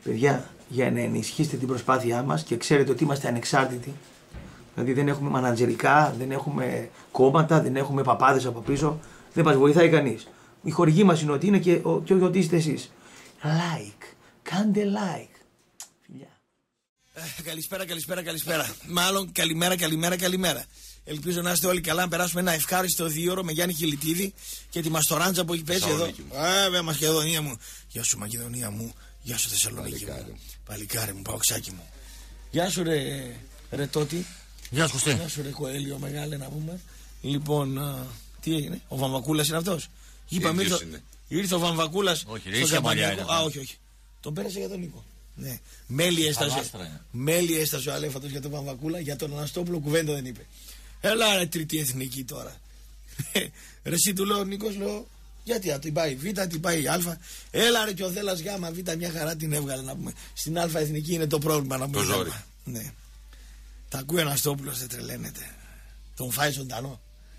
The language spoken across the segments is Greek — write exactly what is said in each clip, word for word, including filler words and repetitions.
Παιδιά, για να ενισχύσετε την προσπάθειά μας και ξέρετε ότι είμαστε ανεξάρτητοι. Δηλαδή δεν έχουμε μανατζερικά, δεν έχουμε κόμματα, δεν έχουμε παπάδες από πίσω. Δεν μας βοηθάει κανείς. Η χορηγή μας είναι ότι είναι και, ο, και ότι είστε εσείς. Like. Κάντε like. Φιλιά. Ε, καλησπέρα, καλησπέρα, καλησπέρα. Μάλλον καλημέρα, καλημέρα, καλημέρα. Ελπίζω να είστε όλοι καλά, να περάσουμε ένα ευχάριστο δίωρο με Γιάννη Χιλιτίδη και τη μαστοράντζα που έχει πέσει εδώ. Βέβαια, Μακεδονία μου. Γεια σου, Μακεδονία μου. Γεια σου, Θεσσαλονίκη μου. Παλικάρι μου, παοξάκι μου. Γεια σου, ρε, ρε Τότι. Γεια σου, Χριστέ. Γεια σου, ρε Κοέλιο, μεγάλε να πούμε. Λοιπόν, α, τι έγινε, ο Βαμβακούλας είναι αυτός. Είπαμε ήρθε, ήρθε ο Βαμβακούλας. Όχι, ρε, είσαι μαλλιά. Α, όχι, όχι. Τον πέρασε για τον Νίκο. Ναι. Μέλη έστασε, μέλη έστασε ο Αλέφατος για τον Βαμβακούλα, για τον Αναστόπουλο κουβέντα δεν είπε. Έλα ρε τρίτη εθνική τώρα. Ρε εσύ του λέω ο Νίκος, λέω γιατί την πάει Β, την πάει Α. Έλα ρε και ο Δέλλας Γ, Β μια χαρά την έβγαλε να πούμε. Στην Α εθνική είναι το πρόβλημα να πούμε. Το ζόρι. Ναι. Τα ακούει ο Αναστόπουλος, δεν τρελαίνεται. Τον φάει ζωντανό.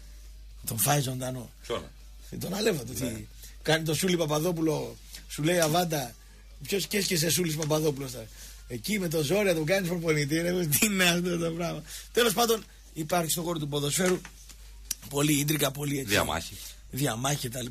Τον φάει ζωντανό. Ποιον? Τον Αλέφατο. Ναι. Τι κάνει το Σούλη Παπαδόπουλο, σου λέει Αβάντα. Ποιος κέσκεσε Σούλης Παπαδόπουλος τώρα. Εκεί με το ζόρι να τον κάνει προπονητή. Ρε, τι είναι αυτό το πράγμα. Τέλος πάντων, υπάρχει στον χώρο του ποδοσφαίρου πολύ ίντρικα, πολύ έτσι. Διαμάχη. Διαμάχη κτλ.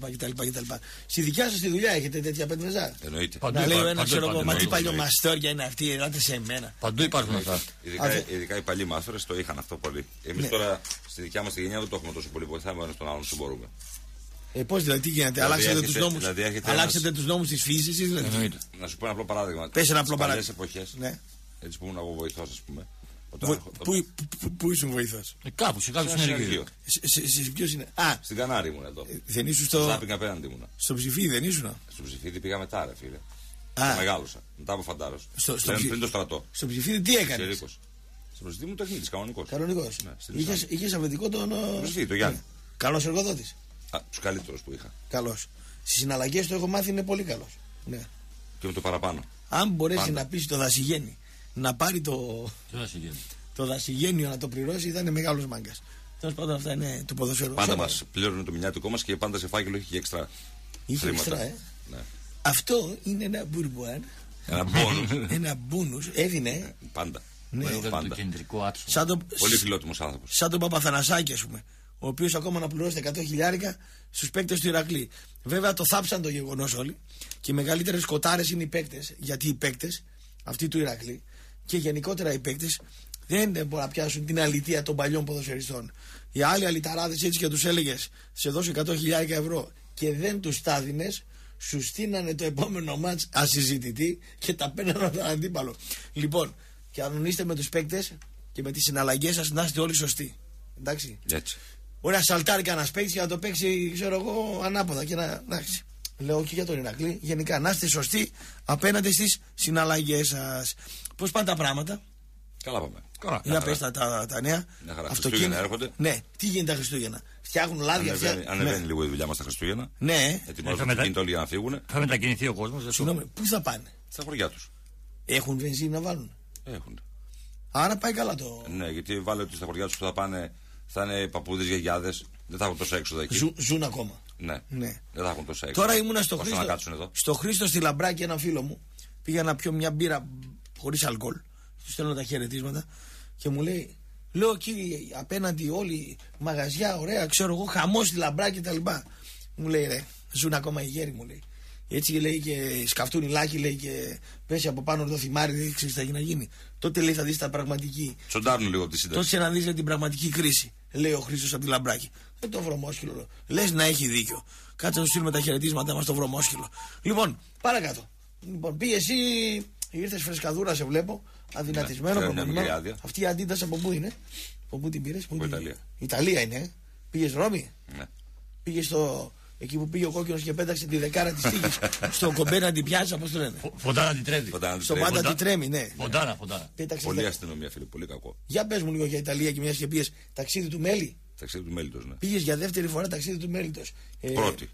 Στη δικιά σας τη δουλειά έχετε τέτοια πεντρεζά? Εννοείται. Παντού να λέει ο ένας, ξέρω εγώ, μα τι παλιομαστόρια είναι αυτοί, ελάτε σε μένα. Παντού υπάρχουν αυτά. Ειδικά, ειδικά οι παλιοί μάστορες το είχαν αυτό πολύ. Εμείς ναι. τώρα στη δικιά μας τη γενιά δεν το έχουμε τόσο πολύ. Βοηθάμε ένα τον άλλον όσο μπορούμε. Ε, πώς δηλαδή, τι γίνεται, δηλαδή αλλάξετε τους νόμους, δηλαδή αλλάξετε ένας... τους νόμους της φύσης ή δηλαδή. Να σου πω ένα απλό παράδειγμα. Πες ένα απλό παράδειγμα. Στις παλιές εποχές, ναι. Έτσι που ήμουν εγώ βοηθός, ας πούμε. Βο... Πού, πού, πού ήσουν βοηθός? Ε, κάπου, σε κάποιο συνεργείο. Σε ποιος είναι? Α, στην Κανάρη ήμουν εδώ. Ε, δεν ήσουν στο... Ζάπινγκ απέναντι ήμουν. Στο Ψηφίδι δεν ήσουν? Στο Ψηφίδι πήγα μετά ρε φίλε. Α. Μεγάλωσα, μετά από φαντάρος. Στο, στο ψη... πριν το στρατό. Στο Ψηφίδι τι έκανες? Στο Ψηφίδι μου τεχνίτης, κανονικός. Κανονικός. Ναι, είχες, είχες αφεντικό τον... Στο Ψηφίδι, το Γιάννη. Καλός εργοδότης. Τους καλύτερους που είχα. Καλός. Στις συναλλαγές το έχω μάθει, είναι πολύ καλός. Ναι. Και με το παραπάνω. Αν μπορέσει να πείσει το δασιγέννη να πάρει το. Το δασιγέννη. Το δασιγένειο να το πληρώσει, ήταν μεγάλος μάγκας. Τέλος πάντων, αυτά είναι του ποδοσφαίρου. Πάντα μας πλήρωνε το μηνιάτικό μας και πάντα σε φάκελο είχε και έξτρα. Είχε έξτρα, ε. Ναι. Αυτό είναι ένα μπουρμπουάν. Ένα μπόνους. Ένα μπόνους. Έδινε. Πάντα. Ναι. Πάντα. Το κεντρικό άτσο. Σαν το... Πολύ φιλότιμος άνθρωπος. Σαν τον Παπαθανασάκη, ας πούμε. Ο οποίος ακόμα να πληρώσει εκατό χιλιάρικα στους παίκτες του Ηρακλή. Βέβαια το θάψαν το γεγονός όλοι. Και οι μεγαλύτερες κοτάρες είναι οι παίκτες. Γιατί οι παίκτες, αυτοί του Ηρακλή, και γενικότερα οι παίκτες, δεν μπορούν να πιάσουν την αλητεία των παλιών ποδοσφαιριστών. Οι άλλοι αλυταράδες έτσι και τους έλεγες, σε δώσω εκατό χιλιάρικα ευρώ και δεν τους τα δίνες, σου στείνανε το επόμενο μάτς ασυζητητή και τα παίρνανε τον αντίπαλο. Λοιπόν, και αν είστε με τους παίκτες και με τις συναλλαγές σας, να είστε όλοι σωστοί. Εντάξει. Έτσι. Μπορεί να σαλτάρει κανένα παίκτη και να το παίξει, ξέρω εγώ, ανάποδα και να. Εντάξει. Λέω και για τον Ηρακλή. Γενικά να είστε σωστοί απέναντι στις συναλλαγές σας. Πώς πάνε τα πράγματα? Καλά πάμε. Καλά. Για πες τα, τα, τα νέα. Χριστούγεννα έρχονται. Ναι, τι γίνεται τα Χριστούγεννα? Φτιάχνουν λάδια. Ανεβαίνει, φτιά... ανεβαίνει ναι. λίγο η δουλειά μας τα Χριστούγεννα. Ναι. Ετοιμάζουν το κινητό όλοι για να φύγουν. Θα μετακινηθεί ο κόσμος. Συγγνώμη, πού θα πάνε? Στα χωριά τους. Έχουν βενζίνη να βάλουν? Έχουν. Άρα πάει καλά το. Ναι, γιατί βάλε ότι στα χωριά τους που θα πάνε θα είναι παππούδες, γιαγιάδες. Δεν θα έχουν τόσα έξοδα εκεί. Ζου, ζουν ακόμα. Ναι. ναι. Δεν θα έχουν τόσα έξοδα. Τώρα ήμουνα στο Χρήστο, στο Χρήστο στη Λαμπράκη, ένα φίλο μου. Πήγα να πιω μια μπύρα χωρίς αλκοόλ. Του στέλνω τα χαιρετίσματα και μου λέει, λέω εκεί απέναντι όλοι μαγαζιά, ωραία, ξέρω εγώ, χαμός στη Λαμπράκη κτλ. Μου λέει, ρε, ζουν ακόμα οι γέροι, μου λέει. Έτσι λέει και σκαφτούν οι λάκοι, λέει, και πέσει από πάνω το θυμάρι, δεν ξέρει τι θα γίνει να γίνει. Τότε λέει θα δει τα πραγματική. Τσοντάρουν λίγο τη σύνταξη. Τότε να δει την πραγματική κρίση, λέει ο Χρήστος από τη Λαμπράκη. Δεν το βρωμόσχυλο. Λες να έχει δίκιο. Κάτσε να σου στείλουμε τα χαιρετίσματα μας στο βρωμόσχυλο. Λοιπόν, παρακάτω. Λοιπόν, πήγε εσύ, ήρθε φρεσκαδούρα, σε βλέπω. Αδυνατισμένο, ναι, προπονημένο. Αυτή η αντίταση από πού είναι? Από πού την πήρε? Από Ιταλία. Ιταλία είναι. Πήγε Ρώμη. Ναι. Πήγε στο. Εκεί που πήγε ο κόκκινος και πέταξε τη δεκάρα της τύχης στο κομπέ να την πιάσει, πώς το λένε. Φοντάνα την τρέμει. Στο πάντα την τρέμει, ναι. Φοντάνα, φοντάνα. Πολύ αστυνομία, φίλε, πολύ κακό. Για πες μου λίγο για Ιταλία και μιας και πήγες ταξίδι του Μέλη. Ταξίδι του Μέλιτος, ναι. Πήγες για δεύτερη φορά ταξίδι του Μέλιτος. Ε, πρώτη.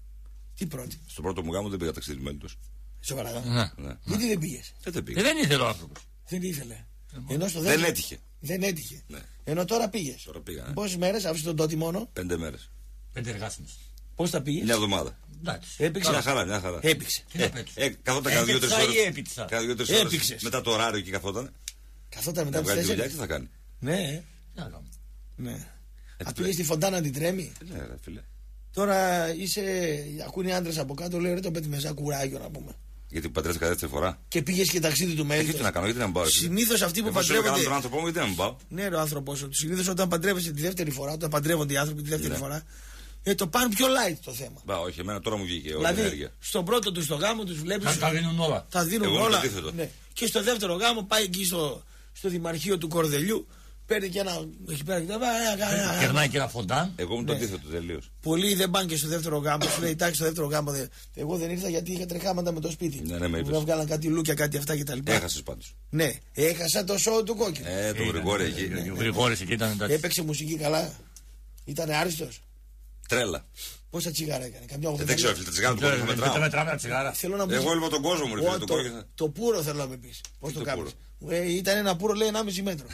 Τι πρώτη? Στον πρώτο μου γάμο δεν πήγα ταξίδι του Μέλιτος. Σοβαρά. Ναι. Γιατί δεν πήγες? Δεν πήγε. Ε, δεν ήθελε ο άνθρωπος. Δεν ήθελε. Ενώ στο δεν έτυχε. Δεν έτυχε. Ναι. Ενώ τώρα πήγες. Τώρα πήγα. Ναι. Πόσες μέρες άφησε τον Τότι μόνο? Πέντε μέρες. Πέντε εργάσιμες. Πώς τα πήγες? Μια εβδομάδα. Εντάξει. Έπαιξε. Μια χαρά, μια χαρά. Έπαιξε. Τι να παίξω. Ε, καθόταν cada δύο-τρεις Έπαιξα ώρες. ή έπιξα? Cada δύο-τρεις ώρες. Έπαιξες. Μετά το ωράριο εκεί καθόταν. Καθόταν μετά Να τις βγάλει τη δουλειά τέσσερις. και τι θα κάνει. Ναι, Τι να κάνω. ναι. Έτσι Α, πήγες στη Φοντάνα την τρέμει. Ναι, ρε φίλε. Τώρα είσαι. Ακούνε οι άντρες από κάτω, λέει ρε το πέτει μεσά κουράγιο να πούμε. Γιατί παντρεύτηκα δεύτερη φορά. Και πήγες και ταξίδι του Ε, μέλλοντος. τι να κάνω, γιατί να μην πάω. Συνήθως αυτοί που Εφόσον έκανα τον παντρεύονται. άνθρωπό μου, γιατί να μην πάω. Ναι, ρε ο άνθρωπος σου. Συνήθως όταν παντρεύεσαι τη δεύτερη φορά, όταν παντρεύονται οι άνθρωποι τη δεύτερη Ναι. φορά, ε, το πάνε πιο light το θέμα. Μπα, όχι, εμένα τώρα μου βγήκε όλη η Δηλαδή, ενέργεια. στον πρώτο του στο γάμο του βλέπει. Θα τα δίνουν όλα. Θα δίνουν Εγώ είμαι το όλα. αντίθετο. Ναι. Και στο δεύτερο γάμο πάει εκεί στο, στο δημαρχείο του Κορδελιού. Παίρνει και ένα. Έχει πέρα και τα. Κερνάει και ένα φοντάν. Εγώ είμαι το Ναι. αντίθετο τελείω. Πολλοί δεν πάνε και στο δεύτερο γάμο. Σου λέει εντάξει, στο δεύτερο γάμο. Δε... Εγώ δεν ήρθα γιατί είχα τρεχάματα με το σπίτι. Ναι, ναι, με είπες. Μου βγάλαν κάτι λούκια, κάτι αυτά κτλ. Έχασε πάντω. Ναι, έχασα το σοου του κόκκινου. Ε, το Γρηγόρη εκεί. Ο Γρηγόρης εκεί ήταν εντάξει. Έπαιξε μουσική καλά. Ήταν άριστο. Τρέλα. Πόσα τσιγάρα έκανε, καμιά Ε, ογδόντα. Δεν ξέρω, φίλε, τα τσιγάρα του κόσμου Δεν μετράω. μετράμε τα τσιγάρα. Θέλω να μου Εγώ πεις- έλειπα τον κόσμο μου, ρε Ω, φίλε. Το το, κόκκινο. το πουρο θέλω να με πει. Πώ Τι το το κάνει. πουρο? Ε, ήταν ένα πουρο, λέει ενάμιση μέτρο.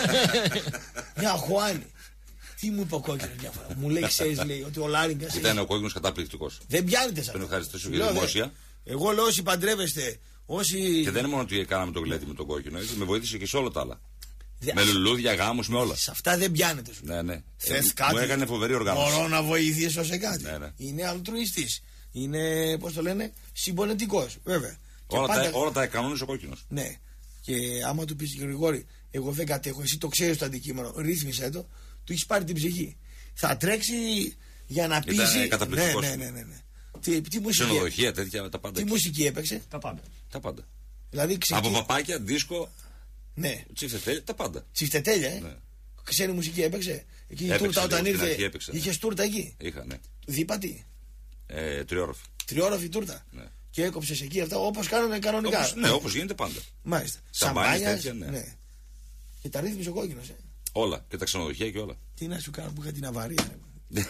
Μια χουάνη. Τι μου είπε ο κόκκινο μια φορά. Μου λέει, ξέρει, λέει, ότι ο Λάριγκα. Ήταν ο κόκκινο καταπληκτικό. Δεν πιάνετε σαν Τον ευχαριστήσω Σου και λέω, δε. δημόσια. Εγώ λέω όσοι παντρεύεστε, όσοι. Και δεν είναι μόνο ότι κάναμε το γλέντι με τον κόκκινο, έτσι, με βοήθησε και σε όλα τα άλλα. Δε- Με λουλούδια, γάμου, με όλα. Σε αυτά δεν πιάνετε σου. Ναι, ναι. Θες Ε, κάτι. Μου έκανε φοβερή οργάνωση. Μπορώ να βοηθήσω σε κάτι. Ναι, ναι. Είναι αλτρουιστή. Είναι, πώ το λένε, συμπονετικό. Βέβαια. Και Όλα, πάντα- τα, όλα τα κανόνισε ο κόκκινο. Ναι. Και άμα του πει Γρηγόρη, εγώ δεν κατέχω, εσύ το ξέρει το αντικείμενο, ρύθμισε το, του έχει πάρει την ψυχή. Θα τρέξει για να Ήταν πείσει. Ναι, καταπληκτικός. ναι, ναι, ναι, ναι. Τι, τι, μουσική, Ξενοδοχεία, τέτοια, τα πάντα. τι εκεί. μουσική έπαιξε. Τα πάντα. Τα πάντα. Δηλαδή ξεκι... Από παπάκια, δίσκο, Ναι, τσίφτε, τα πάντα. τσιφτετέλια, ε. Ναι. Ξένη μουσική έπαιξε. Εκεί η Έπαιξε τούρτα όταν λίγο, στην ήρθε. αρχή έπαιξε, ναι. Είχε τούρτα εκεί. Είχα, ναι. Δίπατη. Ε, τριόροφη. Τριόροφη τούρτα. Ναι. Και έκοψε εκεί αυτά όπω κάνανε κανονικά. Όπως, ναι, όπω γίνεται πάντα. Μάλιστα. Σαμπάνιες, Σαμπάνιας, τέτοια, ναι. ναι. Και τα ρύθμισε ο κόκκινο, ε. Όλα. Και τα ξενοδοχεία και όλα. Τι να σου κάνω που είχα την αβαρία. ρε.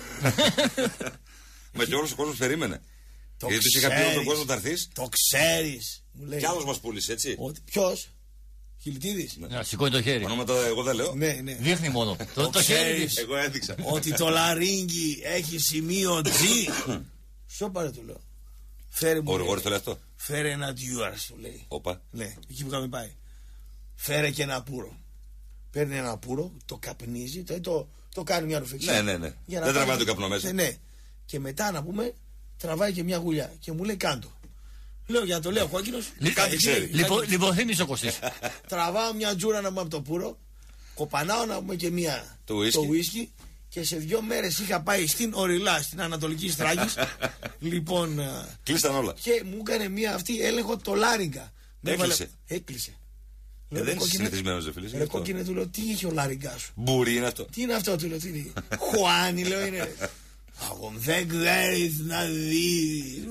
Μα και όλο ο κόσμο περίμενε. Το Γιατί του είχα πει όλο τον ξέρεις. κόσμο θα έρθει. Το ξέρει. Μου λέει. Κι άλλο μα πούλησε, έτσι. Ποιο? Χιλιτίδη. Να σηκώνει το χέρι. Ονόματα εγώ δεν λέω. Ναι, ναι. Δείχνει μόνο. Το, το χέρι ξέρεις. της. Εγώ έδειξα. Ότι το λαρίνγκι έχει σημείο G. Σοπαρε του λέω. Φέρε μου. Ο λέει, Γρηγόρης το λέει αυτό. Φέρε ένα ντιούαρ του λέει. Όπα. Ναι, εκεί που είχαμε πάει. Φέρε και ένα πουρο. Παίρνει ένα πουρο, το καπνίζει, το, το, το κάνει μια ρουφεξιά. Ναι, ναι, ναι. Για να Δεν πάει- τραβάει τον καπνό μέσα. Ναι, ναι. Και μετά να πούμε, τραβάει και μια γουλιά. Και μου λέει κάντο. Λέω για να το λέω κόκκινο. Κάτι ξέρει. Λοιπόν, λιποθύμησε ο Κωστής. Τραβάω μια τζούρα να πούμε από το πουρο. Κοπανάω να πούμε και μια Το whisky. το whisky. Και σε δύο μέρες είχα πάει στην Ορειλά, στην Ανατολική Στράγγης. Λοιπόν. ε, Κλείσταν όλα. Και μου έκανε μια αυτή έλεγχο το λάριγκα. Με Έκλεισε. έβαλε- Έκλεισε. Ε, Λέω, δεν ρε, είσαι κόκκινε- συνηθισμένος, ρε φίλε, γι' Ρε αυτό. κόκκινε, του λέω, τι είχε ο λάριγκα σου. Μπουρί είναι αυτό. Τι είναι αυτό, του λέω, τι είναι. Χουάνι, λέω, είναι. Αγώ, δεν ξέρεις να δεις.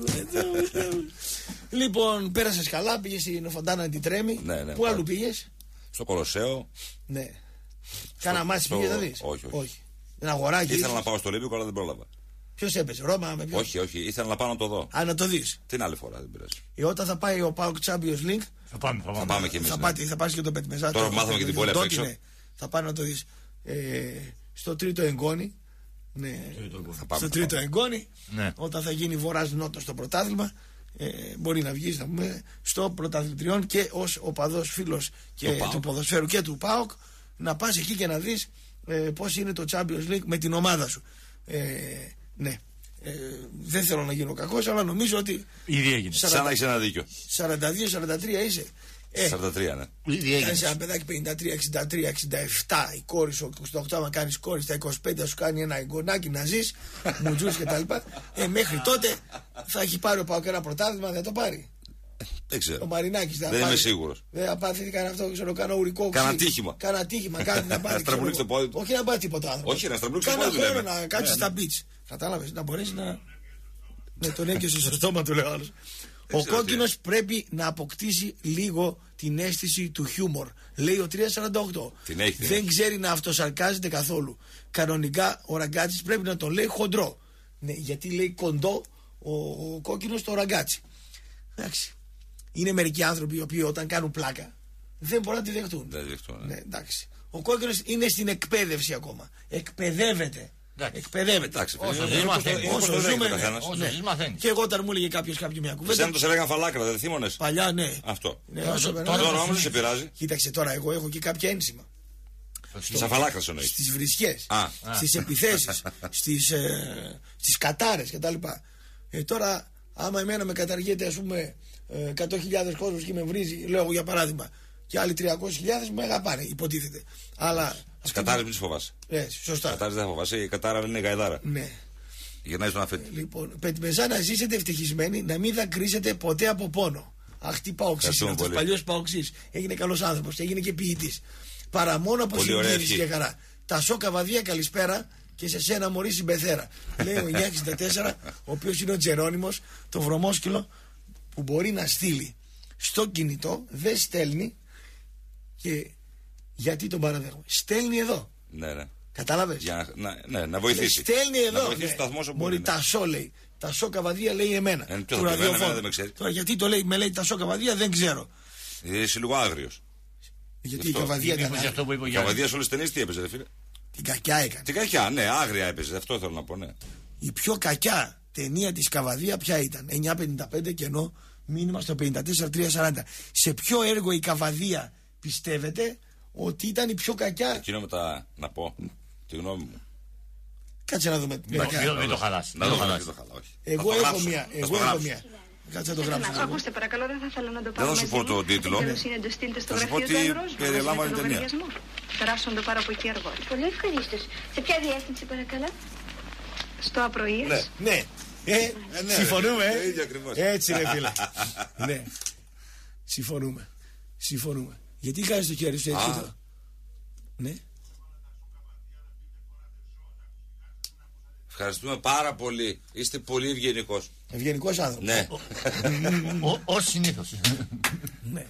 Λοιπόν, πέρασες καλά, πήγες στην Φοντάνα την Τρέμη. Ναι, ναι, Πού πάω. αλλού πήγες? Στο Κολοσσέο. Ναι. Κάνα μάτσι στο- πήγες να δεις? όχι, όχι. Ένα αγοράκι. Ήθελα να πάω στο Ολύμπικο, αλλά δεν πρόλαβα. Ποιος έπαιζε, Ρώμα με ποιος? Όχι, όχι. Ήθελα να πάω να το δω. Α, να το δεις. Την άλλη φορά δεν πειράζει. Ε, όταν θα πάει ο Pauk Champions League, Θα πάμε, θα Θα πάμε. πάμε κι εμεί. θα, πάτε, θα πας και το Πετμεζά. Τώρα το- μάθαμε το- και την το- πόλη το- απ' έξω. ναι. Θα πάει να το δεις. Ε, στο τρίτο εγγόνι. Ναι. Θα πάμε, στο θα τρίτο πάμε. εγγόνι. Ναι. Όταν θα γίνει βορράς νότος στο πρωτάθλημα. Ε, μπορεί να βγεις να πούμε, στο πρωταθλητριών και ως οπαδός φίλος και Το ΠΑΟΚ. του ποδοσφαίρου και του ΠΑΟΚ να πας εκεί και να δεις ε, πώς είναι το Champions League με την ομάδα σου. Ε, ναι. Ε, δεν θέλω να γίνω κακός, αλλά νομίζω ότι Ήδη έγινε. σαράντα Σαν να έχει ένα δίκιο. σαράντα δύο σαράντα τρία είσαι. Ε, σαράντα τρία, ναι. Ήδη έγινε. Κάνεις ένα παιδάκι πενήντα τρία εξήντα τρία εξήντα επτά, η κόρη σου είκοσι οκτώ, άμα κάνεις κόρη στα είκοσι πέντε σου κάνει ένα εγγονάκι να ζεις, μουτζούς και τα λοιπά. Ε, μέχρι τότε θα έχει πάρει ο Πάοκ ένα πρωτάθλημα, δεν το πάρει. Δεν Ο ξέρω. Μαρινάκης Δεν είμαι σίγουρος. Δεν θα πάθει κανένα αυτό, ξέρω, κάνω ουρικό Κάνα οξύ. τύχημα. Κάνα τύχημα, κάτι να πάρει. Να στραμπλήξει ξέρω το πόδι του. εγώ. Όχι να πάρει τίποτα άνθρωπο. Όχι, να στραμπλήξει το Κάνα πόδι του, χρόνο λέμε. να κάτσει Ναι, στα ναι. beach. Κατάλαβες, να μπορέσει να. Ναι, τον έκαισε στο στόμα του, λέει ο άλλος. Ο ξέρω κόκκινος πρέπει να αποκτήσει λίγο την αίσθηση του χιούμορ. Λέει ο τριακόσια σαράντα οκτώ. Την έχει, την Δεν έχει. ξέρει να αυτοσαρκάζεται καθόλου. Κανονικά ο ραγκάτσης πρέπει να τον λέει χοντρό. Ναι, γιατί λέει κοντό ο, ο κόκκινος το ραγκάτσι. Εντάξει. Είναι μερικοί άνθρωποι οι οποίοι όταν κάνουν πλάκα δεν μπορούν να τη δεχτούν. Δεν δεχτώ, ναι. Ναι, εντάξει. Ο κόκκινος είναι στην εκπαίδευση ακόμα. Εκπαιδεύεται. Εκπαιδεύεται. Εντάξει, Όσο είναι- ζει, είναι μαθαίνει. όπως το- Όσο όπως το ζούμε, λέει ο ναι. καθένας. Όσο Ναι. ζεις μαθαίνεις. Και εγώ όταν μου έλεγε κάποιο κάποια μια κουβέντα. Εσένα το σε λέγαν φαλάκρα, δεν θυμώνες. Παλιά, ναι. Αυτό. Ναι, όσο περνάει- Τώρα όμως δεν σε πειράζει. Κοίταξε τώρα, εγώ έχω και κάποια ένσημα. Σαν φαλάκρα εννοείς. Στις βρισιές, Α. στις επιθέσεις, στις, ε, στις κατάρες κτλ. Ε, τώρα, άμα εμένα με καταργείται, ας πούμε, ε, εκατό χιλιάδες κόσμος και με βρίζει, λέω εγώ για παράδειγμα, και άλλοι τριακόσιες χιλιάδες με αγαπάνε, υποτίθεται. Αλλά. Τις αυτή- κατάρες μην τις φοβάσαι. Ε, σωστά. Κατάρες δεν θα φοβάσαι, η κατάρα είναι γαϊδάρα. Ναι. Γυρνάει στον αφέτη. Λοιπόν, πετμεζά να ζήσετε ευτυχισμένοι, να μην δακρύσετε ποτέ από πόνο. Αχ, τι παοξής είναι Ευχαριστούμε αυτός, πολύ. παλιός παοξής. Έγινε καλός άνθρωπος και έγινε και ποιητής. Παρά μόνο από Πολύ ωραία συντήρηση ευχή. και χαρά. Τα σόκα βαδία καλησπέρα και σε σένα μωρή συμπεθέρα. Λέει ο εννιακόσια εξήντα τέσσερα, ο οποίος είναι ο Τζερόνιμος, το βρωμόσκυλο που μπορεί να στείλει στο κινητό, δεν στέλνει και γιατί τον παραδέχομαι. Στέλνει εδώ. Ναι, ναι. Κατάλαβες. Για να, να, ναι, να βοηθήσει. Στέλνει Να εδώ. βοηθήσει Ναι. το σταθμό όσο Μπορεί μπορεί. τα σο λέει. Τα σο καβαδία λέει εμένα. Ε, ποιο του θα το λέει, ραδιοφώνου. εμένα δεν με ξέρει. Τώρα γιατί το λέει, με λέει τα σο καβαδία δεν ξέρω. Ναι. Είσαι λίγο άγριος. Γιατί Γι' η αυτό. καβαδία Μήπως ήταν. γι' αυτό που είπε ο Η Γιάννης. καβαδία σε όλες τις ταινίες τι έπαιζε, ρε φίλε. Την κακιά έκανε. Την κακιά, ναι, άγρια έπαιζε. Αυτό θέλω να πω, ναι. Η πιο κακιά ταινία της καβαδία ποια ήταν. εννιακόσια πενήντα πέντε και ενώ μήνυμα στο πενήντα τέσσερα τριακόσια σαράντα. Σε ποιο έργο η καβαδία πιστεύετε ότι ήταν η πιο κακιά. Εκείνο με τα. Να πω τη γνώμη μου. Κάτσε να δούμε. Μην το- Μην το χαλάσει. Να μην το δω, χαλάσει. δεν το χαλάω, όχι. Εγώ Θα το έχω γράψω. μία. Θα Εγώ το έχω γράψω. μία. Κάτσε να το γράψω. Να, ακούστε παρακαλώ, δεν θα ήθελα να το πάρω Δεν θα σου μαζί πω το μου. τίτλο. Εν τέλος είναι να το στείλετε στο Θα σου πω γραφείο τι του Ανδρός μου, περιλάμβανε μαζί η με τον ταινία. λογαριασμό. Περάσουν το πάρω από εκεί αργότερα. Πολύ ευχαρίστω. Σε ποια διεύθυνση παρακαλώ? Στο απροείας. Ναι. Ναι. Ε, ναι, συμφωνούμε. ρε, ε. το ίδιο ακριβώς. Έτσι ρε φίλε. Ναι. Συμφωνούμε. Συμφωνούμε. Γιατί κάνεις το χέρι σου έτσι Α. εδώ. Ναι. Ευχαριστούμε πάρα πολύ. Είστε πολύ ευγενικός. Ευγενικός άνθρωπος. Ναι. Ο- Ως συνήθως. Ναι.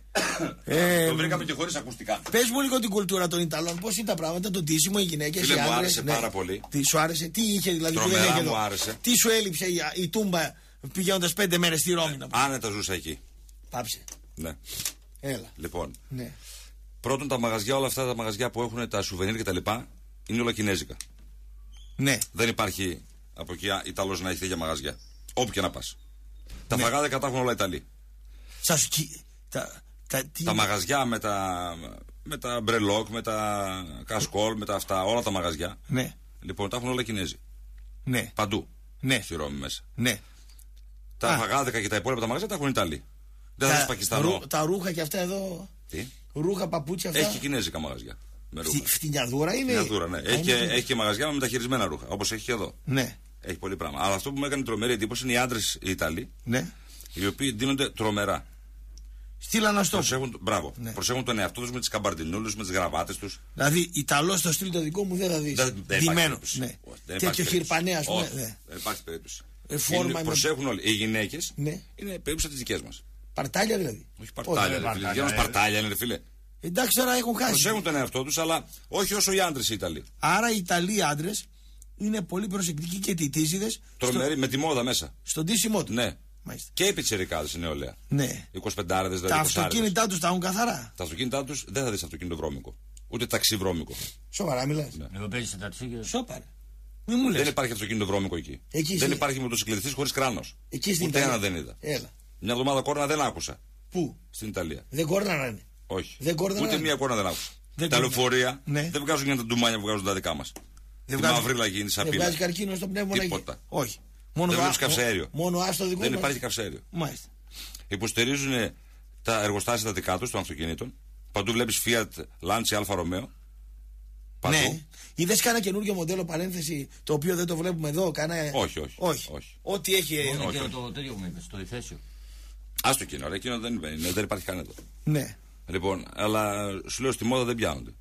Ε, Το βρήκαμε και χωρίς ακουστικά. Πες μου λίγο την κουλτούρα των Ιταλών. Πώς είναι τα πράγματα, το ντύσιμο, οι γυναίκες, Φίλε, οι μου άντρες. άρεσε πάρα πολύ. Τι σου άρεσε, τι είχε δηλαδή που δεν Τρομερά είχε μου εδώ. άρεσε. Τι σου έλειψε η, η τούμπα πηγαίνοντας πέντε μέρες στη Ρώμη να πούμε. Άνετα ζούσα εκεί. Πάψε. Ναι. Έλα. Λοιπόν, Ναι. πρώτον τα μαγαζιά, όλα αυτά τα μαγαζιά που έχουν τα σουβενίρ και τα λοιπά, είναι όλα κινέζικα. Ναι. Δεν υπάρχει από εκεί Ιταλός να έχει τέτοια μαγαζιά. Όπου και να πας. Τα Ναι. φαγάδικα τα έχουν όλα Ιταλοί. Σας κι- τα, τα, τι... Τα μαγαζιά με τα, με τα μπρελόκ, με τα κασκόλ, με τα αυτά, όλα τα μαγαζιά. Ναι. Λοιπόν, τα έχουν όλα Κινέζοι. Ναι. Παντού. Ναι. Στη Ρώμη μέσα. Ναι. Τα Α. φαγάδικα και τα υπόλοιπα τα μαγαζιά τα έχουν Ιταλοί. Δεν θα Τα, δεις Πακιστανό. ρου- τα ρούχα και αυτά εδώ. Τι? Ρούχα, παπούτσια αυτά. Έχει και κινέζικα μαγαζιά. Με ρούχα. Φτι- Φτηνιαδούρα είναι. Μια δούρα, ναι. Α, Έχει, και, είναι- έχει και μαγαζιά με μεταχειρισμένα ρούχα. Όπως έχει και εδώ. Ναι. Έχει πολύ πράγμα. Αλλά αυτό που μου έκανε τρομερή εντύπωση είναι οι άντρες οι Ιταλοί, Ναι. οι οποίοι δίνονται τρομερά. Στείλα να στο. Προσέχουν, μπράβο. Ναι. Προσέχουν τον εαυτό τους με τις καμπαρντινούλες, με τις γραβάτες τους. Δηλαδή, Ιταλό στο στυλ το δικό μου δεν θα δει. Δεν, δεν υπάρχει Ντυμένο. περίπτωση. Ναι. Όχι, δεν Τέτοιο υπάρχει χειρπανέ, α πούμε. περίπτωση. Ναι. Όχι, δεν υπάρχει περίπτωση. Ε, φόρμα Είναι- με- προσέχουν όλοι. Οι γυναίκες Ναι. είναι περίπου σαν τις δικές μας. Παρτάλια δηλαδή. Όχι παρτάλια, δεν ρε φίλε. παρτάλια, Δικές μας ε. παρτάλια είναι, ρε φίλε. Εντάξει, τώρα έχουν χάσει. Προσέχουν τον εαυτό τους, αλλά όχι όσο οι άντρες οι Ιταλοί. Άρα οι Ιταλοί άντρε είναι πολύ προσεκτικοί και τιτίζιδε Τρομεροί, με τη μόδα μέσα. στον ντύσιμό του. Ναι. Μάλιστα. Και οι πιτσιρικάδες είναι νεολαία. Ναι. εικοσιπεντάριδες, Τα δηλαδή είκοσι. αυτοκίνητά του τα έχουν καθαρά. Τα αυτοκίνητά τους δεν θα δεις αυτοκίνητο βρώμικο. Ούτε ταξί βρώμικο. Σοβαρά μιλά. Ναι. Εγώ παίζει σε ταξί και. Σόπαρε. Μη μου λε. Δεν υπάρχει αυτοκίνητο βρώμικο εκεί. Εκεί δεν στη- υπάρχει μοτοσυκλετιστής χωρίς κράνος. Εκεί στην Ούτε Ιταλία. ένα δεν είδα. Έλα. Μια εβδομάδα κόρνα δεν άκουσα Πού? στην Ιταλία. Δεν κόρναρανε. Όχι. Δεν κόρναραν. Ούτε μία κόρνα δεν άκουσα. Δεν τα κόρναραν. λεωφορεία Ναι. δεν βγάζουν για τα ντουμάνια που βγάζουν τα δικά μας. Δεν Τη βγάζει- μαυρίλα γίνει Δεν σαπίλα. βγάζει καρκίνο στο πνεύμα να Τίποτα. γίνει. Όχι. Μόνο Δεν α- βλέπεις καυσαέριο. Μόνο άστο δικό Δεν μας. υπάρχει καυσαέριο. Μάλιστα. Υποστηρίζουν τα εργοστάσια τα δικά τους των αυτοκινήτων. Παντού βλέπεις Fiat, Lancia, Alfa Romeo. Παντού. Ναι. Είδε κάνα καινούργιο μοντέλο παρένθεση το οποίο δεν το βλέπουμε εδώ. Κάνα... Όχι, όχι, όχι. όχι. Ό,τι έχει. Μόνο όχι, και όχι. το τέτοιο που μου είπε, το διθέσιο. Ας το εκείνο, ρε, εκείνο δεν, είναι, δεν υπάρχει κανένα. Ναι. Λοιπόν, αλλά σου λέω στη μόδα δεν πιάνονται.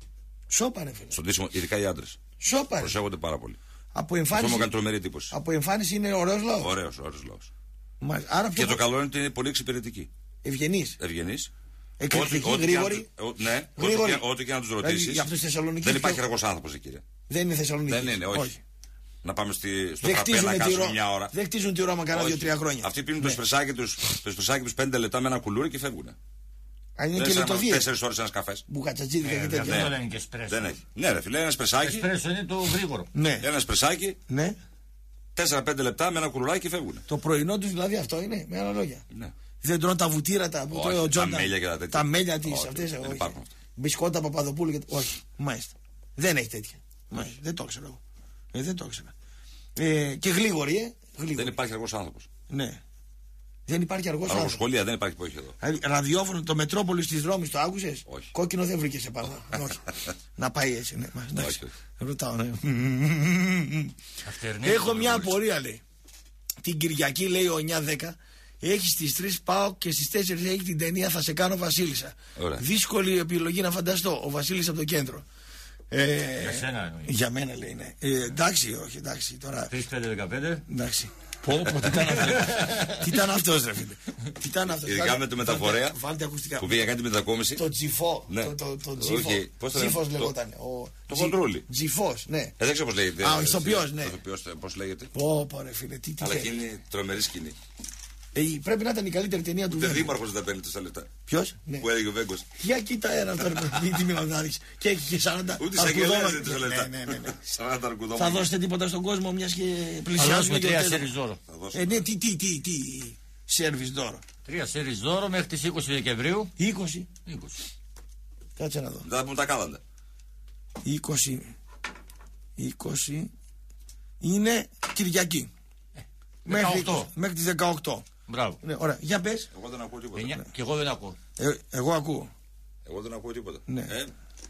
Σόπαρε, φίλε. Στον τίσιμο, ειδικά οι άντρες. Σόπαρε. Προσέχονται πάρα πολύ. Από Αυτό μου εμφάνιση. έκανε τρομερή εντύπωση. Από εμφάνιση είναι ωραίο λόγο. Ωραίος, ωραίος λόγος. Άρα Και πιο το καλό είναι ότι είναι πολύ εξυπηρετική. ευγενή. Ευγενής. Εκρηκτική, Ό,τι- ό,τι γρήγορη. και αν- ο- Ναι, ό,τι Γρήγορη. και- ό,τι και να τους Δηλαδή, ρωτήσεις. για αυτούς της Θεσσαλονίκης Δεν υπάρχει πιο- αργός άνθρωπος εκεί, ρε. Δεν είναι Θεσσαλονίκη. Δεν είναι, όχι. Να πάμε στη, στο Δεν φραπέ να χτίζουν, τη κάτσουμε Ρο... μια ώρα. δεν χτίζουν τη Ρώμα κανένα Όχι. δύο-τρία χρόνια. Αυτοί πίνουν Ναι. το σπρεσάκι τους, το σπρεσάκι τους πέντε λεπτά με ένα κουλούρι και φεύγουν. Αν είναι Δεν και είναι λιτοδίες. τέσσερις ώρες ένας καφές. Μπουκατσατζίδικα και Δεν τέτοια. το λένε και εσπρέσο. Δεν έχει. Ναι, ρε φίλε, ένα σπρεσάκι. Εσπρέσο είναι το γρήγορο. Ναι, Ένα σπρεσάκι, ναι. τέσσερα πέντε λεπτά με ένα κουλουράκι και φεύγουν. Το πρωινό του δηλαδή αυτό είναι, με άλλα λόγια. Ναι. Δεν τρώνε τα βουτύρα τα που Όχι, τρώει ο τα Τζόντα. μέλια και τα τέτοια. Τα μέλια τη Όχι, αυτέ. δεν υπάρχουν αυτά. Μπισκότα Παπαδοπούλου και. Όχι, μάλιστα. Δεν έχει τέτοια. Μάλιστα. Δεν το ήξερα εγώ. Ε, δεν το ήξερα. Ε, και γλίγορη, ε. Γλίγορη. Δεν υπάρχει αργός άνθρωπος. Ναι. Δεν υπάρχει αργό άνθρωπο. Αργοσχολία δεν υπάρχει που έχει εδώ. Δηλαδή, ραδιόφωνο, το Μετρόπολη τη Ρώμη, το άκουσε. Όχι. Κόκκινο δεν βρήκε σε πάνω. Όχι. Να πάει έτσι, ναι. Μα, εντάξει. Όχι, όχι. Ρωτάω, ναι. Αυτή Έχω μια απορία, λέει. Την Κυριακή, λέει ο εννιά δέκα, έχει στις τρεις πάω και στις τέσσερις έχει την ταινία Θα σε κάνω Βασίλισσα. Ωραία. Δύσκολη επιλογή να φανταστώ. Ο Βασίλης από το κέντρο. Ε, Για σένα εννοεί. για μένα λέει, ναι. Ε, εντάξει, όχι, εντάξει. Τώρα. τρεις πέντε δεκαπέντε. Εντάξει. Πω, πω, τι ήταν αυτό. Τι ήταν αυτό, ρε φίλε. Τι ήταν αυτό. Ειδικά με το μεταφορέα Βάλτε ακουστικά. που πήγε να κάνει τη μετακόμιση. Το τζιφό. Ναι. Το, το, το Όχι, τζιφό. πώς το Τζιφός λένε, λεγόταν. το- Ο, το τζι- κοντρούλι. Τζιφός, ναι. Ε, δεν ξέρω πώς λέγεται. Α, ο ηθοποιός, ναι. Ο ηθοποιός, πώς λέγεται. Πω, πω, ρε φίλε, τι, τι Αλλά θέλει. και είναι τρομερή σκηνή. Ε, πρέπει να ήταν η καλύτερη ταινία του Δεν Βέγκου. δήμαρχος δεν τα παίρνει τόσα λεπτά. Ποιος? Ναι. Που έλεγε ο Βέγκος. Για κοίτα ένα τώρα τι τι μιλάω να ρίξει. Και έχει και σαράντα Ούτε σαν και αρκουδώματα. δεν τόσα λεπτά. Ναι, ναι, ναι, ναι. σαράντα αρκουδώματα. Θα δώσετε τίποτα στον κόσμο μιας και Θα πλησιάζουμε δώσουμε τρία γιορτές. σέρις δώρο. Θα δώσω. Ε, ναι, τι, τι, τι, τι, σέρβις δώρο. Τρία σέρις δώρο μέχρι τις είκοσι Δεκεμβρίου. είκοσι, είκοσι. κάτσε να δω. Δεν θα πούμε τα κάλαντα. είκοσι, είκοσι είναι Κυριακή. Μέχρι, δεκαοκτώ. μέχρι τις δεκαοκτώ. Μπράβο. Ναι, ωραία, για πες. Εγώ δεν ακούω τίποτα. Εννιά- Και εγώ δεν ακούω. Ε, εγώ ακούω. Εγώ δεν ακούω τίποτα. Ναι. Ε,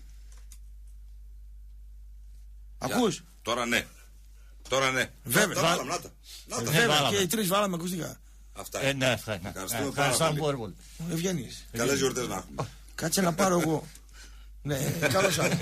Ακούς. για. Τώρα ναι. Τώρα ναι. Βέβαια. Τα βάλαμε, να τα. Να τα. Ναι, Βέβαια, βάλαμε. και οι τρεις βάλαμε ακουστικά. Αυτά Ε, είναι. ναι, ευχαριστώ. Ευχαριστούμε Ευχαριστώ πάρα πάρα πολύ. Ευγενείς. Καλές γιορτές να έχουμε. Κάτσε να πάρω εγώ. Ναι, καλώς άκουσα.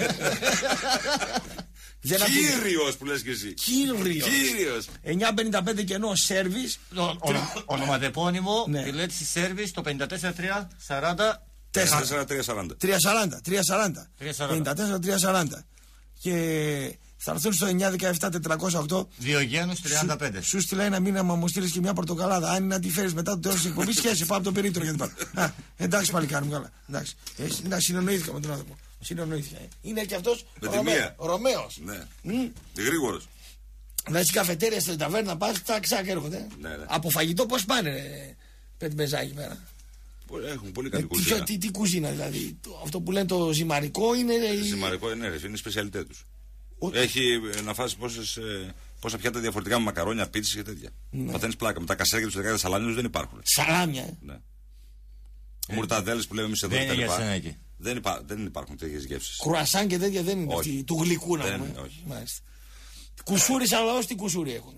Δεν ακούγεται. Κύριος που λες και εσύ. Κύριος. Κύριος. εννιά πενήντα πέντε κενό σέρβις. Το ονομα- Ονοματεπώνυμο, Ναι. τη λέξη σέρβις, το πενήντα τέσσερα τρία σαράντα. τέσσερα τρία σαράντα. τρία σαράντα. τρία σαράντα. τρία σαράντα. πενήντα τέσσερα τρία σαράντα. Και θα έρθουν στο εννιά δεκαεπτά τετρακόσια οκτώ. Διογένους τριάντα πέντε. Σου στείλα ένα μήνυμα, μου στείλει και μια πορτοκαλάδα. Αν είναι να τη φέρει μετά το τέλο τη εκπομπή, σχέση. Πάω από το περίπτωρο γιατί πάω. Α, εντάξει πάλι κάνουμε καλά. Εντάξει. Ε, να συνεννοήθηκα με τον άνθρωπο. Συνεννοήθηκα. Ε. Είναι και αυτό Με τη μία. Ρωμαίο. Ναι. Μμ. Γρήγορος. Να έχει καφετέρια στην ταβέρνα, πα, τσακ, τσακ έρχονται. Ναι, ναι. Από φαγητό πώ πάνε, ρε, πέντε μπεζάκι πέρα. Έχουν πολύ Ε, καλή τι, κουζίνα. τι, τι κουζίνα δηλαδή. Το- αυτό που λένε το ζυμαρικό είναι. η- Σημαντικό είναι, ρε, είναι η σπεσιαλιτέ τους. Ο- Έχει ε, να φας πόσες, ε, πόσα πιάτα διαφορετικά με μακαρόνια, πίτσες και τέτοια. Ναι. Παθαίνεις πλάκα. Με τα κασέρια τους, τα σαλάμια τους δεν υπάρχουν. Σαλάμια. ε. Ναι. Μουρταδέλες που λέμε εμείς εδώ Δεν και τα είναι για λοιπά. σένα εκεί. Δεν, υπά, δεν υπάρχουν τέτοιες γεύσεις. Κρουασάν και τέτοια δεν είναι Όχι. αυτή, του γλυκού να Δεν πούμε. είναι, όχι. Μάλιστα. Κουσούρι σαν λαός τι κουσούρι έχουν.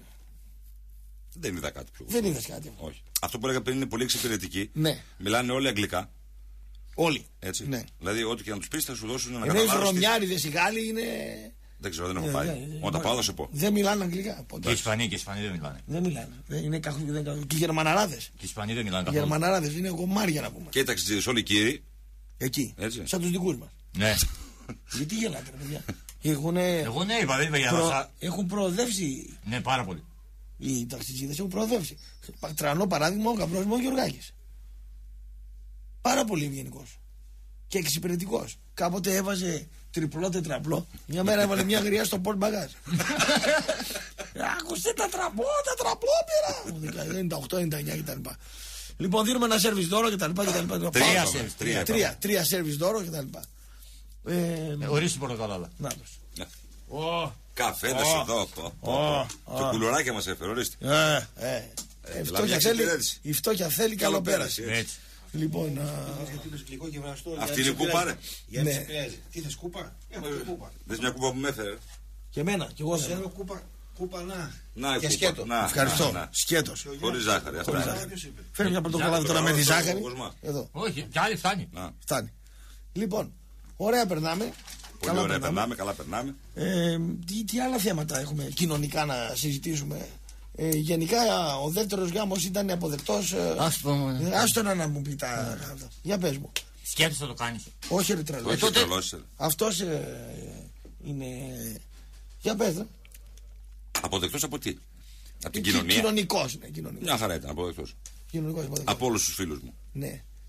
Δεν είδα κάτι πιο. Δεν είδες κάτι. Όχι. Αυτό που έλεγα πριν είναι πολύ εξυπηρετικοί. Ναι. Μιλάνε όλοι αγγλικά. Όλοι. Έτσι. Ναι. Δηλαδή, ό,τι και να του πει θα σου δώσουν ένα Ενώ οι καταλάβεις τι- Ρωμιάριδες οι Γάλλοι είναι. Δεν ξέρω, δεν έχω Ε, πάει. ναι, ναι, Όταν ναι. πάω θα σε πω. Δεν μιλάνε αγγλικά. Και Ποτέ. οι Ισπανοί και οι Ισπανοί δεν μιλάνε. Δεν μιλάνε. Δεν είναι καθόλου. δεν είναι- Και οι Γερμαναράδες. Και οι Ισπανοί δεν μιλάνε Οι καθόλου. Γερμαναράδες είναι κομμάρια να πούμε. Και οι ταξιτζίδες όλοι οι κύριοι. Εκεί. Έτσι. Σαν τους δικούς μας. Ναι. Γιατί γελάτε, ρε παιδιά. Έχουνε... Εγώ ναι, είπα, δεν είπα για να προ- σα- Έχουν προοδεύσει Ναι, πάρα πολύ. οι ταξιτζίδες. Έχουν προοδεύσει. Πα- Τρανό παράδειγμα ο Γαμπρός μου ο Γεωργάκης. Πάρα πολύ ευγενικός. Και εξυπηρετικός. Κάποτε έβαζε τριπλό, τετραπλό. Μια μέρα έβαλε μια γριά στο πορτ μπαγάζ. Άκουστε τα τραμπό, τα τραπλό πήρα. ενενήντα οκτώ ενενήντα εννιά κτλ. Λοιπόν, δίνουμε ένα σερβις δώρο κτλ. Τρία σερβις, τρία. Τρία, τρία σερβις δώρο κτλ. Ε, Ε, Ορίστε την πορτοκαλάδα. να τους. Ναι. Ω, Καφέδες Ω. εδώ. πω, πω, Ω. πω. Το κουλουράκι μας έφερε, ορίστε. Ε, ε. Η δηλαδή φτώχεια μια θέλει, εξυπηρέτηση. η φτώχεια θέλει καλό πέραση. έτσι. Έτσι. Λοιπόν, α, Αυτή είναι η κούπα, ρε. ναι. Τι θες, κούπα? Έχω και κούπα. Δες μια κούπα που με έφερε. Και εμένα, και εγώ Θέλω θέλω. κούπα, κούπα να. Να, η Και κούπα. σκέτο. Να, Ευχαριστώ. να, να. Σκέτος. Χωρίς ζάχαρη. Αυτά Χωρίς είναι. ζάχαρη. Ποιος είπε? Φέρνει μια πορτοκαλάδα τώρα με τη Ζάχαρη, ζάχαρη. Κοσμά. Εδώ, Όχι, κι άλλοι φτάνει. Να. φτάνει. Λοιπόν, ωραία περνάμε. Πολύ ωραία περνάμε, καλά περνάμε. Ε, τι, τι άλλα θέματα έχουμε κοινωνικά να συζητήσουμε. Ε, γενικά ο δεύτερος γάμος ήταν αποδεκτός. Ε, Ας πούμε. ε, άστο να, να μου πει τα. αυτά. Για πες μου. Σκέφτεσαι να το κάνεις. Όχι ρε τρελό. Όχι, τότε- τρελός είσαι. Αυτός ε, είναι. Για πες. ρε. Αποδεκτός από τι? Από την Κι- κοινωνία. Κοινωνικός, ναι, κοινωνικός. Μια χαρά ήταν αποδεκτός. Κοινωνικός αποδεκτός. Από όλους τους φίλους μου. Ναι.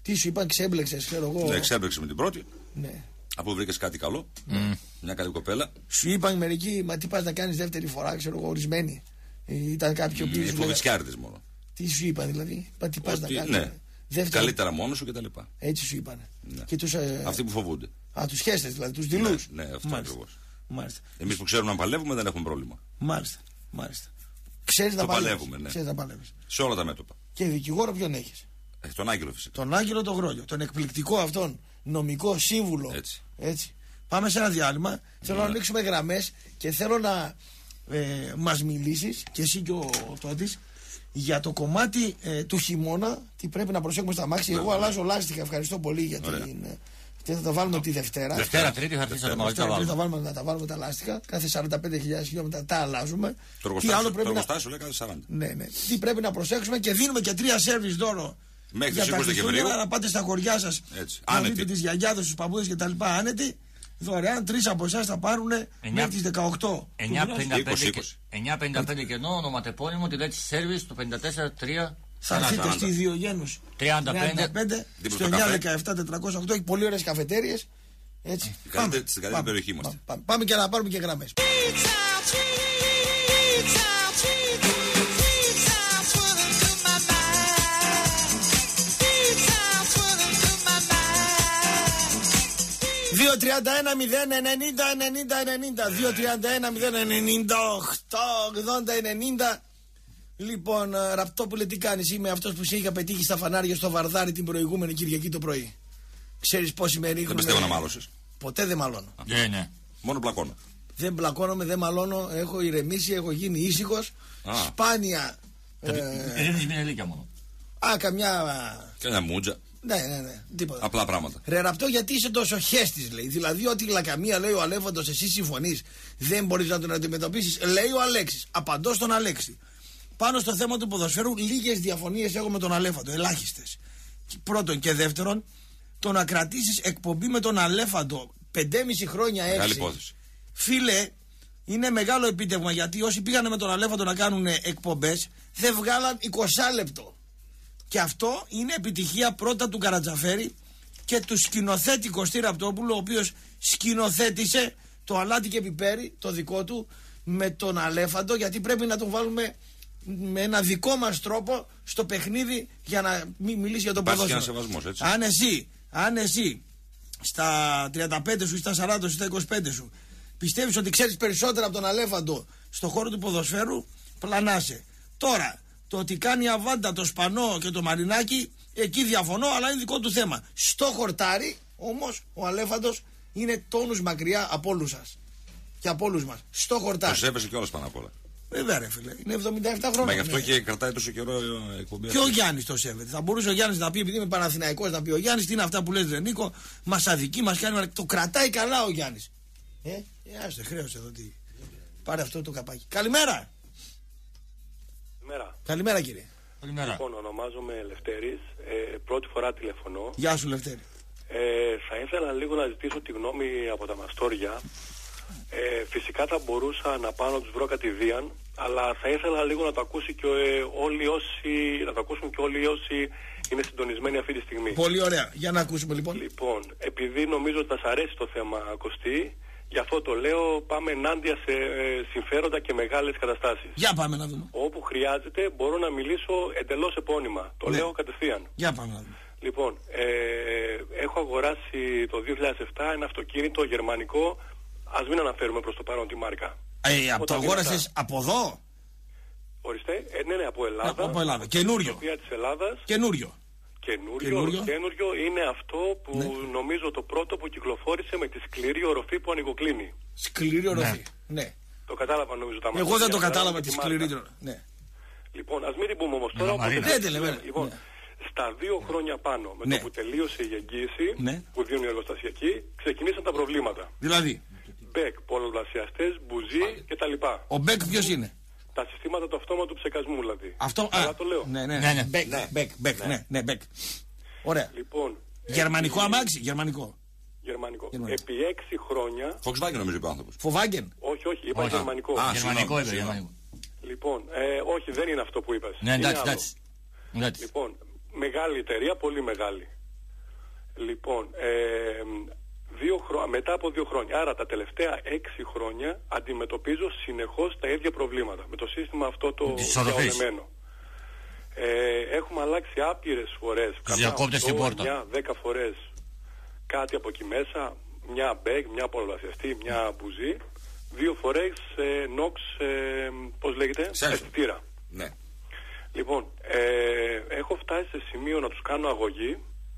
Τι σου είπαν, ξέμπλεξε, ξέρω εγώ. Ναι, ξέμπλεξε με την πρώτη. Ναι. Από βρήκε κάτι καλό. Mm. Μια καλή κοπέλα. Σου είπαν μερικοί, μα τι πα να κάνει δεύτερη φορά, ξέρω εγώ, ορισμένοι. Ήταν κάποιοι που. Οι φοβητσιάριδες μόνο. Τι σου είπαν δηλαδή, μα τι πα να κάνει. Ναι. Δεύτερο... Καλύτερα μόνο σου κτλ. Έτσι σου είπαν. Ναι. Τους, ε... Αυτοί που φοβούνται. Α, του χέστες δηλαδή, του δειλού. Ναι, ναι, αυτό ακριβώ. Εμείς που ξέρουμε να παλεύουμε δεν έχουμε πρόβλημα. Μάλιστα. Μάλιστα. Ξέρεις να παλεύουμε, ναι. Ξέρεις να παλεύεις. Σε όλα τα μέτωπα. Και δικηγόρο ποιον έχεις? Ε, τον Άγγελο φυσικά. Τον Άγγελο τον Γρόλιο. Τον εκπληκτικό αυτόν νομικό σύμβουλο. Έτσι. Έτσι. Πάμε σε ένα διάλειμμα. Ναι. Θέλω να ανοίξουμε γραμμές και θέλω να ε, μας μιλήσεις και εσύ και ο Τότης για το κομμάτι ε, του χειμώνα. Τι πρέπει να προσέχουμε στα αμάξια. Εγώ αλλάζω λάστιχα. Ευχαριστώ πολύ για την. Και θα τα βάλουμε τη Δευτέρα. Δευτέρα, Τρίτη θα αρχίσει να τα βάλουμε. Θα βάλουμε, να τα βάλουμε τα λάστιχα. Κάθε σαράντα πέντε χιλιάδες χιλιόμετρα τα αλλάζουμε. Το εργοστάσιο λέει κάθε σαράντα. Ναι, ναι. Τι πρέπει να προσέξουμε και δίνουμε και τρία σέρβις δώρο. Μέχρι τις είκοσι Δεκεμβρίου. Να πάτε στα χωριά σας. Να δείτε τις γιαγιάδες, τους παππούδες κτλ. Άνετοι. Δωρεάν τρεις από εσάς θα πάρουν μέχρι τις δεκαοκτώ. εννιά πενήντα πέντε κενό, ονοματεπώνυμο, τη λέξη σέρβις, το πενήντα τέσσερα τρία. Θα έρθετε στη Διογένους τριάντα πέντε στο εννιά δεκαεπτά τετρακόσια οκτώ. Έχει πολύ ωραίες καφετέριες. Έτσι. Πάμε, στην καλύτερη περιοχή μας. Πάμε, πάμε, πάμε και να πάρουμε και γραμμές. δύο τριάντα ένα μηδέν ενενήντα ενενήντα ενενήντα δύο τριάντα ένα μηδέν ενενήντα οκτώ ογδόντα ενενήντα. Λοιπόν, Ραπτόπουλε, τι κάνεις? Είμαι αυτός που σε είχα πετύχει στα φανάρια στο Βαρδάρι την προηγούμενη Κυριακή το πρωί. Ξέρεις πόσοι με ρίχνουν? Δεν πιστεύω να μάλωσες. Ποτέ δεν μαλώνω. Ναι, ναι. Μόνο πλακώνω. Δεν πλακώνομαι, δεν μαλώνω. Έχω ηρεμήσει, έχω γίνει ήσυχος. Σπάνια. Δεν είναι μια ηλίκια μόνο. Α, καμιά. Καμιά μούτζα. Ναι, ναι, ναι. Τίποτα. Απλά πράγματα. Ρε Ραπτό, γιατί είσαι τόσο χέστης, λέει. Δηλαδή, ότι η λακαμία λέει ο Αλέφαντος, εσύ συμφωνείς, δεν μπορείς να τον αντιμετωπίσεις. Λέει ο Αλέξης. Απαντώ στον Αλέξη. Πάνω στο θέμα του ποδοσφαίρου, λίγες διαφωνίες έχω με τον Αλέφαντο. Ελάχιστες. Πρώτον και δεύτερον, το να κρατήσεις εκπομπή με τον Αλέφαντο πεντέμισι χρόνια έξι. Μεγάλη υπόθεση. Φίλε, είναι μεγάλο επίτευγμα, γιατί όσοι πήγανε με τον Αλέφαντο να κάνουν εκπομπές δεν βγάλαν είκοσι λεπτό. Και αυτό είναι επιτυχία πρώτα του Καρατζαφέρη και του σκηνοθέτη Κωστή Ραπτόπουλου, ο οποίος σκηνοθέτησε το αλάτι και πιπέρι, το δικό του, με τον Αλέφαντο, γιατί πρέπει να τον βάλουμε με ένα δικό μας τρόπο στο παιχνίδι για να μην μιλήσει για τον ποδόσφαιρο. Σεβασμός, έτσι. Αν εσύ, αν εσύ στα τριάντα πέντε σου ή στα σαράντα σου ή στα είκοσι πέντε σου πιστεύεις ότι ξέρεις περισσότερα από τον Αλέφαντο στον χώρο του ποδοσφαίρου, πλανάσαι. Τώρα, το ότι κάνει αβάντα το Σπανό και το Μαρινάκι, εκεί διαφωνώ, αλλά είναι δικό του θέμα. Στο χορτάρι όμως ο Αλέφαντος είναι τόνους μακριά από όλους σας και από όλους μας. Στο χορτάρι. Το σέβεσαι κιόλας πάνω απ' όλα. Βέβαια, ρε φίλε, είναι εβδομήντα επτά χρόνια. Μα γι' αυτό ναι. Και κρατάει τόσο καιρό εκπομπή. Και ο Γιάννης το σέβεται. Θα μπορούσε ο Γιάννης να πει, επειδή είμαι Παναθηναϊκός, να πει ο Γιάννης τι είναι αυτά που λες, ρε Νίκο, μας αδικεί, μας κάνει. Το κρατάει καλά ο Γιάννης. Ε, ε άστε, χρέωσε εδώ τι. Πάρε αυτό το καπάκι. Καλημέρα. Καλημέρα. Καλημέρα, κύριε. Καλημέρα. Λοιπόν, ονομάζομαι Λευτέρης. Ε, πρώτη φορά τηλεφωνώ. Γεια σου, Λευτέρη. Ε, θα ήθελα λίγο να ζητήσω τη γνώμη από τα Μαστόρια. Ε, φυσικά θα μπορούσα να πάω να τους βρω κατηδίαν, αλλά θα ήθελα λίγο να το ακούσει και ε, όλοι όσοι, να το ακούσουν και όλοι όσοι είναι συντονισμένοι αυτή τη στιγμή. Πολύ ωραία. Για να ακούσουμε λοιπόν. Λοιπόν, επειδή νομίζω ότι θα σας αρέσει το θέμα, Κωστή, γι' αυτό το λέω, πάμε ενάντια σε ε, συμφέροντα και μεγάλες καταστάσεις. Για πάμε να δούμε. Όπου χρειάζεται μπορώ να μιλήσω εντελώς επώνυμα. Το ναι. λέω κατευθείαν. Για πάμε να δούμε. Λοιπόν, ε, έχω αγοράσει το δύο χιλιάδες επτά ένα αυτοκίνητο γερμανικό. Ας μην αναφέρουμε προς το παρόν τη μάρκα. Ε, από το αγόρασες από εδώ? Ορίστε, ε, ναι, ναι, από Ελλάδα. Από Ελλάδα. Καινούριο. Της Ελλάδας. Καινούριο. Καινούριο. Καινούριο. Καινούριο είναι αυτό που ναι. νομίζω το πρώτο που κυκλοφόρησε με τη σκληρή οροφή που ανοιγοκλίνει. Σκληρή οροφή. Ναι. ναι. Το κατάλαβα νομίζω τα Εγώ δεν το κατάλαβα τη σκληρή οροφή. Ναι. Λοιπόν, ας μην την πούμε όμως τώρα. Λοιπόν, στα δύο χρόνια πάνω, με ναι. το που τελείωσε η εγγύηση ναι. που δίνουν οι εργοστασιακοί, ξεκινήσαν τα προβλήματα. Δηλαδή. Μπεκ, πολλαπλασιαστές, μπουζί κτλ. Ο Μπεκ ποιος είναι? Τα συστήματα του αυτόματου ψεκασμού δηλαδή. Αυτό, αλλά α, το λέω. Ναι, ναι, ναι. Μπεκ, ναι. Μπεκ, Μπεκ, ναι. ναι, ναι, Μπεκ. Ωραία. Λοιπόν, γερμανικό επί... αμάξι, γερμανικό. Γερμανικό. Γερμανικό. Επί έξι χρόνια. Volkswagen νομίζω είπε ο άνθρωπος. Volkswagen. Όχι, όχι, είπα όχι. γερμανικό. Α, γερμανικό είπε, γερμανικό. Λοιπόν, ε, όχι, δεν είναι αυτό που είπες. Ναι, εντάξει, εντάξει. Λοιπόν, μεγάλη εταιρεία, πολύ μεγάλη. Λοιπόν, ε, δύο χρο... μετά από δύο χρόνια, άρα τα τελευταία έξι χρόνια αντιμετωπίζω συνεχώς τα ίδια προβλήματα με το σύστημα αυτό το διαονεμένο. Ε, έχουμε αλλάξει άπειρες φορές, μια δέκα φορές κάτι από εκεί μέσα, μια μπέγ, μια πολλαπλασιαστή, μια μπουζή, δύο φορές ε, νόξ, ε, πώς λέγεται, αισθητήρα. Ναι. Λοιπόν, ε, έχω φτάσει σε σημείο να τους κάνω αγωγή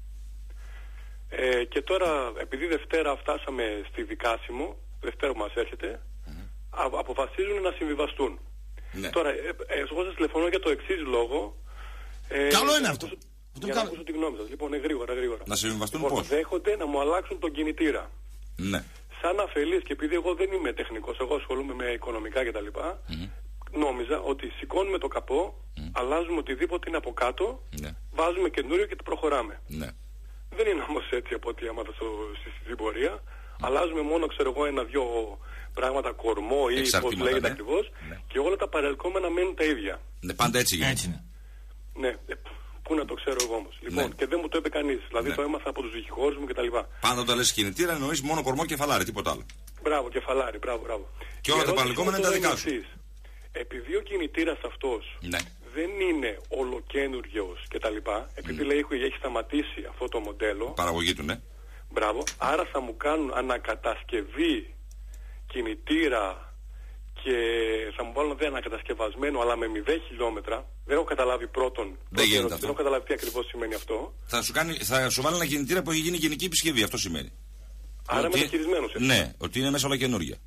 ε, και τώρα επειδή Δευτέρα φτάσαμε στη δικάσιμο, Δευτέρα που μας έρχεται, mm-hmm. α, αποφασίζουν να συμβιβαστούν. Ναι. Τώρα, ε, ε, εγώ σας τηλεφωνώ για το εξής λόγο. Ε, Καλό είναι αυτό. Για να ακούσω τη γνώμη σας. Λοιπόν, γρήγορα, γρήγορα. Να συμβιβαστούν λοιπόν, πώς? Δέχονται να μου αλλάξουν τον κινητήρα. Ναι. Σαν αφελής, και επειδή εγώ δεν είμαι τεχνικός, εγώ ασχολούμαι με οικονομικά κτλ. Mm-hmm. Νόμιζα ότι σηκώνουμε το καπό, mm. αλλάζουμε οτιδήποτε είναι από κάτω, ναι. βάζουμε καινούριο και το προχωράμε. Ναι. Δεν είναι όμως έτσι από ό,τι άμαθα στη, στην πορεία. Mm. Αλλάζουμε μόνο, ξέρω εγώ, ένα-δυο πράγματα, κορμό ή πώς λέγεται ναι. ακριβώς, ναι. και όλα τα παρελκόμενα μένουν τα ίδια. Ναι, πάντα έτσι γίνεται. Έτσι είναι. Ναι. Πού να το ξέρω εγώ όμως. Λοιπόν, ναι. και δεν μου το είπε κανείς. Δηλαδή ναι. το έμαθα από τους δικηγόρους μου κτλ. Πάντα όταν λες κινητήρα εννοείς μόνο κορμό και κεφαλάρι, τίποτα άλλο. Μπράβο, κεφαλάρι, μπράβο, μπράβο. Και όλα τα παρελκόμενα είναι τα δικά σου. Επειδή ο κινητήρας αυτός ναι. δεν είναι ολοκένουργιος και τα λοιπά, επειδή mm. λέει έχει σταματήσει αυτό το μοντέλο. Παραγωγή του, ναι. Μπράβο. Άρα θα μου κάνουν ανακατασκευή κινητήρα και θα μου βάλουν δε ανακατασκευασμένο αλλά με μηδέν χιλιόμετρα. Δεν έχω καταλάβει πρώτον. Δεν γίνεται αυτό. Δεν έχω καταλάβει τι ακριβώς σημαίνει αυτό. Θα σου, κάνει, θα σου βάλει ένα κινητήρα που έχει γίνει γενική επισκευή. Αυτό σημαίνει. Άρα ότι... μεταχειρισμένος. Έτσι. Ναι, ότι είναι μέσα όλα καινούργια.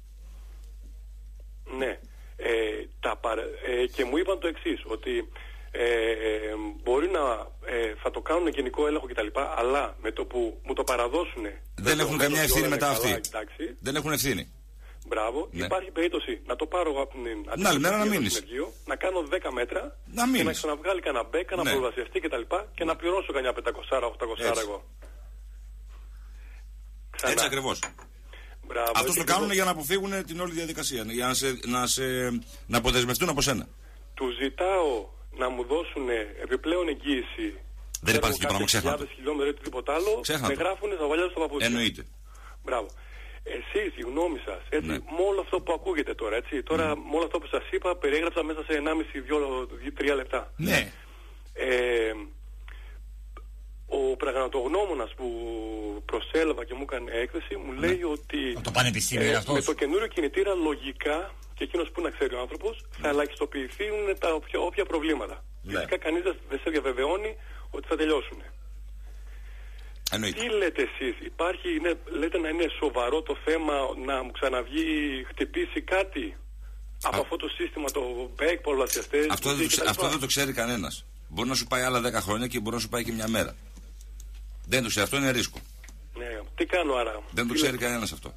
Ναι. Ε, τα παρα... ε, και μου είπαν το εξής, ότι ε, ε, μπορεί να ε, θα το κάνουν γενικό έλεγχο κτλ. Αλλά με το που μου το παραδώσουν. Δεν, δεν έχουν καμιά ευθύνη μετά αυτοί. Εντάξει. Δεν έχουν ευθύνη. Μπράβο. Ναι. Υπάρχει περίπτωση να το πάρω από την αντιστοιχεία να, συνεργείο, να κάνω δέκα μέτρα να και να ξαναβγάλει κανένα μπέκα, να ναι. προβασιαστεί κτλ. Και, και να πληρώσω κανένα πεντακόσια οχτακόσια εγώ. Ξανά. Έτσι ακριβώς. Αυτό το κάνουν για να αποφύγουν την όλη διαδικασία, για να, σε, να, σε, να αποδεσμευτούν από σένα. Του ζητάω να μου δώσουν επιπλέον εγγύηση. Δεν υπάρχει και πράγμα, ξέχνα το. χιλιόμετρα ή τίποτα άλλο, ξέχνα με γράφουν στα βαλιά στα παπούτσια. Εννοείται. Μπράβο. Εσείς, η γνώμη σας, έτσι, ναι. με όλο αυτό που ακούγεται τώρα, έτσι, τώρα mm. με όλο αυτό που σας είπα, περιέγραψα μέσα σε ενάμιση με τρία λεπτά. Ναι. Ε, ο πραγματογνώμονας που προσέλαβα και μου έκανε έκθεση μου λέει ναι. ότι το πανεπιστήμιο, ε, με το καινούριο κινητήρα λογικά, και εκείνος που να ξέρει ο άνθρωπος, θα ναι. ελαχιστοποιηθούν τα όποια, όποια προβλήματα. Ναι. Φυσικά κανείς δεν σε διαβεβαιώνει ότι θα τελειώσουν. Εννοείται. Τι λέτε εσείς, υπάρχει, είναι, λέτε να είναι σοβαρό το θέμα να μου ξαναβγεί, χτυπήσει κάτι Α. από αυτό το σύστημα, το μπέκ, πολλαπλασιαστές. Αυτό, δεν το, αυτό δεν το ξέρει κανένας. Μπορεί να σου πάει άλλα δέκα χρόνια και μπορεί να σου πάει και μια μέρα. Δεν το ξέρει, αυτό είναι ρίσκο. Ναι, τι κάνω άρα. Δεν το ξέρει κανένας αυτό.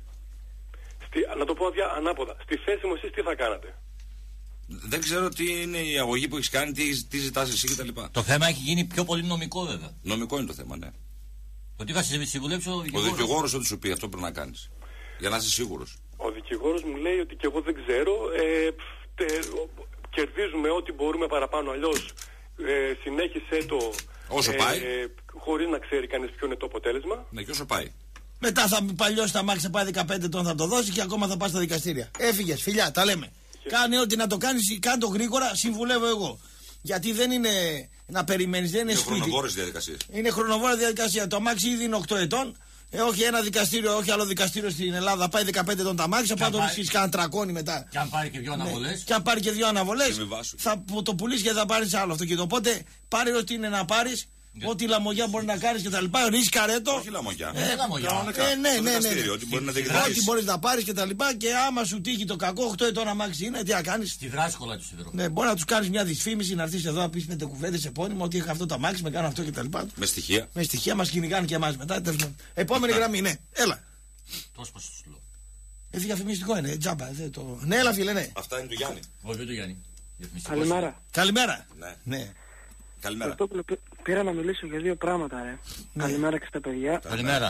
Στη, να το πω αδιά, ανάποδα. Στη θέση μου εσείς τι θα κάνατε. Δεν ξέρω τι είναι η αγωγή που έχεις κάνει, τι, τι ζητάς εσύ κτλ. Το θέμα έχει γίνει πιο πολύ νομικό βέβαια. Νομικό είναι το θέμα, ναι. Το τι θα συμβουλέψει ο δικηγόρος. Ο δικηγόρος ό,τι σου πει, αυτό πρέπει να κάνεις. Για να είσαι σίγουρος. Ο δικηγόρος μου λέει ότι και εγώ δεν ξέρω. Ε, τε, κερδίζουμε ό,τι μπορούμε παραπάνω. Αλλιώς ε, συνέχισε το. Όσο ε, πάει. Ε, χωρίς να ξέρει κανείς ποιο είναι το αποτέλεσμα. Ναι, και όσο πάει. Μετά θα παλιώσει τα μάξι, θα πάει δεκαπέντε ετών, θα το δώσει και ακόμα θα πάει στα δικαστήρια. Έφυγες, φιλιά, τα λέμε. Και... Κάνε ό,τι να το κάνεις, κάνε το γρήγορα, συμβουλεύω εγώ. Γιατί δεν είναι να περιμένεις, δεν είναι, είναι σπίτι. Είναι χρονοβόρες διαδικασίες. Είναι χρονοβόρα διαδικασία. Το αμάξι ήδη είναι οκτώ ετών. Ε, όχι ένα δικαστήριο, όχι άλλο δικαστήριο στην Ελλάδα. Πάει δεκαπέντε ετών τα αμάξι, θα πάει το ρίξει κανένα τρακόνι μετά. Και αν πάρει και δύο αναβολές. Ναι. Και αν πάρει και δύο αναβολές, θα το πουλήσει και θα πάρει άλλο αυτοκίνητο. Οπότε πάρει ό,τι είναι να πάρει. Yeah. Ό,τι λαμογιά μπορεί να κάνει και τα λοιπά, ρίσκα ρε το. Όχι λαμογιά. Ε, λαμογιά. Ε, ναι, ναι, ναι, ναι. Ό,τι μπορεί να, μπορείς να πάρει και τα λοιπά. Και άμα σου τύχει το κακό, οκτώ ετών αμάξι είναι, τι να κάνει. Στη δράση κολλάει το σιδηρό. Ναι, μπορεί να του κάνει μια δυσφήμιση, να έρθει εδώ να πει πέντε κουβέντες επώνυμα ότι είχα αυτό το αμάξι, με κάνω αυτό και τα λοιπά. Με στοιχεία. Με στοιχεία μα κυνηγάνε και εμά μετά. Επόμενη γραμμή, ναι, έλα. Τόσο πόσο σου λέω. Ε, διαφημιστικό είναι, τζάμπα. Το... Ναι, έλα φίλε, ναι. Αυτά είναι του Γιάννη. Όχι, του Γιάννη. Καλημέρα. Καλημέρα. Ναι. Καλημέρα. Πήρα να μιλήσω για δύο πράγματα, ρε. Ναι. Καλημέρα και στα παιδιά. Καλημέρα.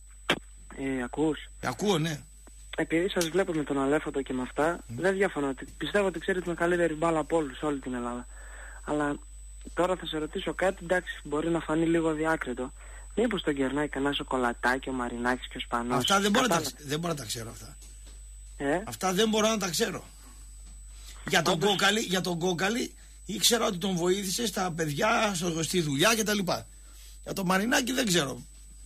Ε, ακούς. Ε, ακούω, ναι. Επειδή σας βλέπω με τον Αλέφατο και με αυτά, mm. δεν διαφωνώ. Πιστεύω ότι ξέρετε με καλύτερη μπάλα από όλους, όλη την Ελλάδα. Αλλά τώρα θα σε ρωτήσω κάτι, εντάξει, μπορεί να φανεί λίγο διάκριτο. Μήπως τον κερνάει κανένα σοκολατάκι, ο Μαρινάκης και ο Σπανός. Αυτά δεν μπορώ, να τα, δεν μπορώ να τα ξέρω αυτά. Ε? Αυτά δεν μπορώ να τα ξέρω. Για τον, Όντως... κόκαλη, για τον Κόκαλη ήξερα ότι τον βοήθησε στα παιδιά, στο, στη δουλειά κτλ. Για τον Μαρινάκη δεν ξέρω.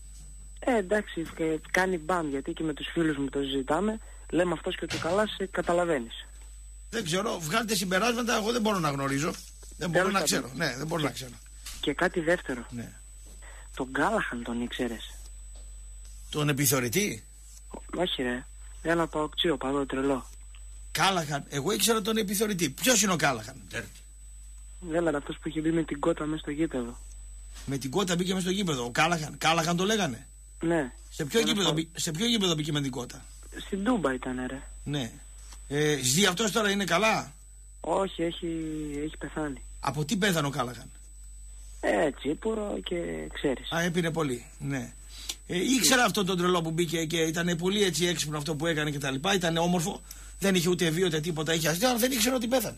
Ε, εντάξει, κάνει μπαμ, γιατί και με τους φίλους μου το συζητάμε. Λέμε αυτός και ο Τσουκαλάς, καταλαβαίνεις. Δεν ξέρω, βγάλετε συμπεράσματα, εγώ δεν μπορώ να γνωρίζω. Δεν μπορώ να ξέρω. Ναι, δεν μπορώ και, να ξέρω. Και κάτι δεύτερο. Ναι. Τον Γκάλαχαν τον ήξερες? Τον επιθεωρητή? Όχι ρε, ένα παοξίο παδό τρελό. Κάλαχαν, εγώ ήξερα τον επιθεωρητή. Ποιος είναι ο Κάλαχαν? Δεν λένε αυτός που είχε μπει με την κότα μέσα στο γήπεδο. Με την κότα μπήκε μέσα στο γήπεδο. Ο Κάλαχαν, Κάλαχαν το λέγανε. Ναι. Σε ποιο, γήπεδο, πα... σε ποιο γήπεδο μπήκε με την κότα? Στην Τούμπα ήταν ρε. Ναι. Ε, ζει αυτός τώρα, είναι καλά? Όχι, έχει, έχει πεθάνει. Από τι πέθανε ο Κάλαχαν? Ε, τσίπουρο και ξέρεις. Α, έπινε πολύ, ναι. Ε, ήξερα αυτόν τον τρελό που μπήκε και ήταν πολύ έτσι έξυπνο αυτό που έκανε και τα λοιπά. Ήταν όμορφο, δεν είχε ούτε βίο ούτε τίποτα, είχε αστείο, αλλά δεν ήξερα ότι πέθανε.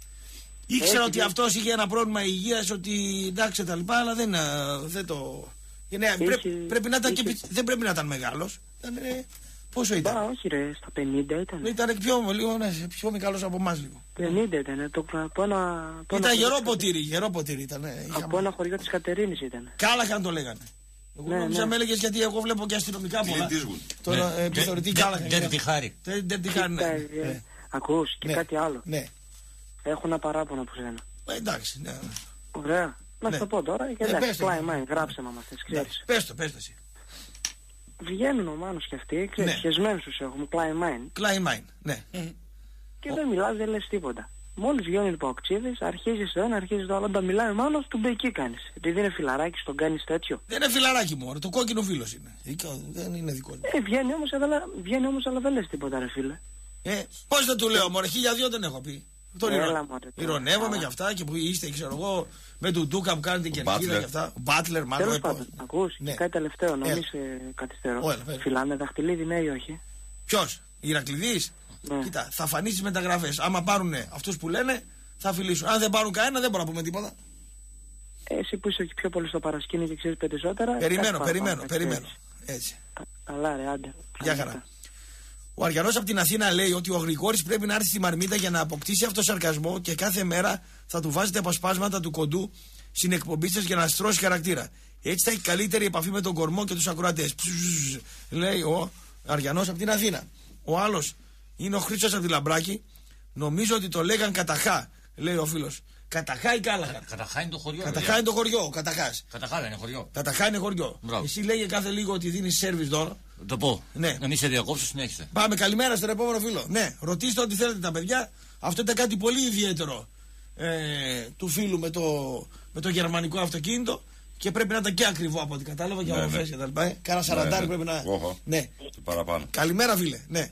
Ήξερα ότι αυτός είχε ένα πρόβλημα υγείας, ότι εντάξει τα λοιπά, αλλά δεν, δεν το... Ναι, είχε, πρέπει, πρέπει να ήταν είχε... και, δεν πρέπει να ήταν μεγάλος. Ήταν, ε, πόσο ήταν? Μπα, όχι ρε, στα πενήντα ήταν. Ήταν πιο, λίγο, ναι, πιο μεγάλος από εμάς λίγο. πενήντα ήταν, το, από ένα... Ήταν γερό ποτήρι, γερό ποτήρι ήταν. Ε, από είχα... ένα χωριό της Κατερίνης ήταν. Κάλαχαν το λέγανε. Εγώ ναι, νόμιζα ναι. με έλεγες, γιατί εγώ βλέπω και αστυνομικά πολλά. Τον επιθεωρητή Κάλαχαν. Δεν τη χάρη. Δεν τη χάρη, ναι. Ακούς και κάτι άλλο. Ναι. Έχω ένα παράπονο από σένα. Εντάξει, ναι. Ωραία. Να σου το πω τώρα και εντάξει, πλάι μάιν, γράψε με αυτές, ξέρεις. Πες το, πες το εσύ. Βγαίνουν ο Μάνος και αυτοί, ξέρεις, χεσμένους τους έχουμε, πλάι μάιν. Πλάι μάιν, ναι. Και δεν μιλάς, δεν λες τίποτα. Μόλις βγαίνουν οι υποξίδες, αρχίζεις το ένα, αρχίζεις το άλλο, όταν μιλάει ο Μάνος, του μπεκί κάνεις. Επειδή είναι φιλαράκι, τον κάνεις τέτοιο. Δεν είναι φιλαράκι μου, το κόκκινο φίλος είναι. Δεν είναι δικό μου. Ε, βγαίνει όμως, αλλά, βγαίνει όμως, αλλά δεν λες τίποτα, ρε φίλε. Ε, πώς δεν του λέω, μωρέ, χίλια δυο δεν έχω πει. Τον ηρωνεύομαι για αυτά και που είστε, ξέρω εγώ, με τον Ντούκα που κάνετε και κερκίδα και αυτά. Ο Μπάτλερ, μάλλον. Τέλος πάντων, ακούς, ναι. Κάτι τελευταίο, να μην σε καθυστερώ. Φιλάνε Δαχτυλίδη, ναι ή όχι? Ποιος, Ηρακλειδής? Ναι. Κοίτα, θα φανεί στις μεταγραφές. Άμα πάρουν αυτούς που λένε, θα φιλήσουν. Αν δεν πάρουν κανένα, δεν μπορώ να πούμε τίποτα. Εσύ που είσαι πιο πολύ στο παρασκήνιο και ξέρεις περισσότερα. Περιμένω, περιμένω, περιμένω. Έτσι. Καλά, ρε, άντε. Γεια χαρά. Ο Αριανός από την Αθήνα λέει ότι ο Γρηγόρης πρέπει να έρθει στη Μαρμίτα για να αποκτήσει αυτοσαρκασμό και κάθε μέρα θα του βάζετε αποσπάσματα του κοντού στην εκπομπή σας για να στρώσει χαρακτήρα. Έτσι θα έχει καλύτερη επαφή με τον κορμό και τους ακροατές. Λέει ο Αριανός από την Αθήνα. Ο άλλος είναι ο Χρήστος από τη Λαμπράκη. Νομίζω ότι το λέγαν Καταχά, λέει ο φίλος. Καταχά ή Κάλαχα? Καταχά είναι το χωριό. Καταχά είναι το χωριό, Καταχάς. Καταχά είναι χωριό. Καταχά είναι χωριό. Μπράβο. Εσύ λέγε κάθε λίγο ότι δίνει σέρβις δώρο. Το πω. Ναι. Να μην σε διακόψω, συνέχισε. Πάμε, καλημέρα στον επόμενο φίλο. Ναι, ρωτήστε ό,τι θέλετε τα παιδιά. Αυτό ήταν κάτι πολύ ιδιαίτερο ε, του φίλου με το, με το γερμανικό αυτοκίνητο και πρέπει να ήταν και ακριβό από ό,τι κατάλαβα για οροφές και τα λοιπά. Ε. Κάνα σαραντάρι πρέπει να. Όχο. Ναι. Παραπάνω. Καλημέρα, φίλε. Ναι.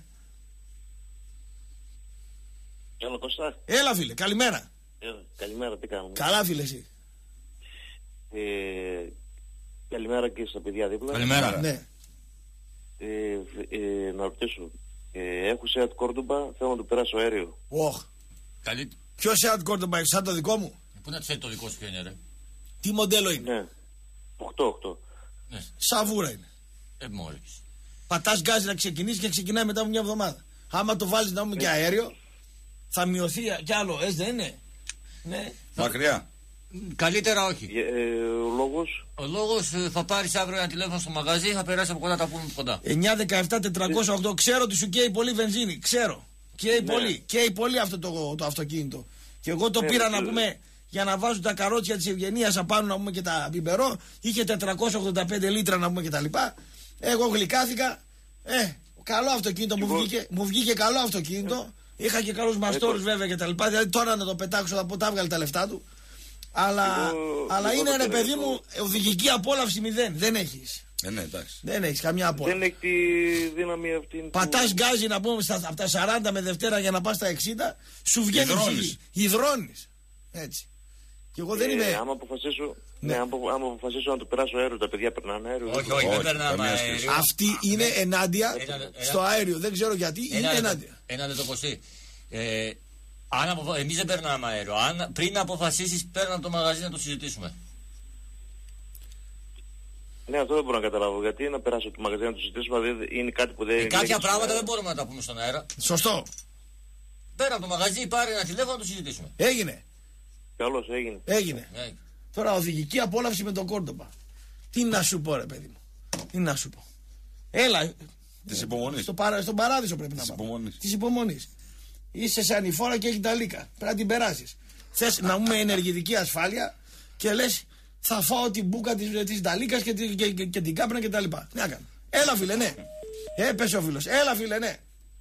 Έλα, Κωστά. Έλα, φίλε, καλημέρα. Έλα, καλημέρα, τι κάνουμε? Καλά, φίλε, εσύ. Ε, καλημέρα και στα παιδιά δίπλα. Καλημέρα. Ναι. Ε, ε, να ρωτήσω, ε, έχω Seat Cordoba, θέλω να του περάσω αέριο. Οχ. Καλή... Ποιο Seat Cordoba, σαν το δικό μου? Πού να ξέρει το δικό σου ποιο είναι, ρε? Τι μοντέλο είναι? Ναι, οκτώ οκτώ. Ναι. Σαβούρα είναι. Ε, μόλις. Πατάς γκάζι να ξεκινήσει και ξεκινάει μετά από μια εβδομάδα. Άμα το βάλεις να έχουμε και αέριο, θα μειωθεί κι άλλο, έτσι δεν είναι? Ναι. Μακριά. Καλύτερα όχι. Ε, ε, ο λόγος? Ο λόγος ε, θα πάρεις αύριο ένα τηλέφωνο στο μαγαζί, θα περάσει από κοντά, τα πούμε κοντά. εννιά δεκαεπτά τετρακόσια οκτώ. Ξέρω ότι σου καίει πολύ βενζίνη. Ξέρω. Καίει ναι. πολύ. Καίει πολύ αυτό το, το αυτοκίνητο. Και εγώ το ναι, πήρα ναι, να πούμε για να βάζουν τα καρότσια της Ευγενίας απάνω να πούμε και τα μπιμπερό. Είχε τετρακόσια ογδόντα πέντε λίτρα να πούμε και τα λοιπά. Εγώ γλυκάθηκα. Ε, καλό αυτοκίνητο μου βγήκε, μου βγήκε καλό αυτοκίνητο. Είχα και καλούς μαστόρους βέβαια και τα λοιπά. Δηλαδή τώρα να το πετάξω από τα βγάλει τα λεφτά του. Αλλά, εγώ, αλλά εγώ είναι ρε παιδί εγώ... μου οδηγική απόλαυση μηδέν. Δεν έχεις. Ε, ναι, εντάξει. Δεν έχεις καμιά απόλαυση. Δεν έχει τη δύναμη αυτή. Πατάς που... γκάζι να πούμε στα, από τα σαράντα με Δευτέρα για να πας στα εξήντα. Σου βγαίνει ψυχή. Υδρώνεις. Έτσι. Και εγώ δεν ε, είμαι. Άμα αποφασίσω, ναι. Ναι, άμα, άμα αποφασίσω να του περάσω αέριο, τα παιδιά περνάνε αέριο. Όχι, όχι, δεν περνάμε αέριο. Αυτή είναι ενάντια ένα, στο ένα, αέριο. Δεν ξέρω γιατί. Ένα, είναι ενάντια. Ένα λεπτό Κωστή. Ε, αποφα... Εμείς δεν περνάμε αέριο. Αν πριν αποφασίσεις, παίρνω από το μαγαζί να το συζητήσουμε. Ναι, αυτό δεν μπορώ να καταλάβω. Γιατί να περάσω το μαγαζί να το συζητήσουμε, δηλαδή είναι κάτι που δεν. Ε, κάποια πράγματα δεν μπορούμε να τα πούμε στον αέρα. Σωστό. Πέρα από το μαγαζί, πάρε ένα τηλέφωνο να το συζητήσουμε. Έγινε. Καλώς, έγινε. Έγινε. Ναι. Τώρα οδηγική απόλαυση με τον Κόρντομπα. Τι να σου πω, ρε παιδί μου. Τι να σου πω. Έλα. Τη υπομονή. Στο παρα... Στον παράδεισο πρέπει της να πάμε. Τη υπομονή. Είσαι σε ανηφόρα και έχει τα λίκα. Πρέπει να την περάσει. Θε να πούμε ενεργητική ασφάλεια και λε θα φάω την μπουκα τη της Νταλίκα και, και, και, και την κάπνα κτλ. Τι να κάνω. Έλα φίλε, ναι. Έπεσε ο φίλος. Έλα φίλε, ναι.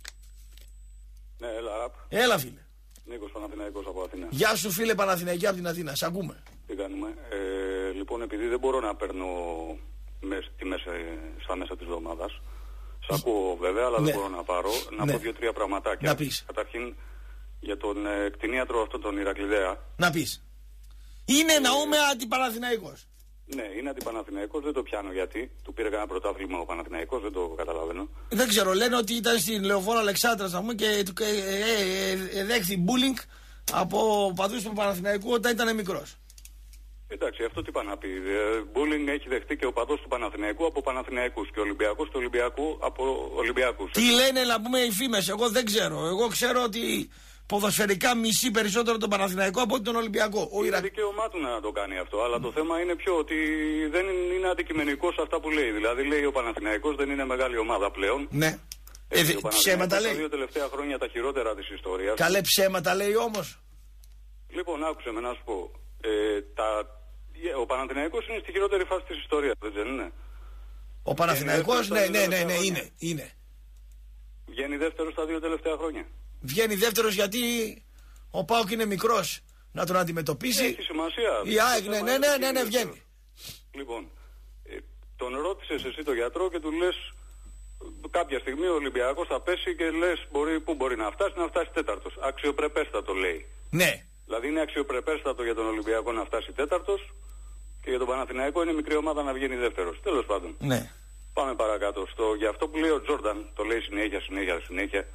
Ναι, έλα, ραπ. Έλα φίλε. Νίκος Παναθηναϊκός από Αθήνα. Γεια σου φίλε Παναθηναϊκή από την Αθήνα. Σ' ακούμε. Τι κάνουμε. Ε, λοιπόν, επειδή δεν μπορώ να παίρνω μες, τη μέσα, στα μέσα της εβδομάδας, σ' ακούω βέβαια, αλλά ναι. δεν μπορώ να πάρω, να ναι. πω δύο-τρία πραγματάκια. Να πεις. Καταρχήν, για τον ε, κτηνίατρο αυτόν τον Ηρακλειδέα. Να πεις. Είναι ε, ναούμε αντιπαναθηναϊκός. Ναι, είναι αντιπαναθηναϊκός, δεν το πιάνω γιατί. Του πήρε κανένα πρωτάθλημα ο Παναθηναϊκός, δεν το καταλαβαίνω. Δεν ξέρω, λένε ότι ήταν στην Λεωφόρο Αλεξάνδρας να πούμε και ε, ε, ε, ε, δέχθη bullying από παδούς του Παναθηναϊκού όταν ήταν μικρός. Εντάξει, αυτό τι πάνε να πει. Bullying έχει δεχτεί και ο παδός του Παναθηναϊκού από Παναθηναϊκούς και ο Ολυμπιακός του Ολυμπιακού από Ολυμπιακούς. Τι λένε να πούμε οι φήμες, εγώ δεν ξέρω. Εγώ ξέρω ότι ποδοσφαιρικά μισεί περισσότερο τον Παναθηναϊκό από τον Ολυμπιακό. Είναι Ιρα... δικαίωμά του να το κάνει αυτό, αλλά mm. το θέμα είναι πιο ότι δεν είναι αντικειμενικό σε αυτά που λέει. Δηλαδή λέει ο Παναθηναϊκός δεν είναι μεγάλη ομάδα πλέον. Ναι. Ε, ε, ψέματα λέει. Τα δύο τελευταία χρόνια τα χειρότερα της ιστορίας. Καλέ ψέματα λέει όμως. Λοιπόν, άκουσε με να σου πω. Ε, τα... Ο Παναθηναϊκός είναι στη χειρότερη φάση της ιστορίας, δεν είναι. Ο Παναθηναϊκός, ναι, ναι, ναι, ναι, είναι, είναι. Βγαίνει δεύτερος στα δύο τελευταία χρόνια. Βγαίνει δεύτερος γιατί ο ΠΑΟΚ είναι μικρός να τον αντιμετωπίσει. Έχει σημασία. Η ΑΕΚ, ναι, ναι, ναι, ναι, ναι, βγαίνει. Λοιπόν, ε, τον ρώτησες εσύ τον γιατρό και του λες κάποια στιγμή ο Ολυμπιακός θα πέσει και λες μπορεί, πού μπορεί να φτάσει, να φτάσει τέταρτος. Αξιοπρεπέστατο λέει. Ναι. Δηλαδή είναι αξιοπρεπέστατο για τον Ολυμπιακό να φτάσει τέταρτος και για τον Παναθηναϊκό είναι μικρή ομάδα να βγαίνει δεύτερος. Τέλος πάντων. Ναι. Πάμε παρακάτω. Στο, για αυτό που λέει ο Τζόρνταν, το λέει συνέχεια, συνέχεια, συνέχεια.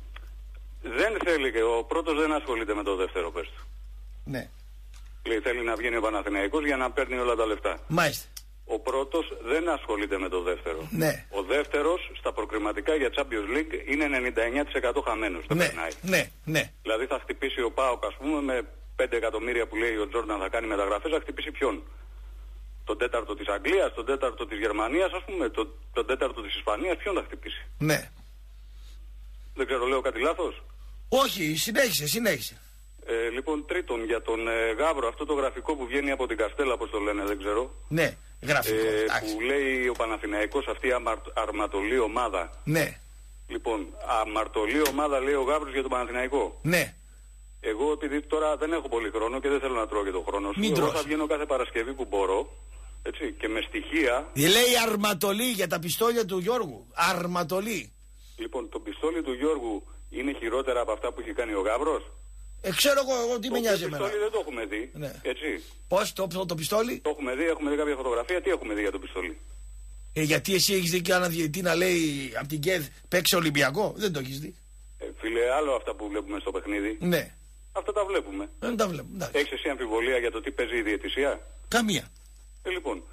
Δεν θέλει και ο πρώτος δεν ασχολείται με το δεύτερο πες του. Ναι. Λέει θέλει να βγαίνει ο Παναθηναϊκός για να παίρνει όλα τα λεφτά. Μάλιστα. Ο πρώτος δεν ασχολείται με το δεύτερο. Ναι. Ο δεύτερος στα προκριματικά για Champions League είναι ενενήντα εννιά τοις εκατό χαμένος. Δεν ναι. περνάει. Ναι, ναι. Δηλαδή θα χτυπήσει ο ΠΑΟΚ ας πούμε με πέντε εκατομμύρια που λέει ο Τζόρνταν θα κάνει μεταγραφές, θα χτυπήσει ποιον? Τον τέταρτο της Αγγλίας, τον τέταρτο της Γερμανίας ας πούμε, τον, τον τέταρτο της Ισπανίας, ποιον θα χτυπήσει? Ναι. Δεν ξέρω, λέω κάτι λάθος? Όχι, συνέχισε, συνέχισε. Ε, λοιπόν, τρίτον, για τον ε, Γάβρο, αυτό το γραφικό που βγαίνει από την Καστέλα, πώς το λένε, δεν ξέρω. Ναι, γραφικό. Ε, που λέει ο Παναθηναϊκός, αυτή η αμαρ, αρματολή ομάδα. Ναι. Λοιπόν, αμαρτωλή ομάδα λέει ο Γάβρος για τον Παναθηναϊκό. Ναι. Εγώ, επειδή τώρα δεν έχω πολύ χρόνο και δεν θέλω να τρώω και τον χρόνο σου, εγώ θα βγαίνω κάθε Παρασκευή που μπορώ. Έτσι, και με στοιχεία. Λέει αρματολή για τα πιστόλια του Γιώργου. Αρματολή. Λοιπόν, το πιστόλι του Γιώργου είναι χειρότερα από αυτά που έχει κάνει ο Γάβρος. Ε, ξέρω εγώ, εγώ τι το με νοιάζει εμένα. Το πιστόλι δεν το έχουμε δει. Ναι. Έτσι. Πώς το, το, το πιστόλι? Το έχουμε δει, έχουμε δει κάποια φωτογραφία. Τι έχουμε δει για το πιστόλι? Ε, γιατί εσύ έχεις δει και ένα διαιτητή να λέει από την ΚΕΔ παίξε Ολυμπιακό? Δεν το έχεις δει. Ε, φίλε, άλλο αυτά που βλέπουμε στο παιχνίδι. Ναι. Αυτά τα βλέπουμε. Δεν τα βλέπουμε. Έχεις εσύ αμφιβολία για το τι παίζει η διαιτησία? Καμία. Ε, λοιπόν,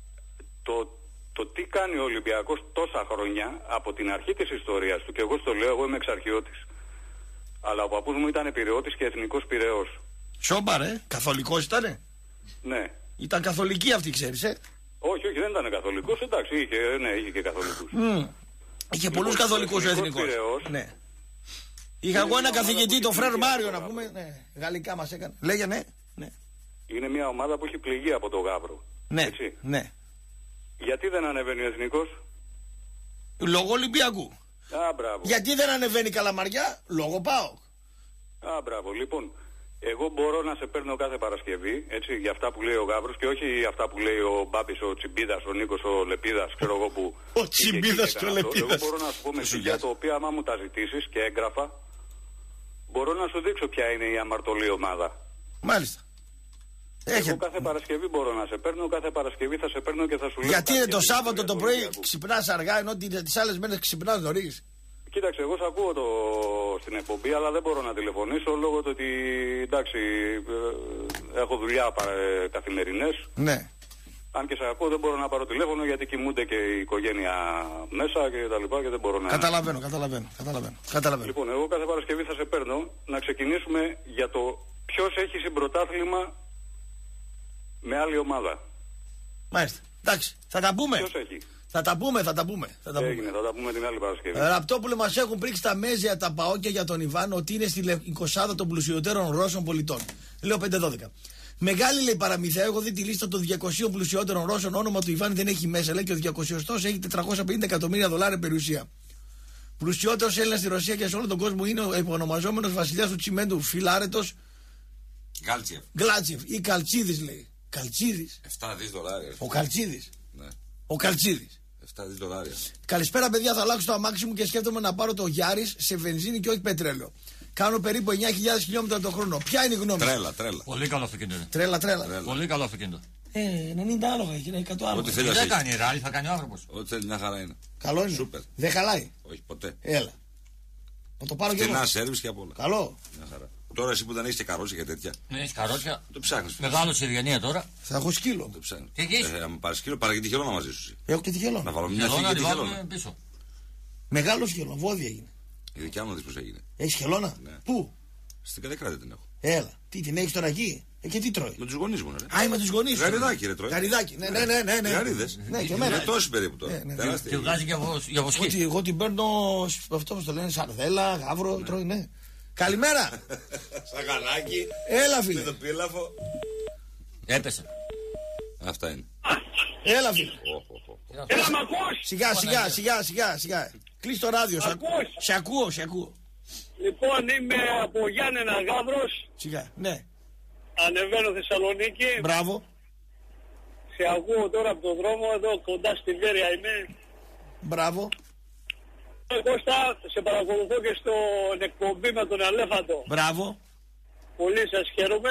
το, το τι κάνει ο Ολυμπιακός τόσα χρόνια από την αρχή της ιστορίας του, και εγώ στο λέω, εγώ είμαι εξαρχιώτης. Αλλά ο παππούς μου ήταν πειραιώτης και εθνικός πειραιός. Σόμπα ρε, καθολικός ήτανε? Ναι. Ήταν καθολική αυτή, ξέρεις, ε? Όχι, όχι, δεν ήταν καθολικός, εντάξει, είχε, ναι, είχε και καθολικούς. Mm. Είχε πολλούς λοιπόν, καθολικούς ο εθνικός. Πειραιός, ναι. Είχα εγώ ένα καθηγητή, τον Φρέρ Μάριο, να πούμε, ναι, γαλλικά μας έκανε. Λέγε, ναι, ναι. Είναι μια ομάδα που έχει πληγεί από το Γάβρο. Ναι, έτσι. Ναι. Γιατί δεν ανεβαίνει ο εθνικός? Λόγω Ολυμπιακού. Α, μπράβο. Γιατί δεν ανεβαίνει Καλαμαριά? Λόγω ΠΑΟΚ. Α, μπράβο. Λοιπόν, εγώ μπορώ να σε παίρνω κάθε Παρασκευή, έτσι, για αυτά που λέει ο Γάβρος και όχι αυτά που λέει ο Μπάμπης, ο Τσιμπίδας, ο Νίκος, ο Λεπίδας, ξέρω εγώ που... Ο Τσιμπίδας και ο Λεπίδας. Εγώ μπορώ να σου πω με στοιχεία το οποία άμα μου τα ζητήσεις και έγγραφα, μπορώ να σου δείξω ποια είναι η αμαρτωλή ομάδα. Μάλιστα. Έχει... Εγώ κάθε Παρασκευή μπορώ να σε παίρνω, κάθε Παρασκευή θα σε παίρνω και θα σου λέω. Γιατί είναι το Σάββατο το πρωί ξυπνάς αργά ενώ τις άλλες μέρες ξυπνάς νωρίς? Κοίταξε, εγώ σ' ακούω το... στην εκπομπή, αλλά δεν μπορώ να τηλεφωνήσω λόγω του ότι εντάξει, ε, έχω δουλειά ε, καθημερινές. Ναι. Αν και σε ακούω δεν μπορώ να πάρω τηλέφωνο γιατί κοιμούνται και η οικογένεια μέσα και τα λοιπά και δεν μπορώ να... Καταλαβαίνω, καταλαβαίνω, καταλαβαίνω, καταλαβαίνω. Λοιπόν, εγώ κάθε Παρασκευή θα σε παίρνω να ξεκινήσουμε για το ποιος έχει συμπρωτάθλημα με άλλη ομάδα. Μάλιστα, εντάξει, θα τα πούμε. Ποιος έχει. Θα τα πούμε, θα τα πούμε. Θα τα Έγινε, πούμε. θα τα πούμε την άλλη Παρασκευή. Ραπτόπουλε, μας έχουν πρίξει τα μέζια τα παόκια για τον Ιβάν ότι είναι στη εικοσάδα των πλουσιότερων Ρώσων πολιτών. Λέω πέντε δώδεκα. Μεγάλη λέει παραμύθια. Έχω δει τη λίστα των διακοσίων πλουσιότερων Ρώσων. Όνομα του Ιβάν δεν έχει μέσα. Λέει και ο διακοσιοστός έχει τετρακόσια πενήντα εκατομμύρια δολάρια περιουσία. Πλουσιότερος Έλληνας στη Ρωσία και σε όλο τον κόσμο είναι ο επωνομαζόμενος βασιλιάς του τσιμέντου φιλάρετος Γκάλτσιεφ. Γκλάτσιεφ ή Καλτσίδης λέει. Καλτσίδης. επτά δισεκατομμύρια δολάρια. Ο Καλτσίδης. Ναι. Ο Καλτσίδης. επτά δισεκατομμύρια δολάρια. Καλησπέρα, παιδιά. Θα αλλάξω το αμάξι μου και σκέφτομαι να πάρω το Γιάρης σε βενζίνη και όχι πετρέλαιο. Κάνω περίπου εννιά χιλιάδες χιλιόμετρα το χρόνο. Ποια είναι η γνώμη σου? Τρέλα, τρέλα. Πολύ καλό αυτοκίνητο. Τρέλα, τρέλα. Τρέλα. Πολύ καλό αυτοκίνητο. Ε, ενενήντα άλογα έχει, είναι εκατό άλογα. Ό,τι θέλει Τι να δεν έχει. κάνει ράλι, θα κάνει ο άνθρωπος. Ό,τι θέλει μια χαρά είναι. Καλό είναι. Σούπερ. Δεν χαλάει. Όχι ποτέ. Έλα. Να το πάρω και εγώ. Φτηνά σέρβις και απ' όλα. Καλό. Μια χαρά. Τώρα εσύ που δεν έχεις και καρότσια και τέτοια. Ναι, έχει καρότσια. Το ψάχνεις. Μεγάλο σε Ευγενία τώρα. Θα έχω σκύλο. Το ψάχνεις. Και εκεί. Ε, αν πάρεις σκύλο, πάρε και τη χελώνα μαζί σου. εσύ. Έχω και τη Να χελώνα. βάλω μια Θέλω θήκη να και τη τη χελώνα. βάλουμε πίσω. Μεγάλο χελώνα. Βόδια είναι. Η δικιά μου να δεις πώς έγινε. Έχει χελώνα. Ναι. Πού? Στην Κατεκράτη την έχω. Έλα. Τι την έχει τώρα εκεί. Ε, και τι τρώει. Με τους γονείς μου, ρε. Α, είμαι με του γονεί. Γαριδάκι, ρε, τρώει. Γαριδάκι. Ναι, ναι, ναι. ναι, ναι. Γαρίδες. Ναι, και Είναι εμένα. τόσοι περίπου τώρα. Ναι, ναι. Τεράστια. Και βγάζει για βοσ- για βοσκή. Ότι εγώ την παίρνω αυτό που το λένε σαρδέλα, γάβρο, τρώει, ναι. Καλημέρα. Σαν γαλάκι. Έλα, Με φίλε. το πίλαφο. Έπεσε. Αυτά είναι. Έλα, φίλε. Έλα, μ' ακούς? Σιγά, σιγά, σιγά, σιγά, σιγά. Κλείς το ράδιο, σε ακούω. Ακούς? Σε ακούω, σε ακούω. Λοιπόν, είμαι από Γιάννενα Γάβρος, Σιγά, ναι. ανεβαίνω Θεσσαλονίκη, Μπράβο. σε ακούω τώρα από τον δρόμο, εδώ κοντά στη Βέρεια είμαι. Μπράβο. Ε, Κώστα, σε παρακολουθώ και στον εκπομπή με τον Αλέφαντο. Μπράβο. Πολύ σας χαίρομαι.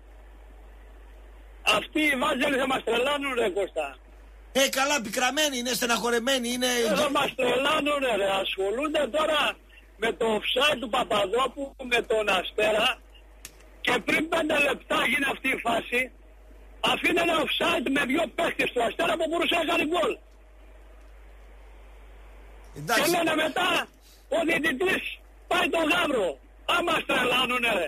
Αυτοί οι Βάζελοι θα μας τρελάνουν, ρε Κώστα. Ε, καλά, πικραμένοι είναι, στεναχωρεμένοι είναι. Δεν θα μας τρελάνουν, ρε. Ασχολούνται τώρα με το offside του Παπαδόπου, με τον Αστέρα, και πριν πέντε λεπτά γίνει αυτή η φάση, αφήνει ένα offside με δύο παίχτες του Αστέρα που μπορούσε να κάνει γκολ. Και λένε μετά ο διαιτητής πάει τον Γάβρο. Άμα στρελάνουνε, ρε.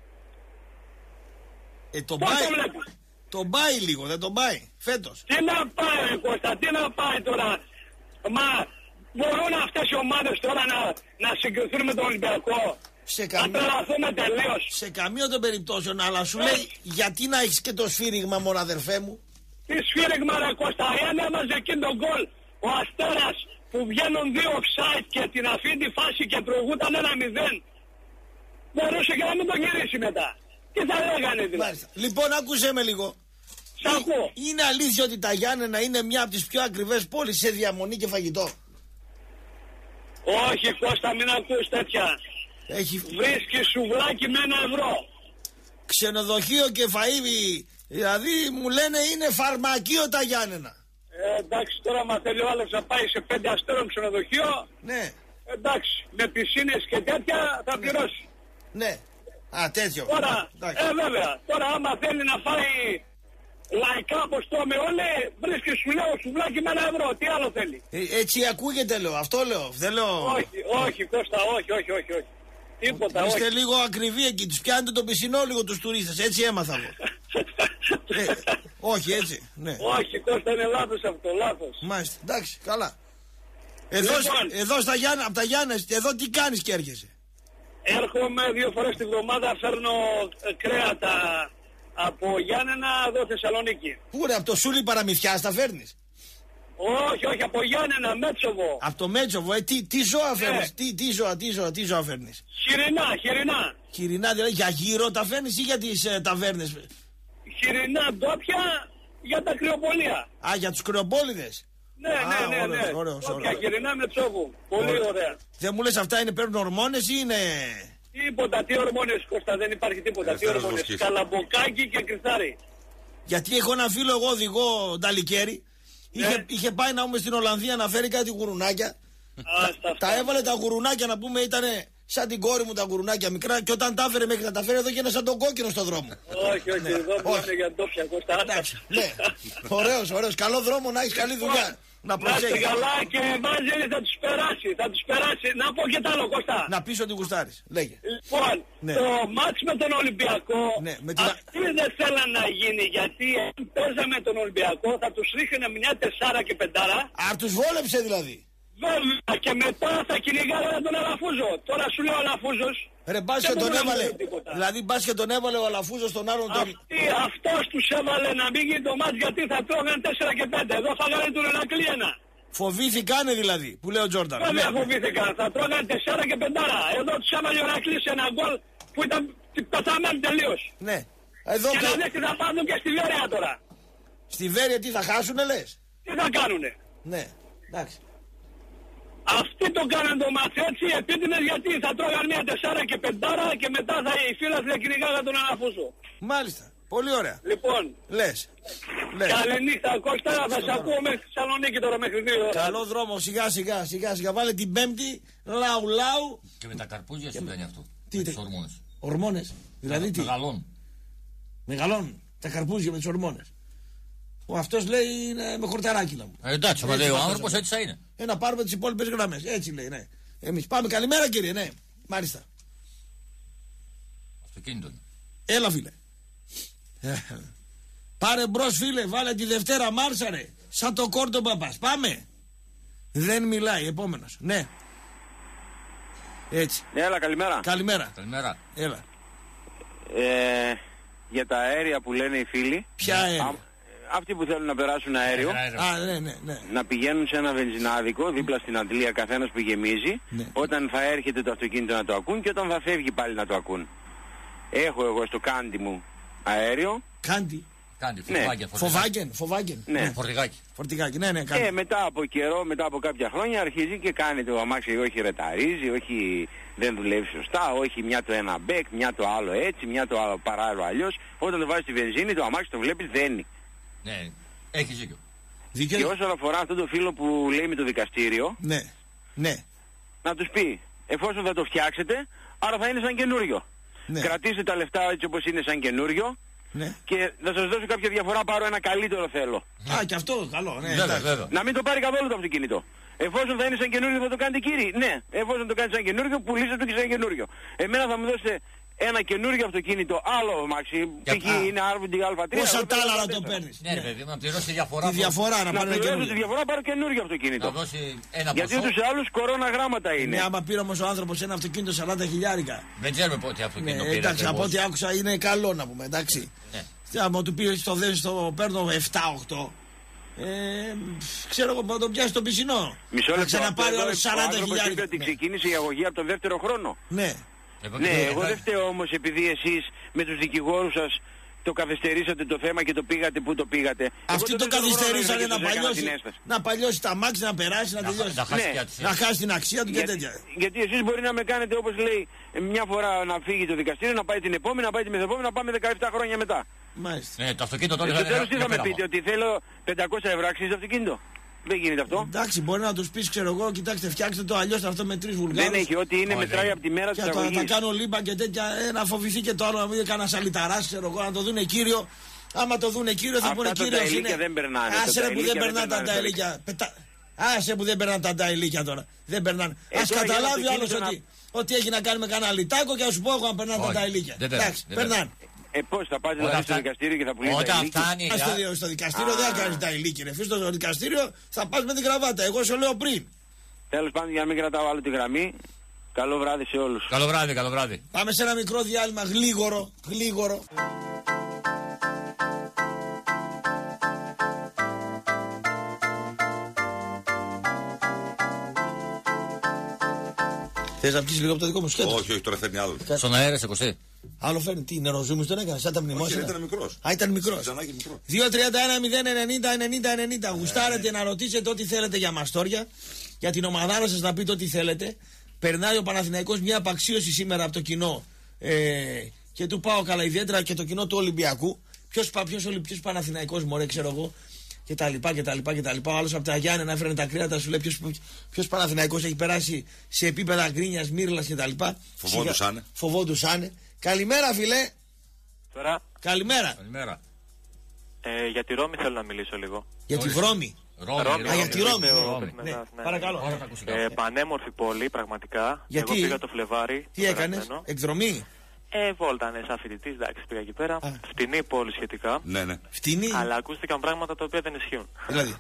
Ε, τον Πώς πάει, το βλέπεις? τον πάει λίγο, δεν τον πάει, φέτος. Τι να πάει, ρε Κώστα, τι να πάει τώρα. Μα μπορούν αυτές οι ομάδες τώρα να, να συγκριθούν με τον Ολυμπιακό. Σε Να καμία, τρελαθούμε τελείως. σε καμία των περιπτώσεων, αλλά σου λέει γιατί να έχεις και το σφύριγμα, μωρά αδερφέ μου. Τι σφύριγμα, ρε Κώστα, εάν έμαζε εκείνη τον γκολ ο Αστέρας που βγαίνουν δύο offside και την αφήνει τη φάση και προηγούταν ένα μηδέν, μπορούσε και να μην τον γυρίσει μετά. Τι θα λέγανε δηλαδή. Μάλιστα. Λοιπόν, άκουσέ με λίγο. Σ' ακούω. Είναι αλήθεια ότι τα Γιάννενα είναι μια από τις πιο ακριβές πόλεις σε διαμονή και φαγητό? Όχι Κώστα, μην ακούς τέτοια. Έχει Βρίσκει σουβλάκι με ένα ευρώ. ξενοδοχείο και φαΐ, δηλαδή μου λένε είναι φαρμακείο τα Γιάννενα. Ε, εντάξει, τώρα μα θέλει ο άλλος να πάει σε πέντε αστέρων ξενοδοχείο. Ναι, Εντάξει, με πισίνες και τέτοια θα πληρώσει. ναι. Α, τέτοιο. Τώρα, Εντάξει. ε βέβαια, τώρα άμα θέλει να φάει λαϊκά όπως το με όλοι, βρίσκει σου λέω σουβλάκι με ένα ευρώ. Τι άλλο θέλει. Ε, έτσι ακούγεται λέω, αυτό λέω. Δεν λέω. Όχι, όχι Κώστα, όχι, όχι, όχι, όχι. Τίποτα, Είστε όχι. λίγο ακριβοί εκεί, τους πιάνετε το πισινό λίγο τους τουρίστες, έτσι έμαθα εγώ. ε, όχι έτσι, ναι. Όχι Κώστα, είναι λάθος αυτό, λάθος. Μάλιστα, εντάξει, καλά. Εδώ, Λοιπόν. εδώ στα Γιάννα, από τα Γιάννες, εδώ τι κάνεις και έρχεσαι? Έρχομαι δύο φορές τη βδομάδα, φέρνω ε, κρέατα από Γιάννενα εδώ Θεσσαλονίκη. Πού ρε, από το Σούλι Παραμυθιάς τα φέρνεις? Όχι, όχι, από Γιάννενα, Μέτσοβο. Από το Μέτσοβο, ε, τι, τι ζώα Ναι. φέρνεις, τι, τι ζώα, τι ζώα, τι ζώα φέρνεις? Χοιρινά, χοιρινά. Χοιρινά, δηλαδή για γύρο τα φέρνεις ή για τις ε, ταβέρνες? Χοιρινά ντόπια για τα κρυοπολία. Α, για τους κρεοπόλιδες. Ναι, Α, ναι, ναι, ωραίος, ναι. ωραίος, Ντόπια ωραίος. χοιρινά με τσόβου. Πολύ Ωραία. ωραία. Δεν μου λες αυτά είναι, παίρνουν ορμόνες ή είναι? Τίποτα, τι ορμόνες Κώστα, δεν υπάρχει τίποτα. Τι Ελευθέρος ορμόνες, βοσκής. καλαμποκάκι και κρυθάρι. Γιατί έχω ένα φίλο εγώ οδηγό νταλικέρι. Είχε, Ναι. είχε πάει να πούμε στην Ολλανδία να φέρει κάτι γουρουνάκια. Α, στα Τα αυτά. έβαλε τα γουρουνάκια να πούμε ήταν σαν την κόρη μου τα γουρουνάκια μικρά και όταν τα έφερε μέχρι να τα φέρει εδώ και είναι σαν τον κόκκινο στον δρόμο. Όχι, όχι, εδώ είναι για ντόπια Κώστα. Εντάξει, ναι. Ωραίος, ωραίος. Καλό δρόμο να έχεις καλή δουλειά. Να προσέχεις. Να είστε καλά και Βάζελη θα τους περάσει, θα τους περάσει. Να πω και τ' άλλο Κώστα. Να πεις ότι γουστάρεις. Λέγε. Λοιπόν, ναι. το μάτς με τον Ολυμπιακό, ναι, με την... αυτοί δεν θέλαν να γίνει γιατί αν παίζαμε τον Ολυμπιακό θα τους ρίχνε μια τεσσάρα και πεντάρα. Α, τους βόλεψε δηλαδή. Βέβαια και μετά θα κυνηγάγανε τον Αλαφούζο. Τώρα σου λέει ο Αλαφούζος. Ρε μπας και τον έβαλε. Δηλαδή μπας και τον έβαλε ο Αλαφούζος στον άλλον τον... Αυτός τους έβαλε να μην γίνει το μάτς γιατί θα τρώγαν τέσσερα και πέντε. Εδώ φάγανε τον Ερακλή ένα. Φοβήθηκανε δηλαδή που λέει ο Τζόρνταν. Βέβαια φοβήθηκαν. Θα τρώγαν τέσσερα και πεντάρα. Εδώ τους έβαλε ο Ερακλής ένα γκολ που ήταν πεθαμένοι τελείως. Ναι. Εδώ και να δεις τι θα πάρουν και στη Βέρεια τώρα. Στη Βέρεια τι θα χάσουνε λες. Τι θα κάνουνε. Ναι. Εντάξει. Αυτοί το κάναν το μάτι έτσι επίτηδες γιατί θα τρώγαν μια τεσσάρα και πεντάρα και μετά θα οι φίλαθλοι κυνηγάγαν τον Αλαφούζο. Μάλιστα. Πολύ ωραία. Λοιπόν. Λες. Λες. Καλή νύχτα Κώστα, θα σε ακούω μέχρι Θεσσαλονίκη τώρα μέχρι δύο ώρα. Καλό δρόμο, σιγά σιγά σιγά σιγά. Βάλε την Πέμπτη, λαου λαου. Και με τα καρπούζια συμβαίνει αυτό. Τι με τις ορμόνες. Ορμόνες. Δηλαδή τι. Μεγαλώνουν. Μεγαλώνουν τα καρπούζια με τις ορμόνες. Ο αυτός λέει είναι με χορταράκι να μου. Ε, εντάξει, μα λέει ο άνθρωπος έτσι θα είναι. Ε, να πάρουμε τις υπόλοιπες γραμμές. Έτσι λέει, ναι. Εμείς πάμε. Καλημέρα κύριε, ναι. Μάλιστα. Αυτοκίνητο. Έλα φίλε. Πάρε μπρος φίλε, βάλε τη Δευτέρα μάρσαρε. Σαν το Κόρντομπα πας. Πάμε. Δεν μιλάει, επόμενος. Ναι. Έτσι. Έλα, καλημέρα. Καλημέρα. Καλημέρα. Έλα. Ε, για τα αέρια που λένε οι φίλοι. Ποια αέρια? Α, αυτοί που θέλουν να περάσουν αέριο. Α, ναι, ναι, ναι. Να πηγαίνουν σε ένα βενζινάδικο δίπλα στην αντλία, καθένας που γεμίζει. Ναι. Όταν θα έρχεται το αυτοκίνητο να το ακούν και όταν θα φεύγει πάλι να το ακούν. Έχω εγώ στο κάντι μου αέριο. Κάντι. Κάντι, ναι. Φοβάγγεν, φοβάγγεν. Ναι. Φορτηγάκι. Φορτηγάκι, ναι, ναι, κάντι. Και μετά από καιρό, μετά από κάποια χρόνια αρχίζει και κάνει το αμάξι, όχι ρεταρίζει, όχι δεν δουλεύει σωστά, όχι μια το ένα μπέκ, μια το άλλο έτσι, μια το άλλο παράλληλο αλλιώς. Όταν το βάζει στη βενζίνη, το αμάξι το βλέπεις δένει. Ναι, έχεις δίκιο. Δίκαιο. Και όσον αφορά αυτό το φίλο που λέει με το δικαστήριο, ναι, ναι. να τους πει, εφόσον θα το φτιάξετε, άρα θα είναι σαν καινούριο. Ναι. Κρατήστε τα λεφτά έτσι όπως είναι σαν καινούριο. Ναι. Και θα σας δώσω κάποια διαφορά, πάρω ένα καλύτερο θέλω. Α, και αυτό καλό, ναι. Βέβαια, βέβαια. Να μην το πάρει καθόλου το αυτοκίνητο. Εφόσον θα είναι σαν καινούριο θα το κάνετε κύριοι. Ναι, εφόσον το κάνετε σαν καινούριο, πουλήστε το και σαν καινούριο. Εμένα θα μου δώσετε ένα καινούριο αυτοκίνητο, άλλο αμάξι. Εκεί είναι αρ βι ντι α τρία. Πόσα τάλα να το παίρνεις. Ναι, ρε παιδί, να πληρώσει τη διαφορά. Τη διαφορά να πάρει ένα καινούριο. Τη διαφορά πάρω καινούριο αυτοκίνητο. Να δώσει ένα γιατί ποσό. τους άλλους κορώνα γράμματα είναι. Ναι, άμα πήρε όμως ο άνθρωπος ένα αυτοκίνητο σαράντα χιλιάρικα. Δεν ξέρουμε πότε αυτοκίνητο ναι, πήρε. Εντάξει, από ό,τι άκουσα είναι καλό να πούμε, εντάξει. Ναι. Άμα του πει στο δες το παίρνω επτά οκτώ. Ε, ξέρω εγώ, θα το πιάσει τον πισινό. Μισό λεπτό. Να ξαναπάρει όλες τις σαράντα χιλιάδες. Είπε ότι ξεκίνησε η αγωγή από τον δεύτερο χρόνο. Ναι. Ναι, εγώ δεν φταίω όμως επειδή εσείς με τους δικηγόρους σας το καθυστερήσατε το θέμα και το πήγατε που το πήγατε. Αυτοί το καθυστερήσανε να παλιώσει, να παλιώσει τα μάξι, να περάσει, να, να τελειώσει. Να, ναι, να χάσει την αξία του και τέτοια. Γιατί εσείς μπορεί να με κάνετε όπως λέει μια φορά να φύγει το δικαστήριο, να πάει την επόμενη, να πάει τη μεθεπόμενη, να πάμε δεκαεπτά χρόνια μετά. Μάλιστα. Ναι, το αυτοκίνητο τώρα στο τέλος τι θα με πείτε, ότι θέλω πεντακόσια ευρώ αξίζει το αυτοκίνητο. Δεν γίνεται αυτό. Εντάξει, μπορεί να του πει, ξέρω εγώ, κοιτάξτε, φτιάξτε το αλλιώ αυτό με τρει βουλγάρους. Δεν έχει, ό,τι είναι μετράει από τη μέρα τη αγωγής. Θα κάνω λίμπα και τέτοια, ε, να φοβηθεί και το άλλο, να μην κανένα αλυταρά, ξέρω εγώ, να το δούνε κύριο. Άμα το δούνε κύριο, θα πούνε κύριο. Αυτά τα ηλίκια δεν περνάνε. Άσε που δεν περνάνε τα ταηλίκια. Άσε που δεν περνάνε τα ταηλίκια τώρα. Δεν περνάνε. Α καταλάβει ο άλλο ότι έχει να κάνει με κανένα λιτάκο και α σου πω εγώ αν περνάνε τα ταηλίκια. Εντάξει, περνάνε. Ε, πώς θα πάτε δηλαδή στο δικαστήριο και θα πουλήσει τα ηλίκια. Φτάνει, στο, στο δικαστήριο δεν θα κάνεις τα ηλίκια. Ρε. Στο δικαστήριο θα πας με την κραβάτα. Εγώ σου λέω πριν. Τέλος πάντων, για να μην κρατάω άλλο τη γραμμή, καλό βράδυ σε όλους. Καλό βράδυ, καλό βράδυ. Πάμε σε ένα μικρό διάλειμμα, γλίγορο, γλίγορο. Θες να πιεις λίγο από το δικό μου σκέτο? Όχι, όχι, τώρα φέρνει άλλο. Στον αέρα σε κοστί. Άλλο φέρνει, τι νεροζούμις τον έκανε, σαν τα μνημόσυνα. Όχι, ήταν μικρός. Α, ήταν μικρός. Μικρό. δύο τριάντα ένα μηδέν ενενήντα ενενήντα ενενήντα. Γουστάρετε να ρωτήσετε ό,τι θέλετε για μαστόρια, για την ομαδάρα σας να πείτε ό,τι θέλετε. Περνάει ο Παναθηναϊκός μια απαξίωση σήμερα από το κοινό ε, και του πάω καλά, ιδιαίτερα και το κοινό του Ολυμπιακού. Ποιος, ποιος, ποιος Παναθηναϊκός, μωρέ, ξέρω εγώ. και τα λοιπά και τα λοιπά και τα λοιπά. Ο άλλος από τα Γιάννενα έφερε τα κρέατα, σου λέει ποιος Παναθηναϊκός έχει περάσει σε επίπεδα γκρίνιας, μύρλας και τα λοιπά. Φοβόντουσάνε. Φοβόντουσάνε. Καλημέρα, φιλέ. Τώρα. Καλημέρα. Καλημέρα. Ε, για τη Ρώμη θέλω να μιλήσω λίγο. Για τη Βρώμη. Ρώμη, Ρώμη, Α, για τη Ρώμη. Ρώμη. Ναι, ναι. Παρακαλώ. Ε, πανέμορφη πόλη, πραγματικά. Γιατί? Εγώ πήγα το Φλεβάρι. Τι έκανες, εκδρομή? Ε, βόλτανε σαν φοιτητής, εντάξει, πήγα εκεί πέρα. Α. Φτηνή πόλη σχετικά. Ναι, ναι. Φτηνή. Αλλά ακούστηκαν πράγματα τα οποία δεν ισχύουν. Δηλαδή.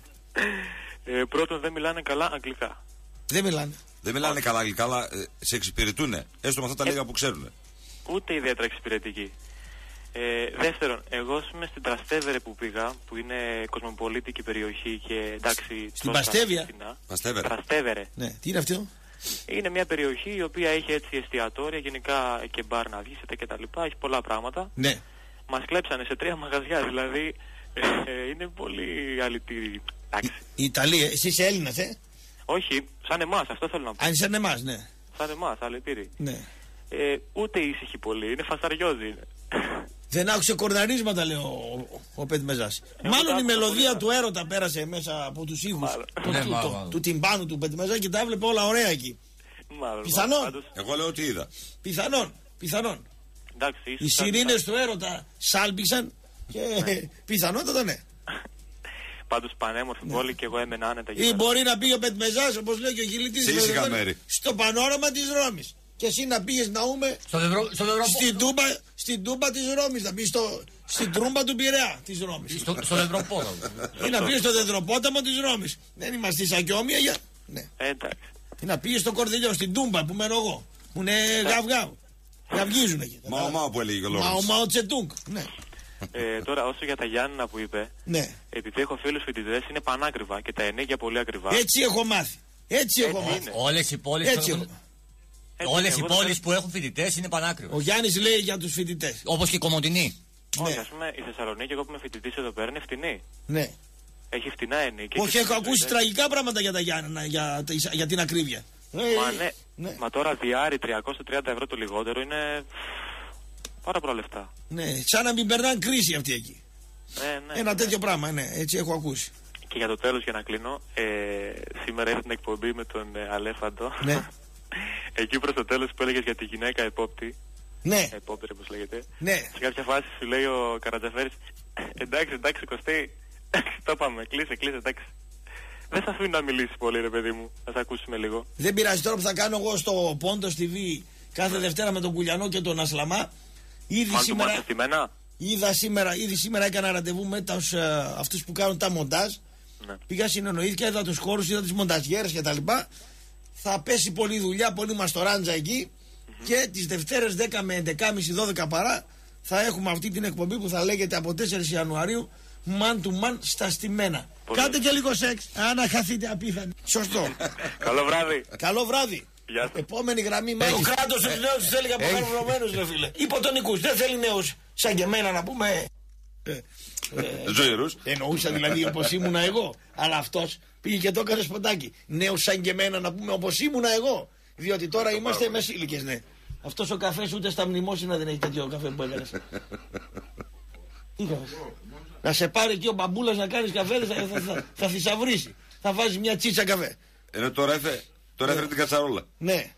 ε, πρώτον, δεν μιλάνε καλά αγγλικά. Δεν μιλάνε. Δεν μιλάνε Όχι. καλά αγγλικά, αλλά ε, σε εξυπηρετούνε. Έστω με αυτά τα ε, λίγα που ξέρουν. Ούτε ιδιαίτερα εξυπηρετικοί. Ε, δεύτερον, εγώ είμαι στην Τραστέβερε που πήγα, που είναι κοσμοπολίτικη περιοχή και εντάξει. Στην Παστέβια. Παστέβερε. Τραστέβερε. Ναι, τι είναι αυτό? Είναι μια περιοχή η οποία έχει έτσι εστιατόρια, γενικά και μπαρ να βγήσετε και τα λοιπά, έχει πολλά πράγματα. Ναι. Μας κλέψανε σε τρία μαγαζιά, δηλαδή ε, είναι πολύ αλητήρι. Οι Ιταλοί, εσύ είσαι Έλληνας, ε? Όχι, σαν εμάς, αυτό θέλω να πω. Αν σαν εμάς, ναι. Σαν εμάς, αλητήρι. Ναι. Ε, ούτε ήσυχη πολύ, είναι φασαριόζη είναι. Δεν άκουσε κορναρίσματα, λέει ο, ο, ο Πετμεζάς. Μάλλον η μελωδία του έρωτα πέρασε μέσα από τους ήχους του, ναι, του, το, του τυμπάνου του Πετμεζά και τα έβλεπε όλα ωραία εκεί. Μάλλον, πιθανόν. Μάλλον. Εγώ λέω ότι είδα. Πιθανόν. Πιθανόν. Εντάξει, οι σιρήνες του έρωτα σάλπιξαν και ναι. Πιθανότατα ναι. Πάντως πανέμορφη ναι. πόλη και εγώ έμενα άνετα. Ή μπορεί να πει ο Πετμεζάς, όπως λέει και ο Γιλητής, στο πανόραμα της Ρώμης. Και εσύ να πήγες να ούμε στο δευρω, στο δευρω... στην, τούμπα, στην τούμπα της Ρώμης, να πεις στο, στην τρούμπα του Πειραιά της Ρώμης. Στο, στο Δεδροπόταμο. Ή να πήγες στο Δεδροπόταμο της Ρώμης. Δεν είμαστε σαν και όμοια για... Ναι. Εντάξει. Ή να πήγες στο Κορδελιό, στην τούμπα που μένω εγώ. Που είναι γαυγάου. Γαυγίζουν εκεί. Μαο Μαο που έλεγε ο λόγος. Μαο Μαο Τσετούγκ. Ναι. Ε, τώρα όσο για τα Γιάννενα που είπε, ναι. επειδή έχω φίλους φοιτητές είναι πανάκριβα και τα ενίκια πολύ ακριβά. Έτσι έχω μάθει. Έτσι έχω μάθει. Όλες οι πόλεις Όλες οι πόλεις που έχουν φοιτητές είναι πανάκριβες. Ο Γιάννης λέει για τους φοιτητές. Όπως και η Κομοτηνή. Όχι, ας πούμε η Θεσσαλονίκη, εγώ που είμαι φοιτητής εδώ πέρα, είναι φτηνή. Ναι. Έχει φτηνά ενίκια. Όχι, έχω ακούσει τραγικά πράγματα για τα Γιάννενα, για, για την ακρίβεια. Μα ναι, ναι. Μα τώρα διάρρη τριακόσια τριάντα ευρώ το λιγότερο είναι πάρα πολλά λεφτά. Ναι, σαν να μην περνάνε κρίση αυτή εκεί. Ναι, ναι, Ένα ναι. τέτοιο πράγμα, ναι, έτσι έχω ακούσει. Και για το τέλος, για να κλείνω, ε, σήμερα ήρθε την εκπομπή με τον ε, Αλέφαντο. Ναι. Εκεί προς το τέλος που έλεγες για τη γυναίκα επόπτη. Ναι. Επόπτερη, όπως λέγεται. Ναι. Σε κάποια φάση σου λέει ο Καρατζαφέρης, εντάξει, εντάξει, Κωστή, το είπαμε, κλείσε, κλείσε, εντάξει. Δεν θα αφήνω να μιλήσει πολύ, ρε παιδί μου. Θα σε ακούσουμε λίγο. Δεν πειράζει, τώρα που θα κάνω εγώ στο Πόντος τι βι κάθε Δευτέρα με τον Κουλιανό και τον Ασλαμά. Ήδη Αν σήμερα. Του είδα σήμερα, ήδη σήμερα έκανα ραντεβού με τους, ε, αυτούς που κάνουν τα μοντάζ. Ναι. Πήγα, συνεννοήθηκα, είδα τους χώρους, είδα τις μονταζιέρες κτλ. Θα πέσει πολλή δουλειά, πολύ μαστοράντζα εκεί. Mm-hmm. Και τις Δευτέρες δέκα με έντεκα και μισή δώδεκα παρά θα έχουμε αυτή την εκπομπή που θα λέγεται από τέσσερις Ιανουαρίου Man to Man στα στημένα. Πολύ. Κάντε και λίγο σεξ, αν χαθείτε απίθανοι. Σωστό. Καλό βράδυ. Καλό βράδυ. Επόμενη γραμμή με. Ο κράτος τους νέους τους έλεγε αποχαρβρωμένους, ρε φίλε. Υποτονικούς, δεν θέλει νέους σαν και εμένα να πούμε. Ζωηρούς. Εννοούσα δηλαδή όπως ήμουνα εγώ. Αλλά αυτός πήγε και το έκανε σποντάκι. Νέους σαν και εμένα να πούμε όπως ήμουνα εγώ. Διότι τώρα είμαστε μεσήλικες, ναι. Αυτός ο καφές ούτε στα μνημόσυνα δεν έχει τέτοιο καφέ που έκανες. Τι καφές? Να σε πάρει εκεί ο μπαμπούλας να κάνεις καφέ, θα, θα, θα, θα θησαυρίσει. Θα βάζεις μια τσίτσα καφέ. Ενώ τώρα έφερε, τώρα έφερε την κατσαρόλα. Ναι.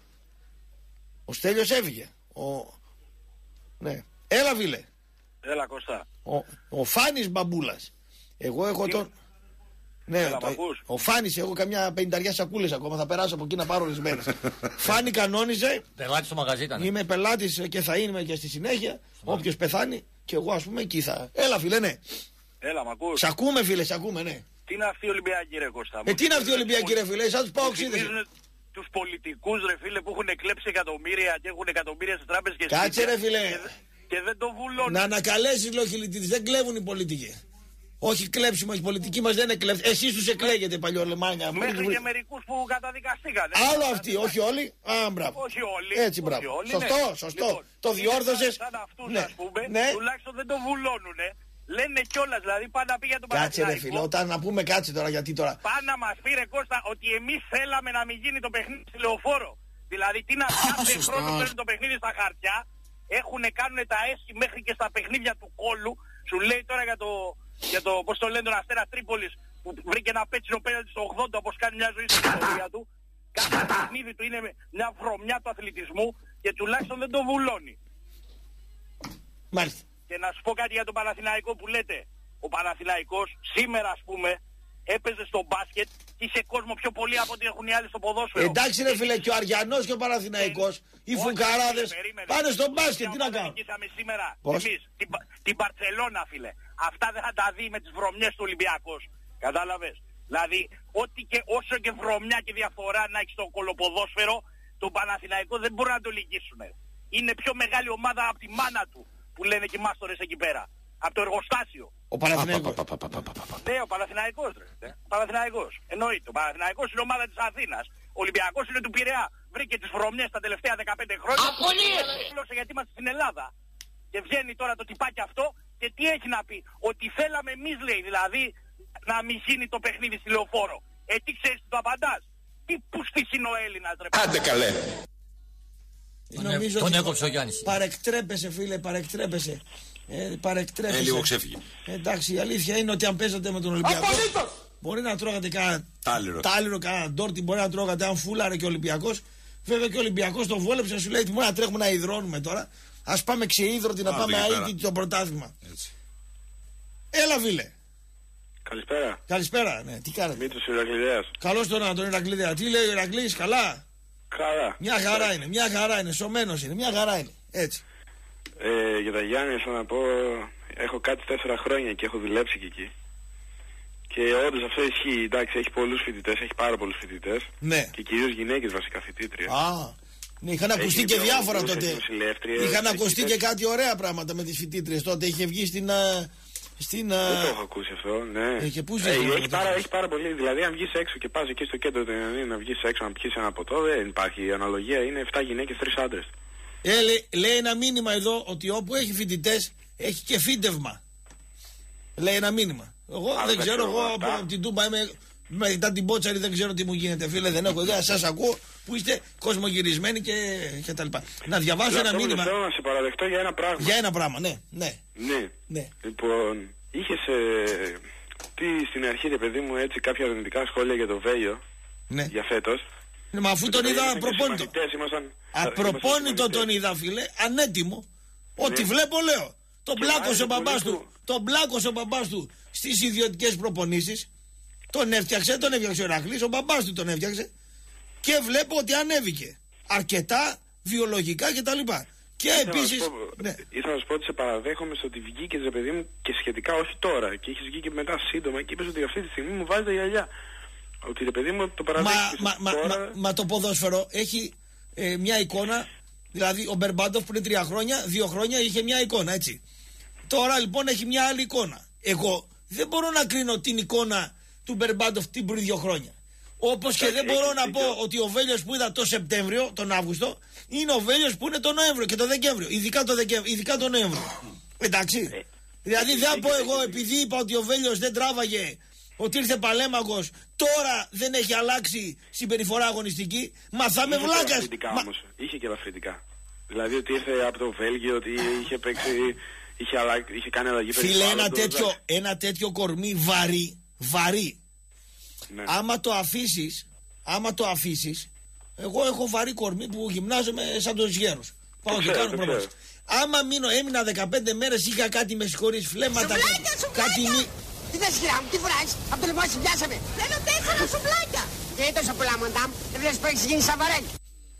Ο Στέλιος έφυγε. Ο... Ναι. Έλα, φίλε. Έλα, Κώστα. Ο, ο Φάνης μπαμπούλας. Εγώ έχω Τι? τον... Ναι, Έλα, το... ο Φάνης, έχω καμιά πενταριά σακούλες ακόμα. Θα περάσω από εκεί να πάρω ορισμένες. Φάνη κανόνιζε. Πελάτη στο μαγαζί ήταν. Είμαι πελάτης και θα είμαι και στη συνέχεια. Όποιος πεθάνει και εγώ, ας πούμε, εκεί θα. Έλα, φίλε, ναι. Έλα, μ' ακούς. Σ' ακούμε, φίλε, σ' ακούμε, ναι. Τι είναι αυτή η Ολυμπιακή, ρε Κώστα? Ε, τι είναι αυτή η Ολυμπιακή, ρε φίλε, σαν τους Παοξίδες. Τους πολιτικούς, ρε φίλε, που έχουν κλέψει εκατομμύρια και έχουν εκατομμύρια στις τράπεζες και Κάτσε, ρε φίλε. Και, και δεν το βουλώνουν. Να ανακαλέσεις, Λοχιλητίδης, δεν κλέβουν οι πολιτικοί. Όχι κλέψιμο, οι πολιτικοί μας δεν είναι κλέψιμο. Εσείς τους εκλέγετε, παλιολεμάνια. Μέχρι και μερικούς που καταδικαστήκατε. Άλλο αυτοί, όχι όλοι. Α, μπράβο. Όχι όλοι. Έτσι, μπράβο. Όχι όλοι, σωστό, ναι. σωστό. Λοιπόν, το διόρθωσες. Σαν αυτούς, ναι. ας πούμε, ναι. τουλάχιστον δεν το βουλώνουνε. Λένε κιόλας, δηλαδή πάνε να πει για τον Παναθηναϊκό. Κάτσε, ρε φίλε, όταν να πούμε κάτσε τώρα, γιατί τώρα. Πάνε να μας πει, ρε Κώστα, ότι εμείς θέλαμε να μην γίνει το παιχνίδι στη Λεωφόρο. Δηλαδή, τι να κάθε χρόνο παίρνουν το παιχνίδι στα χαρτιά, έχουν κάνουν τα έσχη μέχρι και στα παιχνίδια του κόλου. Σου λέει τώρα για το. για το, πώς το λένε, τον Αστέρα Τρίπολης που βρήκε ένα πέτσινο πέναλτι στο ογδόντα όπως κάνει μια ζωή στην ιστορία του. Κάθε παιχνίδι του είναι μια βρωμιά του αθλητισμού και τουλάχιστον δεν το βουλώνει. Μάλιστα. Και να σου πω κάτι για τον Παναθηναϊκό που λέτε. Ο Παναθηναϊκός σήμερα, ας πούμε, έπαιζε στο μπάσκετ και είχε κόσμο πιο πολύ από ό,τι έχουν οι άλλοι στο ποδόσφαιρο. Εντάξει ρε φίλε, και ο Αριανός και ο Παναθηναϊκός, οι φουκαράδες πάνε στο μπάσκετ, τι να κάνουν. Σήμερα, Πώς? εμείς, την, την Μπαρτσελώνα, φίλε. Αυτά δεν θα τα δει με τις βρωμιές του Ολυμπιακός. Κατάλαβες. Δηλαδή, ό,τι και, όσο και βρωμιά και διαφορά να έχει στο κολοποδόσφαιρο, τον Παναθηναϊκό δεν μπορούν να το λυγίσουν. Είναι πιο μεγάλη ομάδα από τη μάνα του, που λένε και οι μάστορες εκεί πέρα. Από το εργοστάσιο. Ο Παναθηναϊκός. Ναι, ο Παναθηναϊκός, ρε. Ο Παναθηναϊκός. Εννοείται. Ο Παναθηναϊκός είναι ομάδα της Αθήνας. Ο Ολυμπιακός είναι του Πειραιά. Βρήκε τις βρωμιές τα τελευταία δεκαπέντε χρόνια. Απολύεται! Γιατί είμαστε στην Ελλάδα. Και βγαίνει τώρα το τυπάκι αυτό και τι έχει να πει. Ότι θέλαμε εμείς, λέει, δηλαδή, να μην γίνει το παιχνίδι στη Λεωφόρο. Ε, τι ξέρεις, το απαντάς. Τι πουστής είναι ο Έλληνας, ρε. Άντε καλέ. Νομίζω τον έκοψε ο Γιάννης. Παρεκτρέπεσαι, φίλε, παρεκτρέπεσαι. Ε, παρεκτρέπεσαι. Ε, λίγο ξέφυγε. Ε, εντάξει, η αλήθεια είναι ότι αν παίζατε με τον Ολυμπιακό. Απολύτως! Μπορεί να τρώγατε κανένα τάλιρο, τάλιρο κανένα ντόρτι, μπορεί να τρώγατε αν φούλαρε και ο Ολυμπιακός. Βέβαια και ο Ολυμπιακός το βόλεψε, σου λέει: τι μόνο να τρέχουμε να υδρώνουμε τώρα. Ας πάμε ξείδρωτη να πάμε αίτητη το πρωτάθλημα. Έτσι. Έλα, φίλε. Καλησπέρα. Καλησπέρα, ναι, τι κάνετε. Μήτρος Ηρακλειδέας. Καλώς τον τον Ηρακλειδέα. Τι λέει ο Ηρακλής, καλά. Καλά. Μια χαρά είναι, μια χαρά είναι, σωμένος είναι, μια χαρά είναι. Έτσι. Ε, για τα Γιάννη, θέλω να πω, έχω κάτι τέσσερα χρόνια και έχω δουλέψει και εκεί. Και όντως αυτό ισχύει, εντάξει, έχει πολλούς φοιτητές, έχει πάρα πολλούς φοιτητές. Ναι. Και κυρίως γυναίκες βασικά φοιτήτριες. Α, ναι, είχαν ακουστεί και διάφορα τότε. Είχαν ακουστεί και κάτι ωραία πράγματα με τις φοιτήτριες τότε. Είχε βγει στην. στην δεν το έχω ακούσει αυτό, ναι. Ε, και πού ε, έχει, πάρα, έχει πάρα πολύ. Δηλαδή, αν βγεις έξω και πας εκεί στο κέντρο του Ιαννή να βγεις έξω να πιεις ένα ποτό, δεν υπάρχει. Η αναλογία είναι επτά γυναίκες, τρεις άντρες. Ε, λέει, λέει ένα μήνυμα εδώ ότι όπου έχει φοιτητές έχει και φύτευμα. Λέει ένα μήνυμα. Εγώ Α, δεν ξέρω, εγώ από, από την Τούμπα είμαι. Μετά την Πότσαρη δεν ξέρω τι μου γίνεται, φίλε. Δεν έχω ιδέα. Σας ακούω που είστε κοσμογυρισμένοι και, και τα λοιπά. Να διαβάσω ένα μήνυμα. Θέλω να σε παραδεχτώ για ένα πράγμα. Για ένα πράγμα, ναι. Ναι. ναι. ναι. Λοιπόν, είχες ε, τι στην αρχή, ρε παιδί μου, έτσι κάποια αρνητικά σχόλια για το Βέλιο. Ναι. Για φέτος. Ναι, μα αφού τον είδα απροπόνητο. Απροπόνητο τον είδα, φίλε. Ανέτοιμο. Ναι. Ό,τι βλέπω, λέω. Τον μπλάκωσε ο μπαμπάς του. Τον μπλάκωσε ο μπαμπάς του στις ιδιωτικές προπονήσεις. Τον έφτιαξε, τον έφτιαξε ο Ηρακλής, ο μπαμπάς του τον έφτιαξε. Και βλέπω ότι ανέβηκε. Αρκετά, βιολογικά κτλ. Και επίσης. Ναι. Ήθελα να σου πω ότι σε παραδέχομαι στο ότι βγήκε, ρε παιδί μου, και σχετικά όχι τώρα. Και έχει βγει και μετά σύντομα και είπε ότι αυτή τη στιγμή μου βάζει τα γυαλιά. Ότι ρε παιδί μου το παραδέχομαι. Μα, μα, τώρα... μα, μα το ποδόσφαιρο έχει ε, μια εικόνα. Δηλαδή ο Μπερμπάντοφ πριν τρία χρόνια, δύο χρόνια είχε μια εικόνα, έτσι. Τώρα λοιπόν έχει μια άλλη εικόνα. Εγώ δεν μπορώ να κρίνω την εικόνα του Μπερμπάντοφ την πριν δύο χρόνια. Όπως και δεν μπορώ να πω ότι ο Βέλιος που είδα το Σεπτέμβριο, τον Αύγουστο, είναι ο Βέλιος που είναι τον Νοέμβριο και τον Δεκέμβριο. Ειδικά τον Δεκέμβριο, ειδικά τον Νοέμβριο. Εντάξει. Δηλαδή δεν πω εγώ επειδή είπα ότι ο Βέλιος δεν τράβαγε, ότι ήρθε παλέμαχος, τώρα δεν έχει αλλάξει συμπεριφορά αγωνιστική. Μα θα με βλάκας. Μα... Είχε και ελαφρυντικά. Δηλαδή ότι ήρθε από το Βέλγιο, ότι είχε παίξει, είχε, αλλα... είχε κάνει αλλαγή. Φίλε, ένα τέτοιο, ένα τέτοιο κορμί βαρύ, βαρύ. Ναι. Άμα το αφήσεις, άμα το αφήσεις, εγώ έχω βαρύ κορμί που γυμνάζομαι σαν τους γέρους. Πάω και κάνω προπόνηση. Άμα μείνω, έμεινα δεκαπέντε μέρες, είχα κάτι με συγχωρείς φλέμματα. Σουβλάκια, σουβλάκια! Κάτι μη... Τι θες χειρά μου, τι φοράς, από το λαιμό συμπιάσαμε. Θέλω τέσσερα σουβλάκια. Και είναι τόσο πολλά, μοντάμ, δεν βλέπεις που έχεις γίνει σαβαράκι.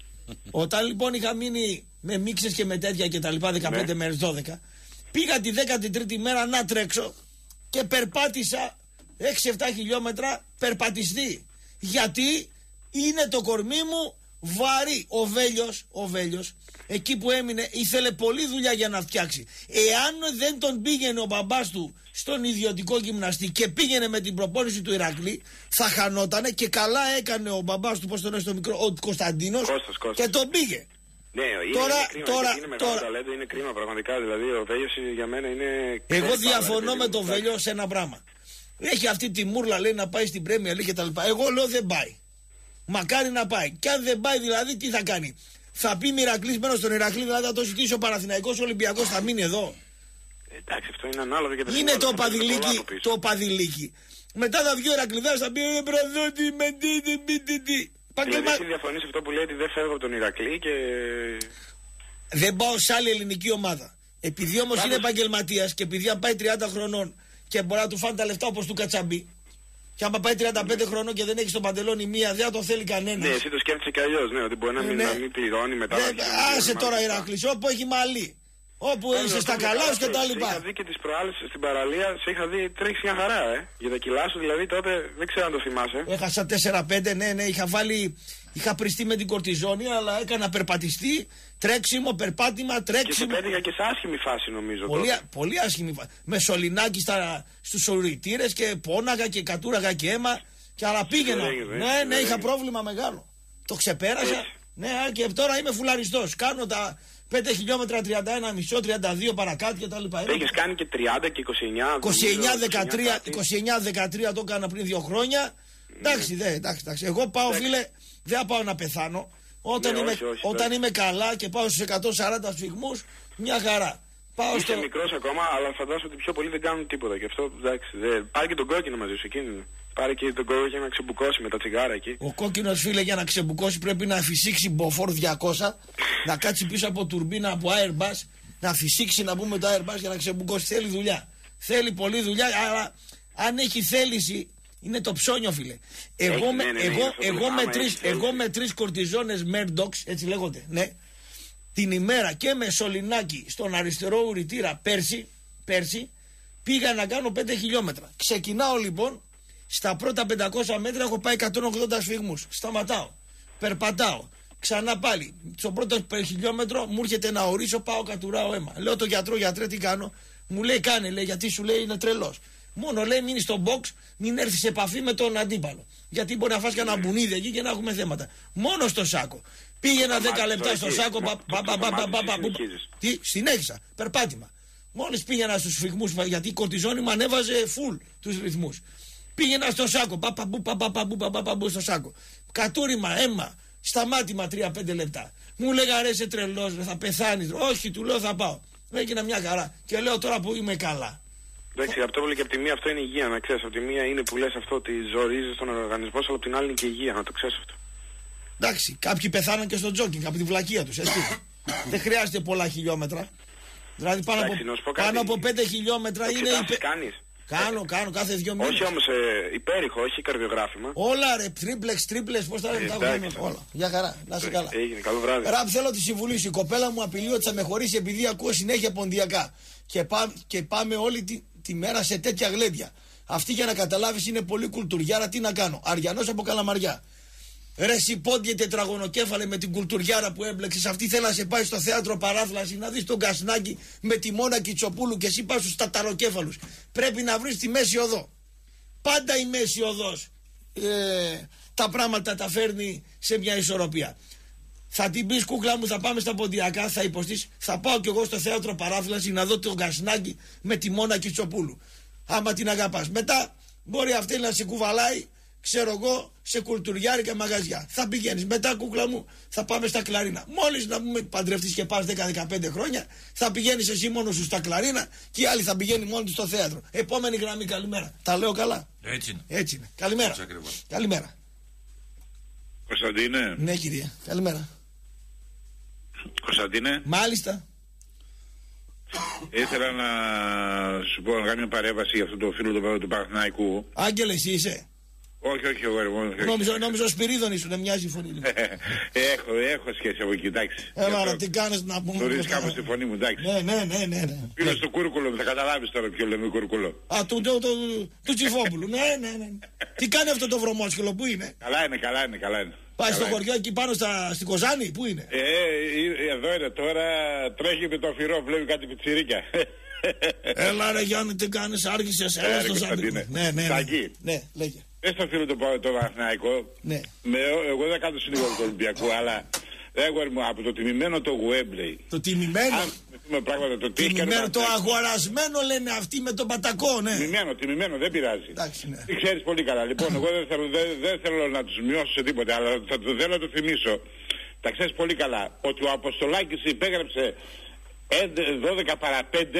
Όταν λοιπόν είχα μείνει με μίξες και με τέτοια και τα λοιπά δεκαπέντε μέρες, δώδεκα, πήγα τη δέκατη τρίτη μέρα να τρέξω και περπάτησα έξι εφτά χιλιόμετρα περπατιστή. Γιατί είναι το κορμί μου βαρύ. Ο Βέλιος, ο Βέλιος, εκεί που έμεινε, ήθελε πολλή δουλειά για να φτιάξει. Εάν δεν τον πήγαινε ο μπαμπάς του στον ιδιωτικό γυμναστή και πήγαινε με την προπόνηση του Ηρακλή, θα χανότανε. Και καλά έκανε ο μπαμπάς του, πώς τον είναι στο μικρό, ο Κωνσταντίνος, Κώστας, Κώστας. και τον πήγε. Ναι, είναι, τώρα, είναι κρίμα, τώρα, είναι μεγάλο τώρα, ταλέντο, είναι κρίμα πραγματικά. Δηλαδή ο Βέλιος για μένα είναι. Εγώ διαφωνώ με τον Βέλιο σε ένα πράγμα. Έχει αυτή τη μούρλα, λέει, να πάει στην Premier League και τα λοιπά. Εγώ λέω δεν πάει. Μακάρι να πάει. Και αν δεν πάει, δηλαδή, τι θα κάνει. Θα πει Μηρακλής μένω στον Ηρακλή, δηλαδή θα το ζητήσει ο Παναθηναϊκός, ο Ολυμπιακός θα μείνει εδώ. Εντάξει, αυτό είναι ανάλογο και τα είναι το παδιλίκι, το παδιλίκι. Μετά θα βγει ο Ηρακλειδάς, θα πει «Ε, προδότη, με τι, τι, τι, τι, τι». Δηλαδή έχει διαφωνήσει αυτό που λέει ότι δεν φεύγω από τον Ηρακλή και... Δεν πάω σε άλλη ελληνική ομάδα. Επειδή όμως είναι επαγγελματίας και επειδή αν πάει τριάντα χρονών και μπορεί να του φάνε τα λεφτά όπως του Κατσαμπή, και άμα πάει τριάντα πέντε χρονών και δεν έχει στον παντελόνι μία, δεν το θέλει κανένα. Ναι, εσύ το σκέφτεσαι κι αλλιώς, ναι, ότι μπορεί να μην, ναι. να μην πληρώνει μετά. Ναι, άσε τώρα Ηρακλής, όπου έχει μαλλί. Όπου είσαι στα καλά σου και τα λοιπά. Σε είχα δει και τις προάλλες στην παραλία, σε είχα δει τρέξει μια χαρά, ε. Για τα κιλά σου δηλαδή τότε δεν ξέρω αν το θυμάσαι. Έχασα τέσσερα πέντε, ναι, ναι, είχα βάλει. Είχα πριστεί με την κορτιζόνη, αλλά έκανα περπατιστή, τρέξιμο, περπάτημα, τρέξιμο. Και σε πέτυχα και σε άσχημη φάση νομίζω. Πολύ, πολύ άσχημη φάση. Με σωληνάκι στους οριτήρες και πόναγα και κατούραγα και αίμα. Και αλλά πήγαινα. Ναι, ναι, είχα πρόβλημα μεγάλο. Το ξεπέρασα. Έτσι. Ναι, και τώρα είμαι φουλαριστός. Κάνω τα πέντε χιλιόμετρα, τριάντα ένα κόμμα πέντε, τριάντα δύο παρακάτω και τα λοιπά. Έχεις κάνει και τριάντα και είκοσι εννιά. είκοσι εννιά δεκατρία το έκανα πριν δύο χρόνια. Εντάξει, δε, εντάξει, εντάξει. Εγώ πάω, εντάξει. Φίλε, δεν θα πάω να πεθάνω. Όταν, ναι, είμαι, όχι, όχι, όταν είμαι καλά και πάω στους εκατόν σαράντα σφυγμούς, μια χαρά. Πάω Είσαι στο... μικρός ακόμα, αλλά φαντάζομαι ότι πιο πολλοί δεν κάνουν τίποτα. Και αυτό, εντάξει, δε... πάρε και τον κόκκινο μαζί σου εκείνο. Πάρε και τον κόκκινο για να ξεμπουκώσει με τα τσιγάρα εκεί. Ο κόκκινος, φίλε, για να ξεμπουκώσει πρέπει να φυσήξει μποφόρ διακόσια, να κάτσει πίσω από τουρμπίνα από Airbus, να φυσήξει να πούμε το Airbus για να ξεμπουκώσει. Θέλει δουλειά. Θέλει πολλή δουλειά, αλλά αν έχει θέληση. Είναι το ψώνιο, φίλε. Εγώ, έχει, με, ναι, ναι, εγώ, ναι, εγώ, με τρεις, εγώ με τρεις κορτιζόνες Merdox, έτσι λέγονται, ναι, την ημέρα και με σωληνάκι στον αριστερό ουρητήρα πέρσι, πέρσι πήγα να κάνω πέντε χιλιόμετρα. Ξεκινάω λοιπόν, στα πρώτα πεντακόσια μέτρα έχω πάει εκατόν ογδόντα σφυγμούς. Σταματάω, περπατάω, ξανά πάλι. Στο πρώτο χιλιόμετρο μου έρχεται να ορίσω, πάω κατουράω αίμα. Λέω το γιατρό, γιατρέ, τι κάνω. Μου λέει κάνε, λέει, γιατί σου λέει είναι τρελός. Μόνο λέει μείνει στο box, μην έρθει σε επαφή με τον αντίπαλο. Γιατί μπορεί να φας κανένα μπουνίδι εκεί και να έχουμε θέματα. Μόνο στο σάκο. Πήγαινα δέκα λεπτά στο σάκο. Τι, συνέχισα. Περπάτημα. Μόλις πήγαινα στους σφυγμούς, γιατί η κορτιζόνη μου ανέβαζε full τους ρυθμούς. Πήγαινα στο σάκο. Παπαμπού, παπαμπού, παπαμπού στο σάκο. Κατούριμα, αίμα. Σταμάτημα τρία πέντε λεπτά. Μου λέγα ρε είσαι τρελός, θα πεθάνεις. Όχι, του λέω θα πάω. Έγινα μια χαρά. Και λέω τώρα που είμαι καλά. Εντάξει, από το και από τη μία αυτό είναι υγεία, να ξέρεις. Από τη μία είναι που λες αυτό ότι ζορίζεις τον οργανισμό, αλλά από την άλλη είναι και υγεία, να το ξέρεις αυτό. Εντάξει, κάποιοι πεθάναν και στο τζόκινγκ από τη βλακεία τους, έτσι. Δεν χρειάζεται πολλά χιλιόμετρα. Δηλαδή πάνω, Εντάξει, από, πάνω από πέντε χιλιόμετρα το είναι. Υπε... κάνεις. Κάνω, κάνω κάθε δύο μήνες. Όχι όμως ε, υπέρηχο, όχι καρδιογράφημα. Όλα ρε, τρίπλεξ, τρίπλες, πώς τα λέμε, τα έχουμε όλα. Για χαρά, να είσαι καλά. Έγινε, καλό βράδυ. Ραπ, θέλω τη συμβουλή σου. Η κοπέλα μου απειλεί ότι θα με χωρίσει επειδή ακούω συνέχεια ποντιακά. Και, πά, και πάμε όλη τη, τη μέρα σε τέτοια γλέντια. Αυτή για να καταλάβεις είναι πολύ κουλτουριάρα, τι να κάνω. Αριανός από Καλαμαριά. Ρε συμπόντιε τετραγωνοκέφαλε με την κουλτουριάρα που έμπλεξες. Αυτή θέλει να σε πάει στο θέατρο Παράθλαση να δεις τον Κασνάκη με τη Μόνα Κιτσοπούλου και εσύ πας στους ταταροκέφαλους. Πρέπει να βρεις τη μέση οδό. Πάντα η μέση οδός ε, τα πράγματα τα φέρνει σε μια ισορροπία. Θα την πεις κούκλα μου, θα πάμε στα ποντιακά, θα υποστείς. Θα πάω κι εγώ στο θέατρο Παράθλαση να δω τον Κασνάκη με τη Μόνα Κιτσοπούλου. Άμα την αγαπάς. Μετά μπορεί αυτή να σε κουβαλάει, ξέρω εγώ, σε κουλτουριάρικα μαγαζιά. Θα πηγαίνεις. Μετά, κούκλα μου, θα πάμε στα Κλαρίνα. Μόλις να πούμε παντρευτείς και πας δέκα με δεκαπέντε χρόνια, θα πηγαίνεις εσύ μόνος σου στα Κλαρίνα και οι άλλοι θα πηγαίνουν μόνοι τους στο θέατρο. Επόμενη γραμμή, καλημέρα. Τα λέω καλά. Έτσι είναι. Έτσι είναι. Καλημέρα. Καλημέρα. Κωνσταντίνε. Ναι, κυρία. Καλημέρα. Κωνσταντίνε. Μάλιστα. Ήθελα να σου πω να κάνω μια παρέμβαση για αυτό το φίλο του, του Παναθηναϊκού. Άγγελε, εσύ είσαι. Όχι, όχι, εγώ εγώ. Νόμιζα, νόμιζα Σπυρίδωνη σου, δεν μοιάζει η φωνή. έχω, έχω σχέση από εκεί, εντάξει. Έλα, τι κάνεις να πούμε. Το ρίχνεις κάπως στη φωνή μου, εντάξει. Ναι, ναι, ναι, ναι. Φίλος του Κούρκουλο, θα καταλάβεις τώρα ποιο λέμε Κούρκουλο. Α, του, του, του, του Τσιφόπουλου, ναι, ναι, ναι. Τι κάνει αυτό το βρωμόσκυλο, πού είναι. Καλά είναι, καλά είναι, καλά είναι. Πάει στο χωριό εκεί πάνω στα, στην Κοζάνη, πού είναι. Ε, εδώ είναι τώρα, τρέχει με το φυρό, βλέπει κάτι πιτσιρίκια. Έλα ρε Γιάννη, τι κάνεις, άργησες, έλα στο Σαντίκο. Ναι, ναι, ναι, λέγε. Δεν στο φίλο το, το Παναθηναϊκό. Ναι. Με, εγώ δεν κάνω συνήγορο του Ολυμπιακού, αλλά έγω μου από το τιμημένο το Γουέμπλεϊ. Το τιμημένο. Αν πούμε πράγματα, το τι τιμημένο, το αγορασμένο λένε αυτοί με τον Πατακό, ναι. Τιμημένο, τιμημένο, δεν πειράζει. Εντάξει, ναι. Τι ξέρεις πολύ καλά. Λοιπόν, εγώ δεν θέλω, δεν, δεν θέλω να τους μειώσω σε τίποτα, αλλά θα το θέλω να το θυμίσω. Τα ξέρεις πολύ καλά. Ότι ο Αποστολάκης υπέγραψε δώδεκα παρά πέντε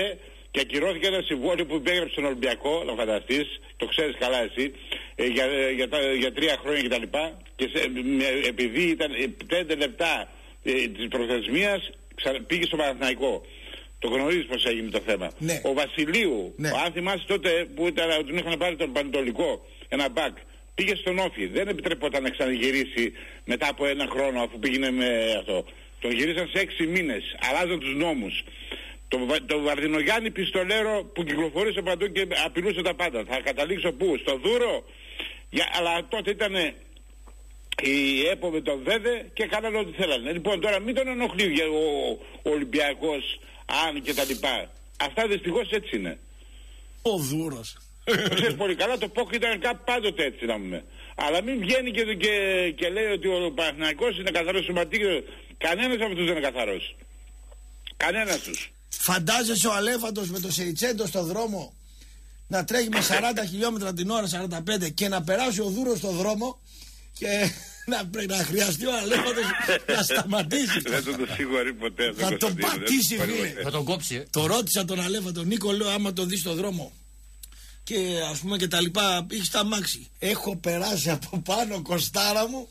και ακυρώθηκε ένα συμβόλαιο που υπέγραψε στον Ολυμπιακό, να φανταστείς, το ξέρεις καλά εσύ, ε, για, για, τα, για τρία χρόνια κτλ. Και, και σε, με, επειδή ήταν πέντε λεπτά ε, της προθεσμίας, πήγε στο Παναθηναϊκό. Το γνωρίζεις πως έγινε το θέμα. Ναι. Ο Βασιλείου, ναι. αν θυμάσαι τότε που ήταν, τον είχαν πάρει τον Πανετολικό, ένα μπακ, πήγε στον Όφη. Δεν επιτρεπόταν να ξαναγυρίσει μετά από ένα χρόνο αφού πήγαινε με αυτό. Τον γυρίσαν σε έξι μήνες, αλλάζαν τους νόμους. Το, το Βαρδινογιάννη πιστολέρο που κυκλοφορούσε παντού και απειλούσε τα πάντα. Θα καταλήξω πού, στο Δούρο, για, αλλά τότε ήταν η ΕΠΟ με τον ΒΕΔΕ και κάνανε ό,τι θέλανε. Λοιπόν, τώρα μην τον ενοχλεί ο, ο Ολυμπιακός, αν και τα λοιπά. Αυτά δυστυχώς έτσι είναι. Ο Δούρος. Το ξέρεις πολύ καλά, το ΠΟΚ ήταν κάπου πάντοτε έτσι να πούμε. Αλλά μην βγαίνει και, και, και λέει ότι ο Παναθηναϊκός είναι καθαρός σωματίγιος. Κανένας από αυτούς δεν είναι καθαρός. Κανένας τους. Φαντάζεσαι ο Αλέφαντος με το Σεϊτσέντο στο δρόμο να τρέχει με σαράντα χιλιόμετρα την ώρα, σαράντα πέντε, και να περάσει ο Δούρος στο δρόμο και να, να χρειαστεί ο Αλέφαντος να σταματήσει. Δεν τον το σίγουρη ποτέ. Θα τον πατήσει, φίλε. Θα τον κόψει. Ε. Το ρώτησα τον Αλέφαντο, Νίκο, λέω, άμα τον δει στο δρόμο και ας πούμε και τα λοιπά, έχει τα μάξι. Έχω περάσει από πάνω, κοστάρα μου.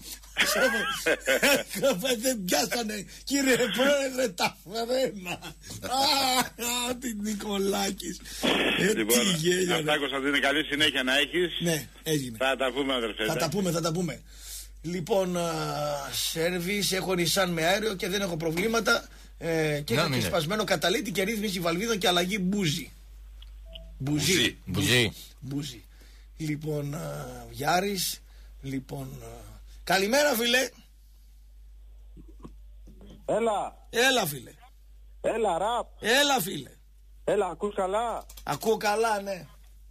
Δεν πιάσανε, κύριε Πρόεδρε, τα φρένα. Α, την Νικολάκης. Λοιπόν, αυτά, Κωνσταντίνε, καλή συνέχεια να έχεις. Ναι, έγινε. Θα τα πούμε, αδερφέ. Θα τα πούμε, θα τα πούμε. Λοιπόν, σέρβις, έχω νησάν με αέριο και δεν έχω προβλήματα. Και είχα και σπασμένο καταλήτη και ρύθμιση βαλβίδων και αλλαγή μπούζι. Μπουζί. Μπουζί. Μπουζί. Λοιπόν, Γιάρης. Λοιπόν. Καλημέρα, φίλε. Έλα. Έλα, φίλε. Έλα, ραπ. Έλα, φίλε. Έλα, ακούς καλά. Ακούω καλά, ναι.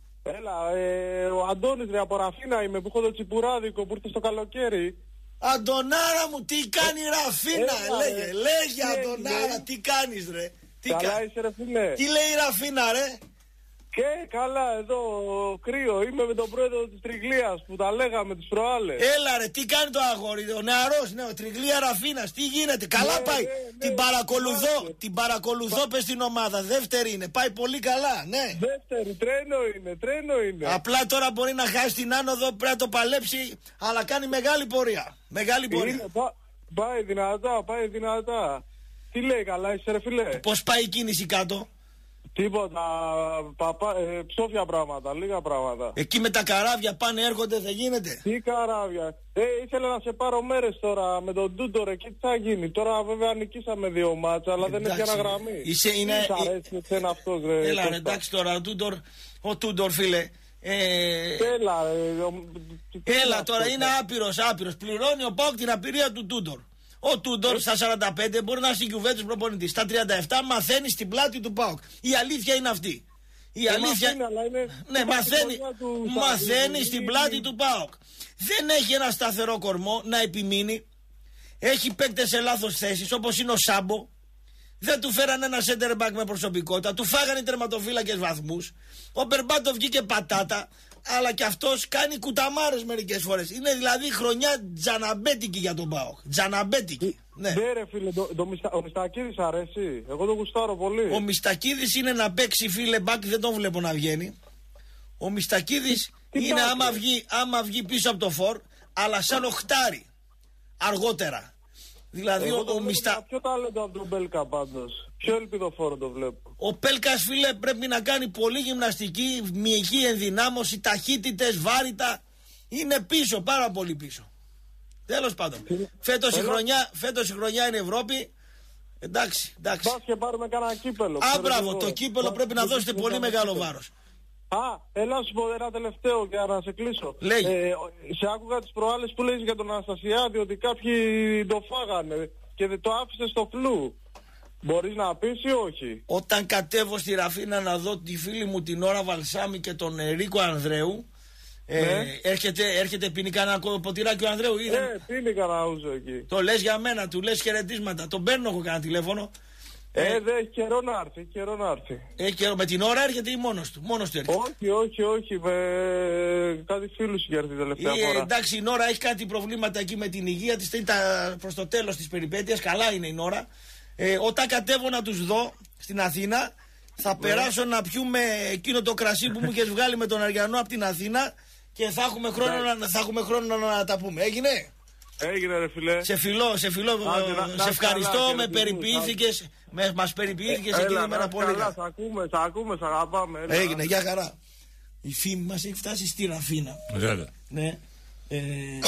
Έλα, ε, ο Αντώνης, ρε, από Ραφίνα είμαι, που έχω το τσιπουράδικο που ήρθε στο καλοκαίρι. Αντωνάρα μου, τι κάνει η Ραφίνα, Έλα, λέγε, ρε. λέγε Τι Αντωνάρα, έγινε? τι κάνεις, ρε. Τι Καλά κα... είσαι, ρε, φίλε. Τι λέει η Ραφίνα, ρε. Και καλά, εδώ κρύο, είμαι με τον πρόεδρο της Τριγλίας που τα λέγαμε τις προάλλες. Έλα, ρε, τι κάνει το αγόρι, ο νεαρός, ναι, ο Τριγλία Ραφίνας, τι γίνεται, καλά Ναι, πάει. ναι, ναι, την παρακολουθώ, την παρακολουθώ, πες στην ομάδα, δεύτερη είναι, πάει πολύ καλά, ναι. Δεύτερη, τρένο είναι, τρένο είναι. Απλά τώρα μπορεί να χάσει την άνοδο, πρέπει να το παλέψει, αλλά κάνει μεγάλη πορεία. Μεγάλη πορεία. Είναι, πά, πάει δυνατά, πάει δυνατά. Τι λέει, καλά είσαι, ρε, φίλε. Πώς πάει η κίνηση κάτω. Τίποτα, παπά, ε, ψόφια πράγματα, λίγα πράγματα. Εκεί με τα καράβια πάνε, έρχονται, δεν γίνεται. Τι καράβια. Ε, ήθελα να σε πάρω μέρες τώρα με τον Τούντορ, εκεί τι θα γίνει. Τώρα βέβαια νικήσαμε δύο μάτσα, αλλά εντάξει, δεν έχει αναγραμμή. Είσαι, είναι... Τι σ' αρέσει εσένα αυτός, ρε. Έλα, ρε, εντάξει τώρα, ο Τούντορ, ο Τούντορ, φίλε. Ε... Έλα, ρε. Ο... Έλα τώρα, είναι άπειρος, άπειρος. Πληρώνει ο ΠΑΟΚ την απειρία του Τούντορ. Ο Τούντορ στα σαράντα πέντε μπορεί να είναι στην Γιουβέντους προπονητής. Στα τριάντα επτά μαθαίνει στην πλάτη του ΠΑΟΚ. Η αλήθεια είναι αυτή. Η ε, αλήθεια. Μαθαίνει, αλλά είναι... Ναι, μαθαίνει, μαθαίνει στην πλάτη του ΠΑΟΚ. Δεν έχει ένα σταθερό κορμό να επιμείνει. Έχει παίκτες σε λάθος θέσεις, όπως είναι ο Σάμπο. Δεν του φέραν ένα center back με προσωπικότητα. Του φάγανε οι τερματοφύλακες βαθμούς. Ο Μπερμπάτο βγήκε πατάτα. Αλλά και αυτός κάνει κουταμάρες μερικές φορές. Είναι δηλαδή χρονιά τζαναμπέτικη για τον ΠΑΟΚ. Τζαναμπέτικη. Ναι, ναι ρε φίλε, το, το, το, ο Μιστακίδης αρέσει. Εγώ τον γουστάρω πολύ. Ο Μιστακίδης είναι να παίξει, φίλε, μπακ, δεν τον βλέπω να βγαίνει. Ο Μιστακίδης είναι άμα βγει, άμα βγει πίσω από το φορ, αλλά σαν οχτάρι. Αργότερα. Δηλαδή Εγώ ο, ο Μιστα... Ποιο τάλεντο από τον Μπέλκα πάντως. Ποιο ελπιδοφόρο το βλέπω. Ο Πέλκας, φίλε, πρέπει να κάνει πολύ γυμναστική, μυϊκή ενδυνάμωση, ταχύτητες, βάρυτα. Είναι πίσω, πάρα πολύ πίσω. Τέλος πάντων. Φέτος η, χρονιά, φέτος η χρονιά είναι Ευρώπη. Εντάξει, εντάξει. Πας και πάρουμε κανένα κύπελο. Α, μπράβο, το κύπελο πρέπει να δώσετε πολύ μεγάλο βάρος. Α, έλα σου πω ένα τελευταίο για να σε κλείσω. Ε, σε άκουγα τις προάλλες που λέει για τον Αναστασιάδη ότι κάποιοι το φάγανε και δεν το άφησε στο φλου. Μπορείς να πεις ή όχι? Όταν κατέβω στη Ραφίνα να δω τη φίλη μου την Ώρα Βαλσάμι και τον Ερίκο Ανδρέου, ε, ναι. έρχεται, έρχεται πίνει κανένα ποτηράκι ο Ανδρέου. Ναι, ε, πίνει κανένα ούζο εκεί. Το λες για μένα, του λες χαιρετίσματα. Τον παίρνω εγώ κανένα τηλέφωνο. Ε, ε δεν έχει καιρό να έρθει, καιρό να έρθει. Έχει καιρό, με την ώρα έρχεται ή μόνος του? Μόνος του έρχεται. Όχι, όχι, όχι, με κάτι φίλους είχε έρθει τελευταία ε, φορά. Εντάξει, η Νόρα έχει κάτι προβλήματα εκεί με την υγεία της, ήταν προς το τέλος της περιπέτειας, καλά είναι η Νόρα. Ε, όταν κατέβω να τους δω στην Αθήνα, Θα περάσω να πιούμε εκείνο το κρασί που μου είχες βγάλει με τον Αριανό από την Αθήνα και θα έχουμε χρόνο, να, θα έχουμε χρόνο να τα πούμε. Έγινε? Έγινε ρε φιλέ. Σε φιλό, σε φιλό, Άντε, να, σε ευχαριστώ, καλά, με περιποιήθηκες, με, μας περιποιήθηκες ε, εκείνη μέρα πολύ. Καλά, σ' ακούμε, σ' ακούμε, σ' αγαπάμε. Έλα. Έγινε, για χαρά. Η φήμη μας έχει φτάσει στη Ραφίνα. Ναι. Ε,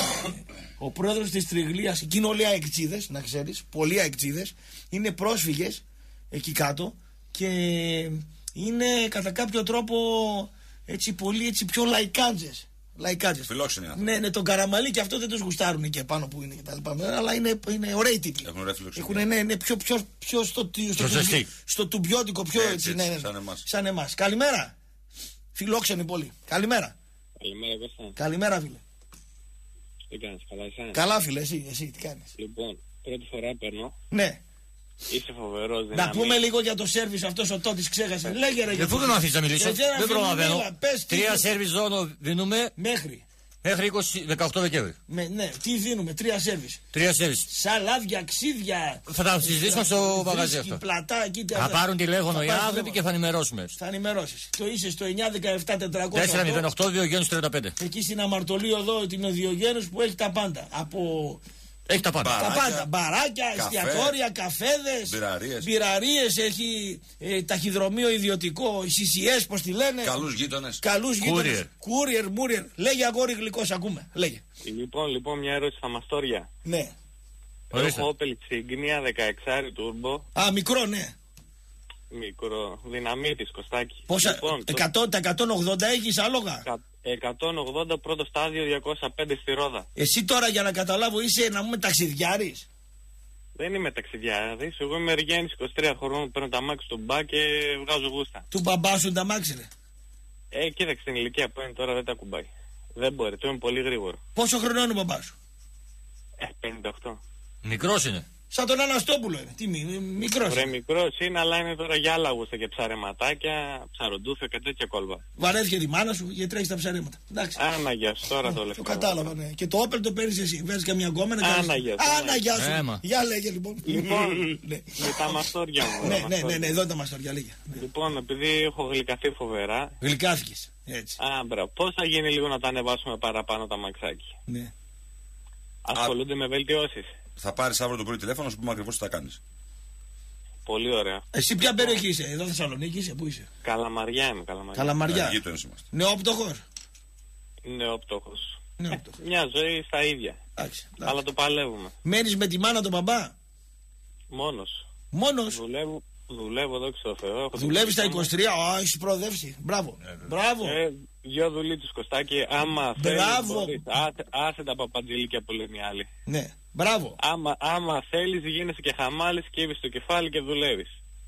ο πρόεδρος της Τριγλίας, εκεί είναι όλοι αεκτσίδες, να ξέρεις, πολλοί αεκτσίδες, είναι πρόσφυγες εκεί κάτω και είναι κατά κάποιο τρόπο έτσι πολύ έτσι πιο λαϊκάντζες. Λαϊκάτζες. Φιλόξενοι άνθρωποι. Ναι, ναι, τον Καραμαλή και αυτό δεν τους γουστάρουν και πάνω που είναι και τα λοιπά. Αλλά είναι, είναι ωραίοι τύποι. Έχουν ωραία φιλοξενία. Έχουν, ναι, ναι, πιο, πιο, πιο στο, στο, στο, στο τουμπιώτικο, πιο έτσι, έτσι, ναι, ναι, σαν εμάς. Σαν εμάς. Καλημέρα. Φιλόξενοι πολύ. Καλημέρα. Καλημέρα, Κώστα. Καλημέρα, φίλε. Τι κάνεις, καλά εσένα? Καλά, φίλε, εσύ, εσύ τι κάνεις? Λοιπόν, πρώτη φορά παίρνω. Ναι. Είσαι φοβερός. Να πούμε λίγο για το σέρβις, αυτός ο Τότης ξέχασε. Λέγε ρε. Δεν θέλω να αφήσεις να μιλήσω. Δεν προλαβαίνω. Τρία σέρβις ζώνο δίνουμε. Μέχρι. Μέχρι είκοσι, δεκαοκτώ Δεκέμβρη. Με, ναι, τι δίνουμε, τρία σέρβις. Τρία σέρβις. Σαλάδια, ξύδια. Θα τα συζητήσουμε στο μαγαζί αυτό. Πλατά, εκεί, θα πάρουν τηλέφωνο οι άνθρωποι και θα ενημερώσουμε. Θα ενημερώσεις. Το είσαι στο εννιά δεκαεπτά τετρακόσια. τέσσερα μηδέν οκτώ Διογένους τριάντα πέντε. Εκεί στην αμαρτωλή οδό την Διογένους που έχει τα πάντα. Από. Έχει τα πάντα. Μπαράκια, τα πάντα. Μπαράκια, καφέ, εστιατόρια, καφέδες, μπειραρίες. Μπειραρίες, έχει ε, ταχυδρομείο ιδιωτικό, σι σι ες, πώς τη λένε. Καλούς γείτονες. Καλούς γείτονες. Κούριερ, μούριερ. Λέγε αγόρι γλυκός, ακούμε. Λέγε. Λοιπόν, λοιπόν, μια ερώτηση στα μαστόρια. Ναι. Έχω Opel Insignia δεκαέξι τουρμπο. Α, μικρό, ναι. Μικρό. Δυναμίτης, Κωστάκη. Πόσα, λοιπόν, εκατό, τα εκατόν ογδόντα έχεις άλογα. εκατόν ογδόντα πρώτο στάδιο, διακόσια πέντε στη Ρόδα. Εσύ τώρα για να καταλάβω είσαι να πούμε ταξιδιάρης. Δεν είμαι ταξιδιάρης, εγώ είμαι εργένης είκοσι τρία χρονών, παίρνω τα μάξι στον μπα και βγάζω γούστα. Του μπαμπά σου τα μάξι ρε. Ε, κοίταξε την ηλικία που είναι τώρα δεν τα κουμπάει. Δεν μπορεί, το είναι πολύ γρήγορο. Πόσο χρονών είναι ο μπαμπάς σου? Ε, πενήντα οκτώ. Μικρός είναι. Σαν τον Αναστόπουλο είναι. Τι μη, μικρός. Ρε μικρός είναι, αλλά είναι τώρα για άλλα γούστα και ψαρεματάκια, ψαροντούφια και τέτοια κόλπα. Βαρέθηκε τη μάνα σου γιατί τρέχει τα ψαρέματα. Άνα σου, τώρα το λεφτό. Το κατάλαβα, ναι. Και το Όπελ το παίρνεις εσύ. Βάζεις καμιά γκόμενα. Άνα γεια σου. Για λέγε λοιπόν. Λοιπόν, με τα μαστόρια μου. Ναι, ναι, ναι, ναι, εδώ τα μαστόρια λέγε. Λοιπόν, επειδή έχω γλυκαθεί φοβερά. Γλυκάθηκες. Έτσι. Α, μπράβο. Πώς θα γίνει λίγο να τα ανεβάσουμε παραπάνω τα μαξάκι? Ναι. Ασχολούνται με βελτιώσεις. Θα πάρεις αύριο το πρωί τηλέφωνο να σου πούμε ακριβώς τι θα κάνεις. Πολύ ωραία. Εσύ ποια περιοχή είσαι, εδώ Θεσσαλονίκη είσαι, πού είσαι? Καλαμαριά είμαι, Καλαμαριά. Καλαμαριά. Γείτονες είμαστε. Νεόπτωχος. Νεόπτωχος. Νεόπτωχος. Μια ζωή στα ίδια. Άξι, αλλά το παλεύουμε. Μένεις με τη μάνα τον μπαμπά? Μόνος. Μόνος. Δουλεύω, δουλεύω δόξα τω Θεώ. Δουλεύεις στα είκοσι τρία, α, έχεις προοδεύσει. Μπράβο. Ε, Μπράβο. Ε, δυο δουλίτσες Κωστάκη, άμα θέλεις, μπορείς, άσε, άσε τα παπαντζηλίκια που λένε οι άλλοι. Ναι. Μπράβο. Άμα, άμα θέλεις γίνεσαι και χαμάλης, κύβεις το κεφάλι και δουλεύεις.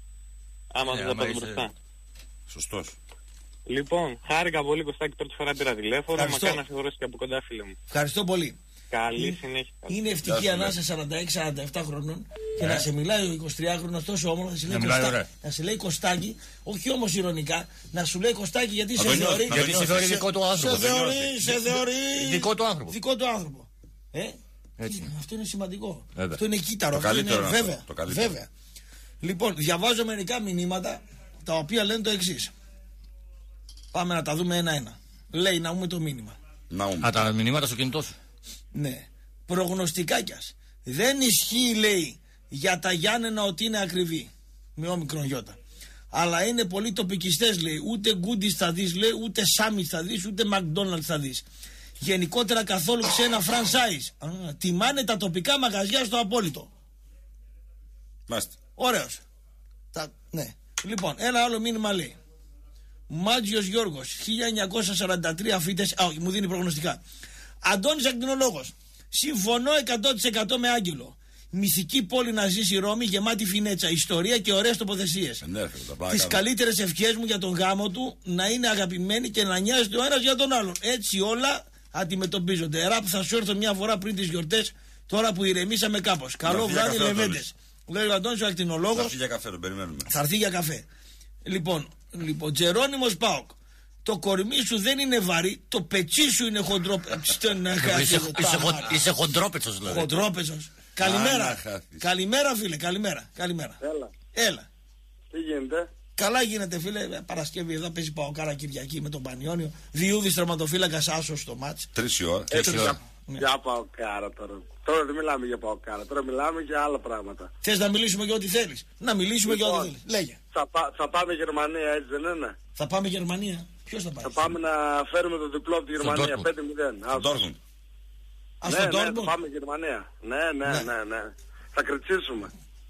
Άμα δεν τα πας μπροστά. Σωστός. Λοιπόν, χάρηκα πολύ Κωστάκη, πρώτη φορά πήρα τηλέφωνο. Μα κάνα συγχωρέσει και από κοντά, φίλε μου. Ευχαριστώ πολύ. Καλή είναι, συνέχεια. Είναι ευτυχία να είσαι σαράντα έξι σαράντα επτά χρονών και ε. να σε μιλάει ο εικοσιτριάχρονος τόσο όμορφα να σε λέει, Κωστά, να σε λέει Κωστάκη, όχι όμως ηρωνικά, να σου λέει Κωστάκη γιατί σε θεωρεί. Γιατί σε θεωρεί δικό του άνθρωπο. Σε θεωρεί, σε θεωρεί. Δικό του άνθρωπο. Δικό του άνθρωπο. Ε? Έτσι. Αυτό είναι σημαντικό. Βέβαια. Αυτό είναι κύτταρο. Το καλύτερο είναι, αυτό, βέβαια, το καλύτερο. βέβαια. Λοιπόν, διαβάζω μερικά μηνύματα τα οποία λένε το εξής. Πάμε να τα δούμε ένα-ένα. Λέει να πούμε το μήνυμα. Να Α, τα μηνύματα στο κινητό σου. Ναι. Προγνωστικάκιας. Δεν ισχύει, λέει, για τα Γιάννενα ότι είναι ακριβή. Με όμικρον γιώτα. Αλλά είναι πολύ τοπικιστές, λέει. Ούτε Γκούντις θα δεις, λέει, ούτε Σάμις θα δεις, ούτε Μακδόναλτς θα δεις. Γενικότερα καθόλου ξένα franchise. Α, τιμάνε τα τοπικά μαγαζιά στο απόλυτο. Μάστε. Ωραίος. Τα, ναι. Λοιπόν, ένα άλλο μήνυμα λέει. Μάτζιος Γιώργος, χίλια εννιακόσια σαράντα τρία φύτες. Α, μου δίνει προγνωστικά. Αντώνης Ακτινολόγος. Συμφωνώ εκατό τοις εκατό με Άγγελο. Μυθική πόλη να ζήσει η Ρώμη, γεμάτη φινέτσα, ιστορία και ωραίες τοποθεσίες. Τις καλύτερες ευχές μου για τον γάμο του να είναι αγαπημένοι και να νοιάζεται ο ένας για τον άλλον. Έτσι όλα αντιμετωπίζονται. Ραπ, θα σου έρθω μια φορά πριν τις γιορτές, τώρα που ηρεμήσαμε κάπως. Καλό βράδυ, Λεβέντες. Λέει ο Αντώνης ο Ακτινολόγος. Θα έρθει για καφέ, τον περιμένουμε. Θα έρθει για καφέ. Λοιπόν, λοιπόν Τζερόνιμος Πάοκ. Το κορμί σου δεν είναι βαρύ, το πετσί σου είναι χοντρόπετσος. Είσαι χοντρόπετσος, δηλαδή. Χοντρόπετσος. Καλημέρα. Καλημέρα, φίλε, καλημέρα. Καλημέρα. Έλα. Έλα. Τι γίνεται? Καλά γίνεται, φίλε. Παρασκευή εδώ παίζει Παοκάρα Κυριακή με τον Πανιόνιο. Διούδης τερματοφύλακας άσος στο μάτς. Τρεις η ώρα. Έτσι, για, ναι. για Παοκάρα τώρα. Τώρα δεν μιλάμε για Παοκάρα. Τώρα μιλάμε για άλλα πράγματα. Θες να μιλήσουμε για ό,τι θέλεις? Να μιλήσουμε λοιπόν, για ό,τι θέλεις. Λέγε. Θα, πά, θα πάμε Γερμανία, έτσι δεν είναι? Θα πάμε Γερμανία. Ποιος θα πάει? Θα πάμε να φέρουμε το διπλό από τη Γερμανία. πέντε μηδέν. Ντόρτμουντ. Ναι, ναι, ναι, θα πάμε Γερμανία. Ναι, ναι, ναι, ναι, ναι. Θα κριτσίσουμε.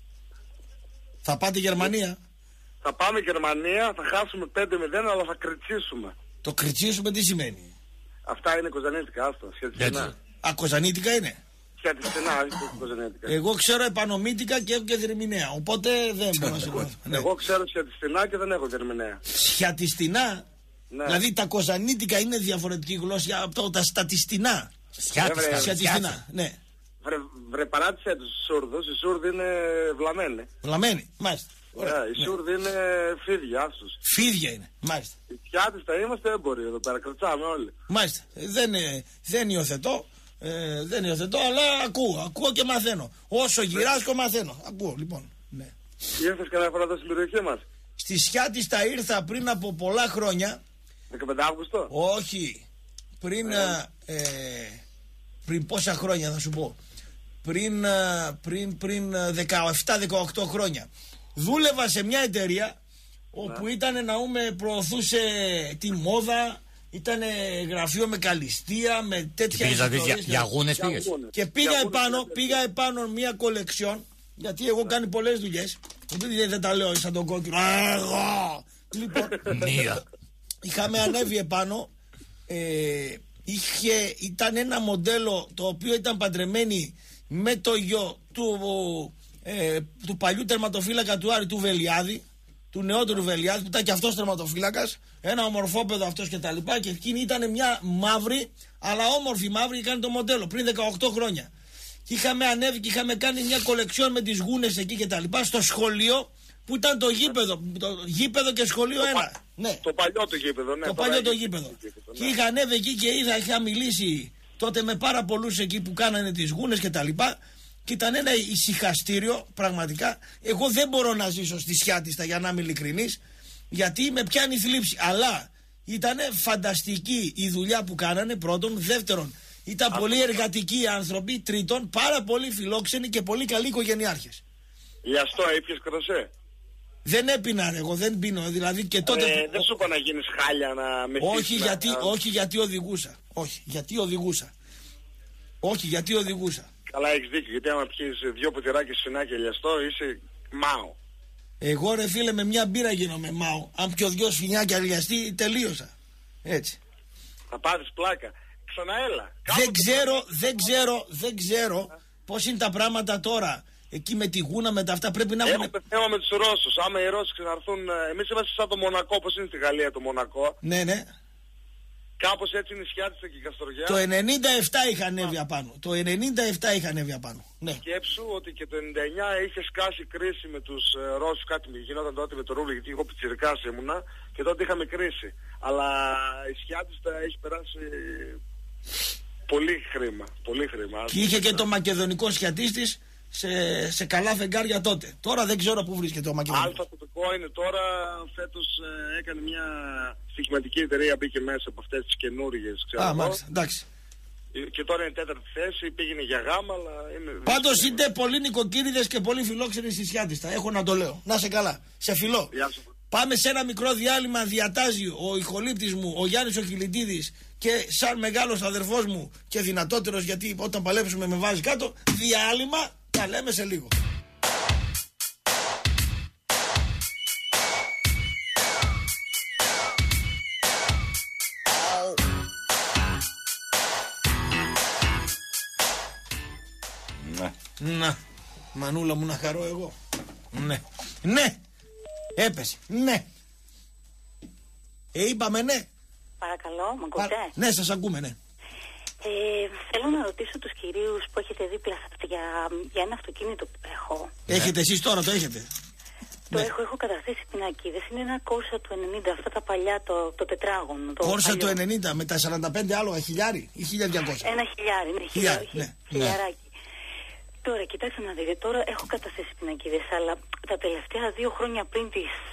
Θα πάτε Γερμανία. Θα πάμε Γερμανία, θα χάσουμε πέντε μηδέν, αλλά θα κριτσίσουμε. Το κριτσίσουμε τι σημαίνει? Αυτά είναι κοζανίτικα, άστο. Σχετιστικά. Α, κοζανίτικα είναι. Σχετιστικά, όχι κοζανίτικα. Εγώ ξέρω επανομήτικα και έχω και διερμηνέα. Οπότε δεν μπορώ να σε πω. Ναι. Εγώ ξέρω σχετιστικά και δεν έχω διερμηνέα. Σχετιστικά. Ναι. Δηλαδή τα κοζανίτικα είναι διαφορετική γλώσσα από το, τα στατιστινά. Σχετιστικά. Ναι. Βρε, βρε παράτησε τους Σούρδους, οι Σούρδοι είναι βλαμμένοι. Βλαμμένοι, μάλιστα. Ωραία, yeah, οι ναι. Σούρδοι είναι φίδια, άστος. Φίδια είναι, μάλιστα. Οι πιάτιστα είμαστε έμποροι εδώ πέρα, κρατσάμε όλοι. Μάλιστα, δεν, δεν υιοθετώ, ε, δεν υιοθετώ, αλλά ακούω, ακούω και μαθαίνω. Όσο γυράσκω μαθαίνω, ακούω λοιπόν. Ναι. Ήρθες κανένα φορά εδώ στην περιοχή μας? Στη Σιάτιστα ήρθα πριν από πολλά χρόνια. δεκαπέντε Αύγουστο? Όχι, πριν, yeah. ε, πριν πόσα χρόνια θα σου πω. Πριν, πριν, πριν δεκαεπτά δεκαοκτώ χρόνια. Δούλευα σε μια εταιρεία όπου ήταν να ούμε, προωθούσε τη μόδα, ήταν γραφείο με καλυστία, με τέτοια ιστορίες. Για, για γούνες πήγες. Και πήγα για επάνω, γούνες, πήγα επάνω μια κολεξιόν, γιατί εγώ κάνει πολλές δουλειές. Δεν, δεν τα λέω σαν τον κόκκινο. Εγώ! Λοιπόν, είχαμε ανέβει επάνω, ε, είχε, ήταν ένα μοντέλο το οποίο ήταν παντρεμένη με το γιο του, ε, του παλιού τερματοφύλακα του Άρη, του Βελιάδη, του νεότερου Βελιάδη, που ήταν και αυτός τερματοφύλακας, ένα ομορφόπεδο αυτός και τα λοιπά, και εκείνη ήταν μια μαύρη, αλλά όμορφη μαύρη, και κάνει το μοντέλο πριν δεκαοκτώ χρόνια. Και είχαμε ανέβει και είχαμε κάνει μια κολεξιόν με τις γούνες εκεί και τα λοιπά, στο σχολείο που ήταν το γήπεδο, το γήπεδο και σχολείο το ένα. Πα, ναι. Το παλιό το γήπεδο, ναι. Το παλιό το γήπεδο. γήπεδο ναι. Και είχα ανέβει εκεί και είδα, είχα μιλήσει τότε με πάρα πολλούς εκεί που κάνανε τις γούνες και τα λοιπά, και ήταν ένα ησυχαστήριο πραγματικά. Εγώ δεν μπορώ να ζήσω στη Σιάτιστα, για να είμαι ειλικρινής, γιατί με πιάνει θλίψη. Αλλά ήταν φανταστική η δουλειά που κάνανε, πρώτον. Δεύτερον, ήταν Α, πολύ εργατικοί οι άνθρωποι. Τρίτον, πάρα πολύ φιλόξενοι και πολύ καλοί οικογενειάρχες. Λιαστό, ήπιες κροσέ? Δεν έπινα, ρε, εγώ δεν πίνω, δηλαδή και τότε. Ε, δεν σου είπα να γίνεις χάλια να με όχι, γιατί, να... όχι γιατί οδηγούσα. Όχι, γιατί οδηγούσα. Όχι, γιατί οδηγούσα. Καλά, έχεις δίκιο, γιατί άμα πιείς δυο ποτηράκια σφινάκια λιαστό, είσαι μάο. Εγώ, ρε φίλε, με μια μπύρα γίνομαι μάο. Αν πιω δυο σφινάκια λιαστή, τελείωσα. Έτσι. Θα πάρεις πλάκα. Ξαναέλα. Δεν ξέρω, δεν ξέρω, δεν ξέρω πώς είναι τα πράγματα τώρα. Εκεί με τη γούνα, με τα αυτά πρέπει να έχουμε θέμα με τους Ρώσους. Άμα οι Ρώσοι ξαναρθούν, εμείς είμαστε σαν το Μονακό, όπως είναι στη Γαλλία το Μονακό. Ναι, ναι. Κάπως έτσι είναι η Σιάτιστα και η Καστοριά. Το ενενήντα επτά είχα ανέβει απάνω. Το ενενήντα επτά είχα ανέβει απάνω. Ναι. Σκέψου ότι και το ενενήντα εννιά είχε σκάσει κρίση με τους ε, Ρώσους, κάτι γινόταν τότε με το ρούβλι, γιατί εγώ πιτσιρικάς ήμουνα και τότε είχαμε κρίση. Αλλά η Σιάτιστα έχει περάσει πολύ χρήμα. Πολύ χρήμα. Και είχε και το μακεδονικό σχιατίστης σε, σε καλά φεγγάρια τότε. Τώρα δεν ξέρω πού βρίσκεται ο μακεδονικός. Αλφα τοπικό είναι τώρα, φέτος ε, έκανε μια στοιχηματική εταιρεία, μπήκε μέσα από αυτές τις καινούργιες. Α, μάλιστα, εντάξει. Και τώρα είναι τέταρτη θέση, πήγαινε για γάμα, αλλά είναι... Πάντως είναι πολλοί νοικοκύριδες και πολύ φιλόξενοι στη Σιάτιστα, έχω να το λέω. Να σε καλά, σε φιλώ. Πάμε σε ένα μικρό διάλειμμα, διατάζει ο ηχολήπτης μου, ο Γιάννης ο Χιλιτίδης, και σαν μεγάλος αδερφός μου και δυνατότερος, γιατί όταν παλέψουμε με βάζει κάτω, διάλειμμα, τα λέμε σε λίγο. Ναι. Να, μανούλα μου, να χαρώ εγώ. Ναι, ναι, έπεσε, ναι. Ε, είπαμε ναι. Παρακαλώ, μ' ακούτε? Πα... Ναι, σας ακούμε, ναι. Ε, θέλω να ρωτήσω τους κυρίους που έχετε δίπλα σας για, για ένα αυτοκίνητο που έχω. Έχετε εσείς τώρα, το έχετε? Το ναι. έχω, έχω καταθέσει πινακίδες. Είναι ένα Κόρσα του ενενήντα, αυτά τα παλιά, το, το τετράγωνο. Το Κόρσα παλιό. Του ενενήντα με τα σαράντα πέντε άλογα, χιλιάρι ή χίλια διακόσια? Ένα χιλιάρι, ναι, χιλιάρι, χιλιάρι, ναι. χιλιαράκι. Ναι. Τώρα, κοιτάξτε να δείτε, τώρα έχω καταθέσει πινακίδες, αλλά τα τελευταία δύο χρόνια πριν τις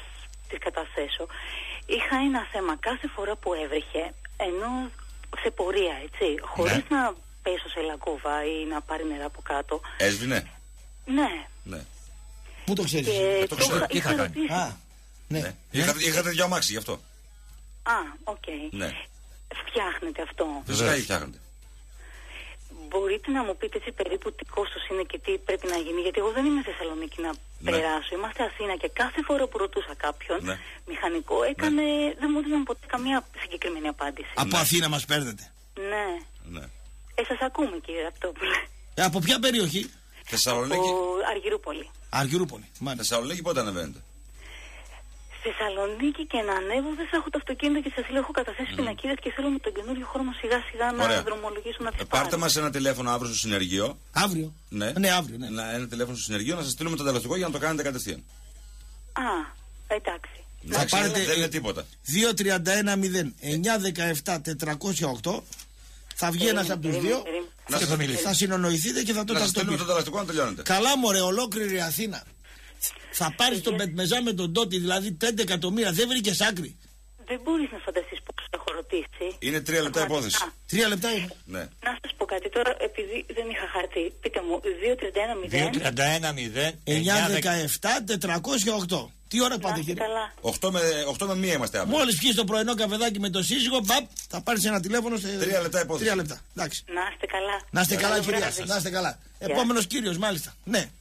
τις καταθέσω. Είχα ένα θέμα κάθε φορά που έβρεχε, ενώ σε πορεία, έτσι, χωρίς ναι. να πέσω σε λακκούβα ή να πάρει νερά από κάτω. Έσβηνε. Ναι. Ναι. Πού το ξέρεις? Και το ξέρω. Τι θα κάνει. Α, ναι. ναι. Είχατε, είχατε δυο αμάξι γι' αυτό. Α, οκ. Okay. Ναι. Φτιάχνετε αυτό. Φυσικά φτιάχνετε. Μπορείτε να μου πείτε έτσι περίπου τι κόστος είναι και τι πρέπει να γίνει? Γιατί εγώ δεν είμαι Θεσσαλονίκη να ναι. περάσω. Είμαστε Αθήνα και κάθε φορά που ρωτούσα κάποιον ναι. μηχανικό έκανε, ναι. δεν μου έδιναν ποτέ καμία συγκεκριμένη απάντηση. Από ναι. Αθήνα μας παίρνετε? Ναι. ναι. Ε, σας ακούμε κύριε Ραπτόπουλε. Ε, από ποια περιοχή? Θεσσαλονίκη. Από Αργυρούπολη. Αργυρούπολη. Μάλιστα. Θεσσαλονίκη πότε ανεβαίνετε? Θεσσαλονίκη και να ανέβω, δεν θα έχω το αυτοκίνητο και σας λέω έχω καταθέσει mm. πινακίδες και θέλω με τον καινούριο χρώμα σιγά σιγά να Ωραία. δρομολογήσω να τις πάρω. Πάρτε μας ένα τηλέφωνο αύριο στο συνεργείο. Αύριο? Ναι, ναι αύριο. Ναι. Ένα, ένα τηλέφωνο στο συνεργείο να σας στείλουμε το ανταλλακτικό για να το κάνετε κατευθείαν. Α, εντάξει. Θα πάρετε δεν είναι τίποτα. δύο τρία ένα μηδέν εννιά ένα επτά τετρακόσια οκτώ. Θα βγει ένας από τους δύο. Να σας μιλήσει. Θα συνονοηθείτε και θα το ταυτοποιήσετε. Να σας στείλουμε το ανταλλακτικό να τελειώνετε. Καλά μωρέ, ολόκληρη Αθήνα. Θα πάρεις τον Πετμεζά με τον Τότι, δηλαδή πέντε εκατομμύρια, δεν βρήκες άκρη. Δεν μπορείς να φανταστείς πώς έχω ρωτήσει. Είναι τρία λεπτά υπόθεση. Τρία λεπτά είναι. Ναι. Να σας πω κάτι τώρα, επειδή δεν είχα χαρτί. Πείτε μου, δύο τρία ένα μηδέν εννιά ένα επτά τετρακόσια οκτώ. Τι ώρα πάτε κύριε? οκτώ με μία είμαστε αύριο. Μόλις πιείς το πρωινό καφεδάκι με το σύζυγο, παπ, θα πάρεις ένα τηλέφωνο σε τρία λεπτά υπόθεση. Τρία λεπτά. Εντάξει. Να είστε καλά. Να είστε καλά κυρία, να είστε καλά. Επόμενος κύριος μάλιστα. Ναι.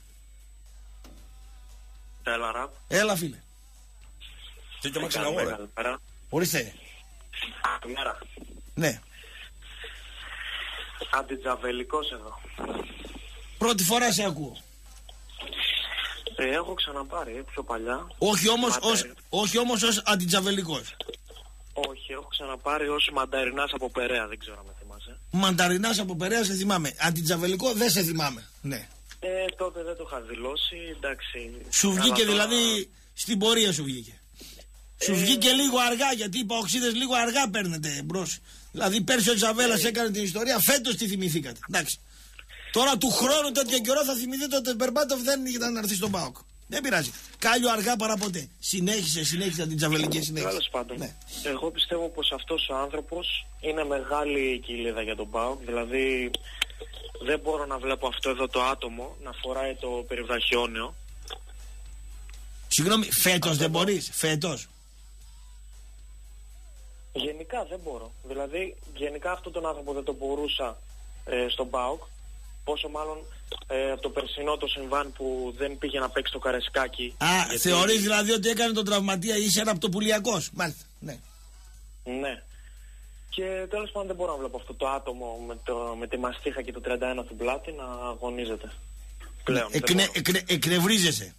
Έλα ραπ. Έλα φίλε. Τι και μάξι αγόρα. Ορίστε. Καλημέρα. Ναι. Αντιτζαβελικός εδώ. Πρώτη φορά σε ακούω. Ε, έχω ξαναπάρει πιο παλιά. Όχι όμως ως, όχι όμως ως αντιτζαβελικός. Όχι, έχω ξαναπάρει ως μανταρινάς από Περαία, δεν ξέρω αν με θυμάσαι. Μανταρινάς από Περαία σε θυμάμαι. Αντιτζαβελικό δεν σε θυμάμαι. Ναι. Ε, τότε δεν το είχα δηλώσει, εντάξει. Σου βγήκε τώρα... δηλαδή, στην πορεία σου βγήκε. Ε... Σου βγήκε λίγο αργά, γιατί οι παοξίδες λίγο αργά παίρνετε μπρος. Δηλαδή πέρσι ο Τζαβέλας ε... έκανε την ιστορία, φέτος τη θυμηθήκατε. Εντάξει. Τώρα του χρόνου τέτοιο καιρό θα θυμηθείτε ότι ο Μπερμπάτοφ δεν ήταν να έρθει στον ΠΑΟΚ. Δεν πειράζει. Κάλιο αργά παρά ποτέ. Συνέχισε, συνέχισε την τζαβελική συνέχεια. Τέλος πάντων. Ναι. Εγώ πιστεύω πως αυτός ο άνθρωπος είναι μεγάλη κοιλίδα για τον ΠΑΟΚ. Δηλαδή δεν μπορώ να βλέπω αυτό εδώ το άτομο να φοράει το περιβραχιόνιο. Συγγνώμη, φέτος δεν μπορείς, φέτος. Γενικά δεν μπορώ. Δηλαδή γενικά αυτόν τον άνθρωπο δεν το μπορούσα ε, στον ΠΑΟΚ. Πόσο μάλλον ε, από το περσινό το συμβάν που δεν πήγε να παίξει το Καρεσκάκι. Α, γιατί... θεωρείς δηλαδή ότι έκανε τον τραυματία είσαι ένα από το Πουλιακός. Μάλιστα, ναι. Ναι. Και τέλος πάντων δεν μπορώ να βλέπω αυτό το άτομο με, το, με τη μαστίχα και το τριάντα ένα στην πλάτη να αγωνίζεται. Πλέον. Εκνε, εκνε, εκνευρίζεσαι.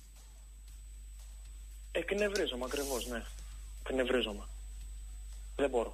Εκνευρίζομαι ακριβώς, ναι. Εκνευρίζομαι. Δεν μπορώ.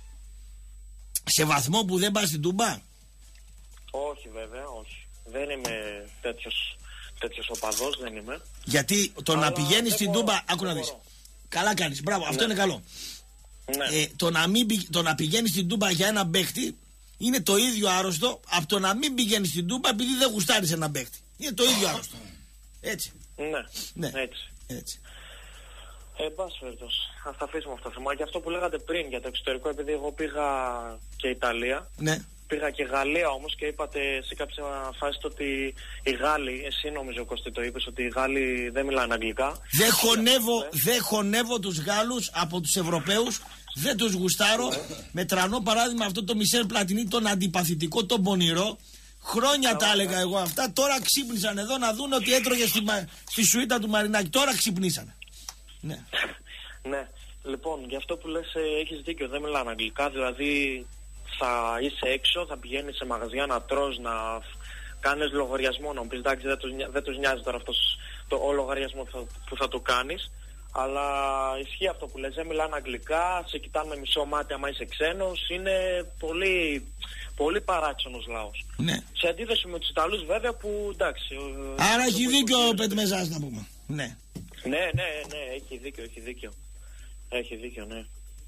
Σε βαθμό που δεν πας στην Τούμπα. Όχι βέβαια, όχι. Δεν είμαι τέτοιος, τέτοιος οπαδός, δεν είμαι. Γιατί το αλλά να πηγαίνεις στην Τούμπα, άκου να δεις. Καλά κάνεις, μπράβο, ναι. Αυτό είναι καλό. Ναι. Ε, το, να μην, το να πηγαίνεις στην Τούμπα για ένα παίχτη είναι το ίδιο άρρωστο από το να μην πηγαίνεις στην Τούμπα επειδή δεν γουστάρεις ένα παίχτη. Είναι το ίδιο άρρωστο. Έτσι. Ναι, ναι. έτσι. έτσι. Ε, πάση περιπτώσει, ας τα αφήσουμε αυτό το θέμα. Και αυτό που λέγατε πριν για το εξωτερικό, επειδή εγώ πήγα και Ιταλία. Ναι. Πήγα και Γαλλία όμως και είπατε σε κάποια φάση ότι οι Γάλλοι, εσύ νομίζω Κωστή το είπες, ότι οι Γάλλοι δεν μιλάνε αγγλικά. Δεν χωνεύω, δεν χωνεύω τους Γάλλους από τους Ευρωπαίους, δεν τους γουστάρω. Με τρανό παράδειγμα αυτό το Μισελ Πλατινί, τον αντιπαθητικό, τον πονηρό. Χρόνια τα έλεγα εγώ αυτά, τώρα ξύπνησαν εδώ να δουν ότι έτρωγε στη, στη σουίτα του Μαρινάκη. Τώρα ξυπνήσανε. Ναι. Ναι, λοιπόν, για αυτό που λες έχεις δίκιο, δεν μιλάνε αγγλικά, δηλαδή θα είσαι έξω, θα πηγαίνεις σε μαγαζιά να τρως, να κάνεις λογαριασμό, να μου πεις εντάξει δεν τους, δεν τους νοιάζει τώρα αυτός το, ο λογαριασμό που θα, που θα το κάνεις, αλλά ισχύει αυτό που λες, δεν μιλάνε αγγλικά, σε κοιτάνε με μισό μάτι άμα είσαι ξένος, είναι πολύ, πολύ παράξενος λαός. Ναι. Σε αντίθεση με τους Ιταλούς βέβαια που εντάξει... Άρα έχει δίκιο ο Πετμεζάς να πούμε. Ναι. Ναι, ναι, ναι, έχει δίκιο, έχει δίκιο. Έχει δίκιο, ναι.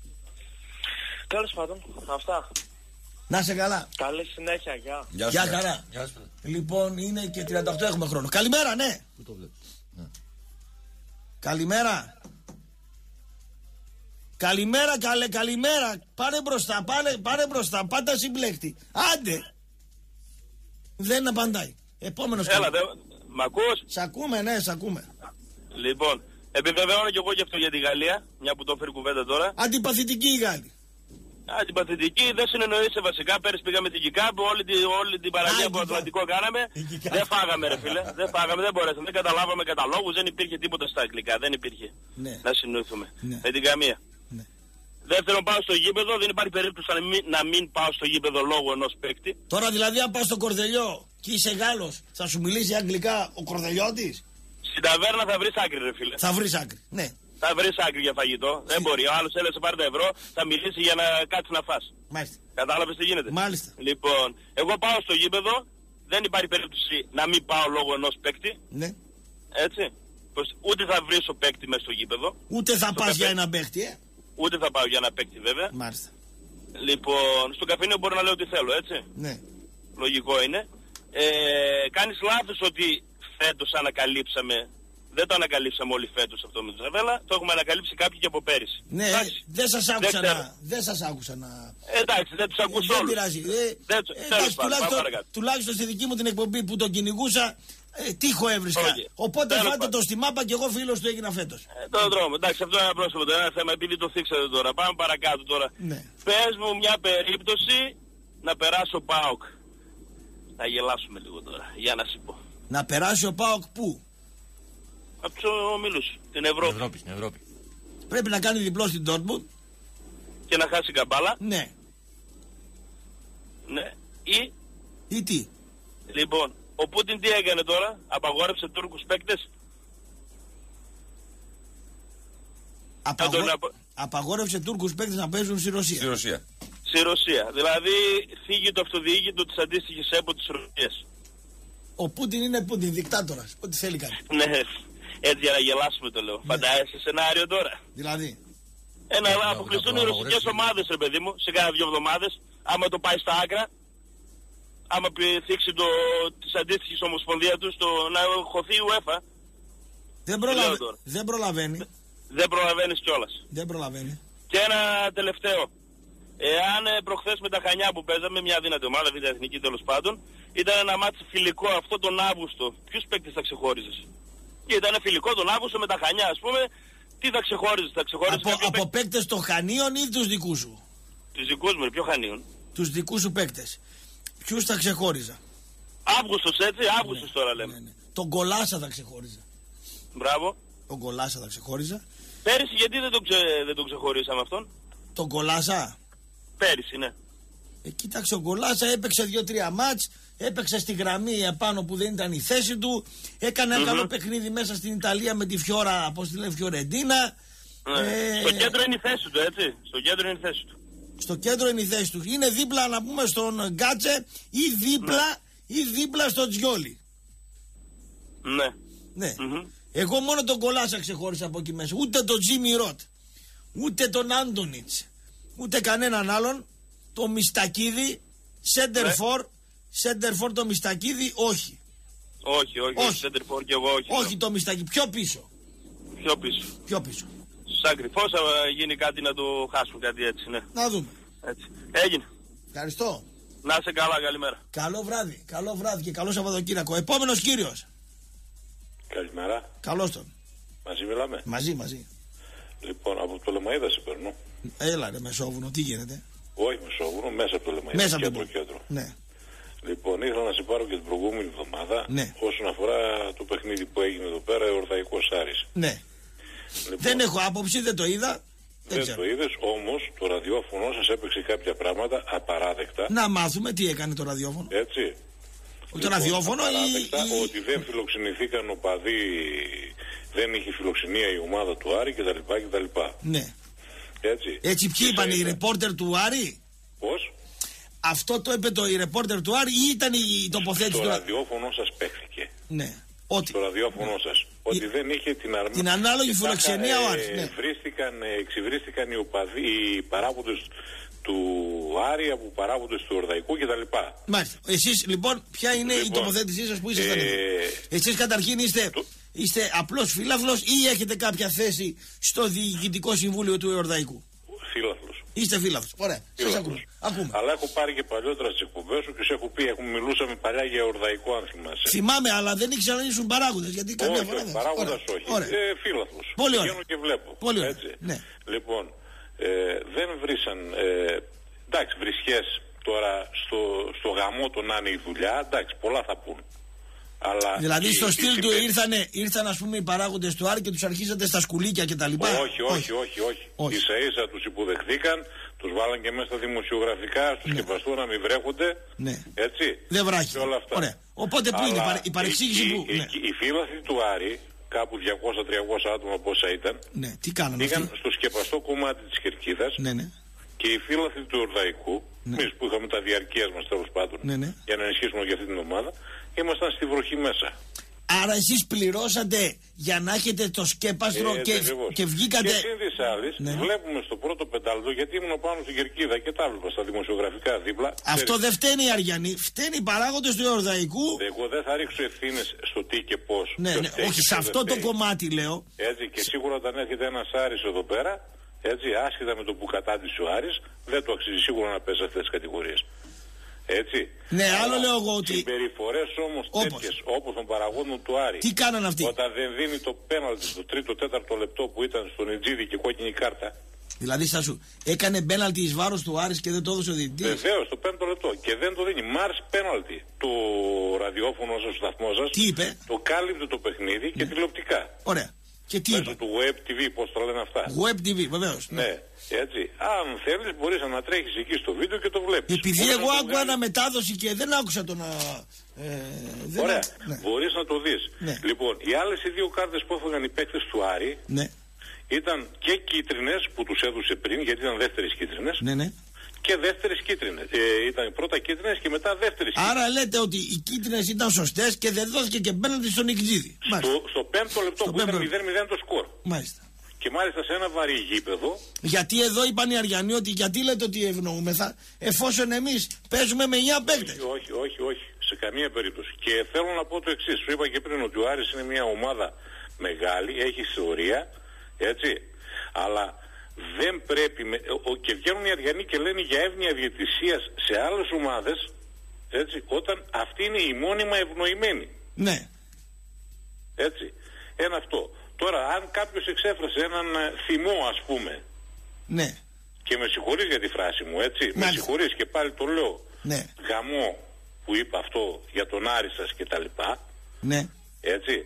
Τέλος πάντων, αυτά. Να είσαι καλά. Καλή συνέχεια, γεια. Γεια, γεια χαρά. Γεια σου. Λοιπόν, είναι και τριάντα οκτώ, έχουμε χρόνο. Καλημέρα, ναι. Πού το βλέπεις. Ναι. Καλημέρα. Καλημέρα, καλέ, καλημέρα. Πάρε μπροστά, πάρε, πάρε μπροστά. Πάντα συμπλέκτη. Άντε. Δεν απαντάει. Επόμενος. Έλα, δε, μ' ακούς? Σ' ακούμε, ναι, σ' ακούμε. Λοιπόν, επιβεβαιώνω και εγώ και αυτό για τη Γαλλία, μια που το έφερε κουβέντα τώρα. Αντιπαθητική η Γάλλη. Αντιπαθητική, δεν συνεννοείσαι βασικά. Πέρυσι πήγαμε την Κικάπ, όλη, τη, όλη την παραλία από το Ατλαντικό κάναμε. Δεν φάγαμε, ρε φίλε. δεν φάγαμε, δεν μπορέσαμε. Δεν καταλάβαμε καταλόγους, δεν υπήρχε τίποτα στα αγγλικά. Δεν υπήρχε. Ναι. Να συνοηθούμε. Ναι. Με την καμία. Ναι. Δεύτερον, πάω στο γήπεδο. Δεν υπάρχει περίπτωση να μην, να μην πάω στο γήπεδο λόγω ενός παίκτη. Τώρα δηλαδή, αν πας στο Κορδελιό και είσαι Γάλλος, θα σου μιλήσει αγγλικά ο Κορδελιώτης. Στην ταβέρνα θα βρεις άκρη, ρε φίλε. Θα βρεις άκρη, ναι. Θα βρεις άκρη για φαγητό. Δεν μπορεί. Ο άλλος έλεγε πάρε τα ευρώ, θα μιλήσει για να κάτσει να φας. Μάλιστα. Κατάλαβες τι γίνεται? Μάλιστα. Λοιπόν, εγώ πάω στο γήπεδο. Δεν υπάρχει περίπτωση να μην πάω λόγω ενός παίκτη. Ναι. Έτσι. Πως ούτε θα βρεις ο παίκτη μέσα στο γήπεδο. Ούτε θα πας καφέ... για ένα παίκτη, ε. Ούτε θα πάω για ένα παίκτη, βέβαια. Μάλιστα. Λοιπόν, στο καφενείο μπορώ να λέω τι θέλω, έτσι. Ναι. Λογικό είναι. Ε, κάνεις λάθος ότι φέτος ανακαλύψαμε. Δεν το ανακαλύψαμε όλοι φέτος αυτό με το Ζαβέλα. Το έχουμε ανακαλύψει κάποιοι και από πέρυσι. Ναι, δεν σας άκουσα δεν να. Δεν σας άκουσα να. Εντάξει, δεν τους ακούς ε, όλους. Δεν πειράζει. Ε, δεν, ε, εντάξει, τουλάχιστον, τουλάχιστον στη δική μου την εκπομπή που τον κυνηγούσα, ε, τείχο έβρισκα. Okay. Οπότε Τέλος φάτε το στη μάπα και εγώ φίλος του έγινα φέτος. Ε, τον δρόμο. Εντάξει, αυτό είναι ένα πρόσωπο. Το ένα θέμα, επειδή το θίξατε τώρα. Πάμε παρακάτω τώρα. Ναι. Πες μου μια περίπτωση να περάσει ο ΠΑΟΚ. Να γελάσουμε λίγο τώρα, για να σου πω. Να περάσει ο ΠΑΟΚ πού? Από τους ομίλους, την Ευρώπη. Ευρώπη, στην Ευρώπη. Πρέπει να κάνει διπλό στην Ντόρτμουντ. Και να χάσει καμπάλα. Ναι. Ναι. Ή... Ή τι? Λοιπόν, ο Πούτιν τι έκανε τώρα? Απαγόρευσε Τούρκους παίκτες. Απαγο... Απαγόρευσε Τούρκους παίκτες να παίζουν στη Ρωσία. Στη Ρωσία. Στη Ρωσία. Δηλαδή θίγει το αυτοδιοίκητο της αντίστοιχης ΕΠΟ της Ρωσίας. Ο Πούτιν είναι Πούτιν, δικτάτορας. Ό,τι θέλει κάνει. Ναι, έτσι για να γελάσουμε το λέω. Ναι. Φαντάζεσαι σενάριο τώρα. Δηλαδή. Ένα να αποκλειστούν οι ρωσικές ομάδες, ρε παιδί μου, σε κάνα δύο εβδομάδες. Άμα το πάει στα άκρα, άμα θίξει το, της αντίστοιχης ομοσπονδία τους, το, να χωθεί η UEFA. Δεν, προλαβα... δεν προλαβαίνει. Δεν προλαβαίνεις κιόλας. Δεν προλαβαίνει. Και ένα τελευταίο. Εάν ε, προχθές με τα Χανιά που παίζαμε, μια δύνατη ομάδα, β' εθνική τέλος πάντων, ήταν ένα μάτσι φιλικό αυτό τον Αύγουστο, ποιους παίκτες θα ξεχώριζες? Και ήταν φιλικό τον Αύγουστο με τα Χανιά, ας πούμε, τι θα ξεχώριζες? Θα ξεχώριζες από από παίκ... παίκτες των Χανίων ή τους δικούς σου? Τους δικούς μου, ποιο Χανίων? Τους δικούς σου παίκτες. Ποιους θα ξεχώριζα? Αύγουστος, έτσι, Αύγουστος ναι, τώρα λέμε. Ναι, ναι. Τον Κολάσα θα ξεχώριζα. Μπράβο. Τον Κολάσα θα ξεχώριζα. Πέρυσι γιατί δεν τον, ξε... δεν τον ξεχωρίσαμε αυτόν? Τον Κολάσα. Πέρυσι, ναι. Ε, κοίταξε, ο Κολάσα έπαιξε δύο-τρία μάτς, έπαιξε στη γραμμή επάνω που δεν ήταν η θέση του, έκανε ένα mm-hmm. καλό παιχνίδι μέσα στην Ιταλία με τη Φιόρα, πώς τη λέει, Φιωρεντίνα. Ναι. Ε, στο κέντρο είναι η θέση του, έτσι. Στο κέντρο είναι η θέση του. Στο κέντρο είναι η θέση του. Είναι δίπλα, να πούμε, στον Γκάτσε ή δίπλα, ναι. ή δίπλα στο Τζιόλι. Ναι. Ναι. Mm-hmm. Εγώ μόνο τον Κολάσα ξεχώρισα από εκεί μέσα. Ούτε τον Τζίμι Ροτ, ούτε τον Άντονιτς, ούτε κανέναν άλλον. Το Μιστακίδη, Σέντερ φορ, Σέντερ φορ το Μιστακίδη, όχι. Όχι, όχι, όχι. Σέντερ φορ και εγώ όχι. Όχι το Μιστακίδη, πιο πίσω. Πιο πίσω. Πιο πίσω. Σαν κρυφός θα γίνει κάτι να το χάσουν, κάτι έτσι, ναι. Να δούμε. Έτσι. Έγινε. Ευχαριστώ. Να είσαι καλά, καλημέρα. Καλό βράδυ, καλό βράδυ και καλό Σαββατοκύριακο. Επόμενος κύριος. Καλημέρα. Καλώς τον. Μαζί μιλάμε. Μαζί, μαζί. Λοιπόν, από το Λεμαΐδα σε παίρνω. Έλα ρε Μεσόβουνο, τι γίνεται? Όχι Μεσόβουνο, μέσα από το Λεμαΐδα. Μέσα από το κέντρο. Ναι. Λοιπόν, ήθελα να σε πάρω και την προηγούμενη εβδομάδα ναι. όσον αφορά το παιχνίδι που έγινε εδώ πέρα, Ορθαϊκός Άρης. Ναι. Λοιπόν, δεν έχω άποψη, δεν το είδα. Δεν, δεν το είδες, όμως το ραδιόφωνο σας έπαιξε κάποια πράγματα απαράδεκτα. Να μάθουμε τι έκανε το ραδιόφωνο. Έτσι. Το λοιπόν, ραδιόφωνο ή... ότι δεν φιλοξενηθήκαν οπαδοί, δεν είχε φιλοξενία η ομάδα του Άρη κτλ. κτλ. Ναι. Έτσι. Έτσι ποιοι είπαν, οι ρεπόρτερ του Άρη? Πώς? Αυτό το είπε το η ρεπόρτερ του Άρη ή ήταν η τοποθέτηση του... Το ραδιόφωνο σας παίχθηκε. Ναι. Ότι... Στο ραδιόφωνο σας. Η... Ότι δεν είχε την αρμοδιότητα. Την ανάλογη φιλοξενία ο Άρης. Ναι. Βρίστηκαν, εξυβρίστηκαν οι οπαδοί, οι παράγοντες του Άρη από παράγοντες του Ορδαϊκού κτλ. Μάλιστα. Εσείς λοιπόν, ποια είναι λοιπόν, η τοποθέτησή σας που ήσασταν? Ε... Εσείς καταρχήν είστε, το... είστε απλός φίλαθλος ή έχετε κάποια θέση στο Διοικητικό Συμβούλιο του Ορδαϊκού? Είστε φίλαθλος. Ωραία. Σας ακούμε. ακούμε. Αλλά έχω πάρει και παλιότερα στις εκπομπές σου και σου έχω πει, έχουμε μιλούσαμε παλιά για ορδαϊκό, αν θυμάσαι. Θυμάμαι, αλλά δεν ήξερα να ήσουν παράγοντες. Γιατί καμιά όχι, φορά όχι, δεν. παράγοντας όχι. Ε, φίλαθλος. Πολύ ωραία. Πηγαίνω και βλέπω. Πολύ ωραία. Έτσι. Ναι. Λοιπόν, ε, δεν βρήσαν. Ε, εντάξει, βρισχές τώρα στο, στο γαμό το να είναι η δουλειά. Εντάξει, πολλά θα πούν. Αλλά δηλαδή στο στυλ του συμπε... ήρθαν, ήρθαν ας πούμε οι παράγοντες του Άρη και τους αρχίσατε στα σκουλίκια και τα λοιπά. Όχι, όχι, όχι, όχι. όχι. Ίσα ίσα τους υποδεχθήκαν, τους βάλαν και μέσα στα δημοσιογραφικά, στους σκεπαστούν να μην βρέχονται. Ναι. Έτσι. Δεν βράχει. Όλα αυτά. Ωραία. Οπότε πού είναι η παρεξήγηση που. Οι, ναι. οι, οι φίλαθλοι του Άρη, κάπου διακόσια με τριακόσια άτομα πόσα ήταν, ναι. Τι κάνανε πήγαν αυτοί? στο σκεπαστό κομμάτι της Κερκίδας. Ναι, ναι. Και οι φίλαθλοι του Ορδαϊκού, ναι. εμείς που είχαμε τα διαρκείας μας τέλος πάντων, ναι, ναι. για να ενισχύσουμε για αυτή την ομάδα, ήμασταν στη βροχή μέσα. Άρα εσείς πληρώσατε για να έχετε το σκέπαστρο ε, και, και βγήκατε. Και σύν της άλλης, ναι. βλέπουμε στο πρώτο πεντάλεπτο, γιατί ήμουν πάνω στην Κερκίδα και τα βλέπα στα δημοσιογραφικά δίπλα. Αυτό δεν φταίνει οι Αριανοί, φταίνει οι παράγοντες του Ορδαϊκού. Εγώ δεν θα ρίξω ευθύνες στο τι και πώς. Ναι, ναι, όχι, σε αυτό το κομμάτι λέω. Έτσι, και σίγουρα όταν έρχεται ένας Άρης εδώ πέρα, έτσι, άσχετα με το που κατάντησε ο Άρης, δεν το αξίζει σίγουρα να παίζει αυτές τις κατηγορίες. Έτσι. Ναι, άλλο λέω εγώ ότι. Συμπεριφορές όμως τέτοιες όπως των παραγόντων του Άρη. Τι κάνανε αυτοί? Όταν δεν δίνει το πέναλτι στο τρίτο τέταρτο λεπτό που ήταν στον Ιτζίδη και κόκκινη κάρτα. Δηλαδή, Στάσου, έκανε πέναλτι εις βάρος του Άρης και δεν το έδωσε ο διαιτητής. Βεβαίως, το πέμπτο λεπτό. Και δεν το δίνει. Μάρς πέναλτι. Το ραδιόφωνο σας, στο σταθμό σας. Τι είπε? Το κάλυπτε το παιχνίδι ναι. και τηλεοπτικά. Ωραία. Και τι μέσω του Web τι βι, πώς το λένε αυτά. Web τι βι, βεβαίως. Ναι. ναι, έτσι. Αν θέλεις, μπορείς να τρέχεις εκεί στο βίντεο και το βλέπεις. Επειδή μπορείς εγώ άκουγα βγάλεις... αναμετάδοση και δεν άκουσα τον. Ε, δεν Ωραία. Ά... Ναι. Μπορείς να το δεις. Ναι. Λοιπόν, οι άλλες οι δύο κάρτες που έφαγαν οι παίκτες του Άρη ναι. ήταν και κίτρινες που τους έδωσε πριν, γιατί ήταν δεύτερες κίτρινες. Ναι, ναι. Και δεύτερες κίτρινες. Ε, ήταν πρώτα κίτρινες και μετά δεύτερες κίτρινες. Άρα λέτε ότι οι κίτρινες ήταν σωστές και δεν δόθηκε και πέναλτι στον Ικτζίδη. Στο, στο πέμπτο λεπτό στο που πέμπτο... ήταν μηδέν μηδέν το σκορ. Μάλιστα. Και μάλιστα σε ένα βαρύ γήπεδο. Γιατί εδώ είπαν οι Αριανοί ότι γιατί λέτε ότι ευνοούμεθα, εφόσον εμείς παίζουμε με εννιά παίκτες. Όχι, όχι, όχι, όχι. Σε καμία περίπτωση. Και θέλω να πω το εξής. Σου είπα και πριν ότι ο Άρης είναι μια ομάδα μεγάλη, έχει ιστορία, έτσι. Αλλά δεν πρέπει, με, ο, και βγαίνουν οι Αριανοί και λένε για εύνοια διαιτησίας σε άλλες ομάδες, έτσι, όταν αυτή είναι η μόνιμα ευνοημένη. Ναι. Έτσι. Ένα αυτό. Τώρα, αν κάποιος εξέφρασε έναν θυμό, ας πούμε, ναι. και με συγχωρείς για τη φράση μου, έτσι, Μάλιστα. με συγχωρείς και πάλι το λέω, ναι. γαμό που είπα αυτό για τον Άρη σας και τα λοιπά, ναι. έτσι,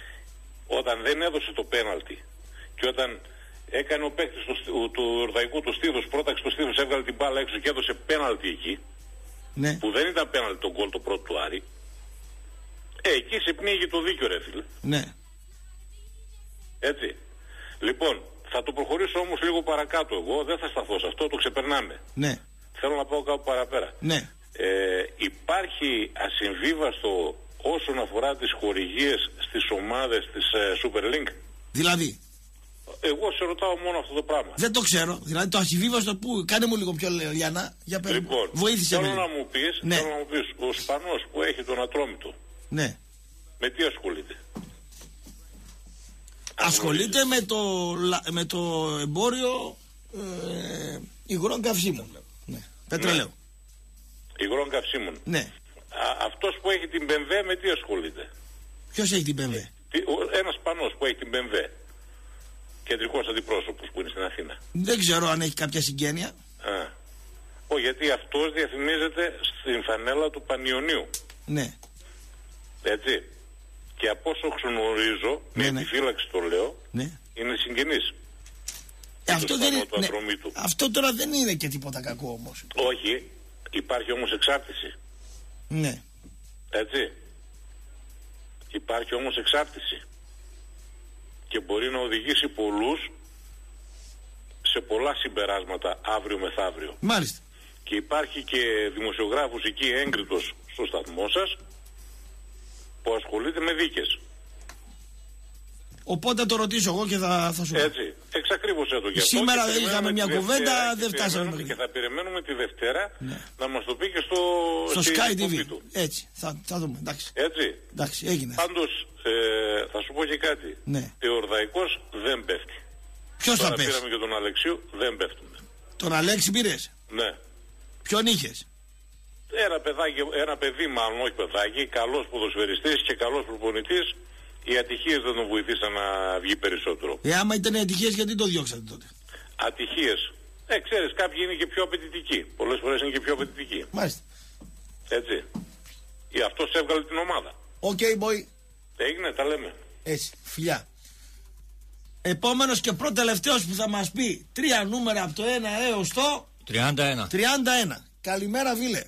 όταν δεν έδωσε το πέναλτι και όταν έκανε ο παίκτης του, του Ορδαϊκού το στήθος, πρόταξε το στήθος, έβγαλε την μπάλα έξω και έδωσε πέναλτι εκεί, ναι. που δεν ήταν πέναλτι το γκολ το πρώτο του Άρη, ε, εκεί σε πνίγει το δίκιο, ρε φίλε. Ναι. Έτσι. Λοιπόν, θα το προχωρήσω όμως λίγο παρακάτω εγώ, δεν θα σταθώ σε αυτό, το ξεπερνάμε. Ναι. Θέλω να πάω κάπου παραπέρα. Ναι. Ε, υπάρχει ασυμβίβαστο όσον αφορά τις χορηγίες στις ομάδες της ε, Super League. Δηλαδή. Εγώ σε ρωτάω μόνο αυτό το πράγμα. Δεν το ξέρω. Δηλαδή το ασυμβίβαστο που. Κάνε μου λίγο πιο Λιανά. Για πέρα. Λοιπόν, βοήθησε θέλω με. να μου πεις, ναι. θέλω να μου πεις, ο Σπανός που έχει τον Ατρόμητο. Ναι. Με τι ασχολείται? Ασχολείται με το, με το εμπόριο ε, υγρών καυσίμων. Ναι. Πετρελαίου. Ναι. Υγρών καυσίμων. Ναι. Α, αυτός που έχει την μπι εμ βι με τι ασχολείται? Ποιος έχει την μπι εμ βι? Ένας Σπανός που έχει την μπι εμ βι. Κεντρικός αντιπρόσωπος που είναι στην Αθήνα. Δεν ξέρω αν έχει κάποια συγγένεια. Α. Ο, γιατί αυτός διαφημίζεται στην φανέλα του Πανιωνίου. Ναι. Έτσι. Και από όσο γνωρίζω, ναι, με ναι. επιφύλαξη το λέω, ναι. είναι συγγενής. Ε, αυτό, δεν είναι, ναι. του. Αυτό τώρα δεν είναι και τίποτα κακό όμως. Όχι. Υπάρχει όμως εξάρτηση. Ναι. Έτσι. Υπάρχει όμως εξάρτηση. Και μπορεί να οδηγήσει πολλούς σε πολλά συμπεράσματα αύριο μεθαύριο. Μάλιστα. Και υπάρχει και δημοσιογράφος εκεί έγκριτος στο σταθμό σας που ασχολείται με δίκες. Οπότε το ρωτήσω εγώ και θα, θα σου πω. Έτσι, εξακρίβωσέ το γι' αυτό. Σήμερα δεν είχαμε μια κουβέντα, δεν φτάσαμε. Και θα περιμένουμε τη Δευτέρα ναι. να μας το πει και στο, στο Sky τι βι. Έτσι, θα, θα δούμε, εντάξει. Έτσι. Εντάξει, έγινε. Πάντως, ε, θα σου πω και κάτι. Ναι. Ο Ορδαϊκός δεν πέφτει. Ποιος θα πέσει? Πήραμε και τον Αλεξίου, δεν πέφτουμε. Τον Αλέξη πήρες? Ναι. Ποιον είχες? Ένα παιδάκι, ένα παιδί μάλλον, όχι παιδάκι, καλός ποδοσφαιριστής και καλός προπονητής. Οι ατυχίες δεν τον βοηθήσαν να βγει περισσότερο. Ε, άμα ήταν ατυχίες, γιατί το διώξατε τότε? Ατυχίες. Ε, ξέρεις, κάποιοι είναι και πιο απαιτητικοί. Πολλές φορές είναι και πιο απαιτητικοί. Μάλιστα. Έτσι. Ή αυτός έβγαλε την ομάδα. Οκ, okay, boy. Έγινε, τα λέμε. Έτσι, φιλιά. Επόμενος και πρώτο-τελευταίος που θα μας πει τρία νούμερα από το ένα έως το τριάντα ένα. τριάντα ένα. Καλημέρα, φίλε.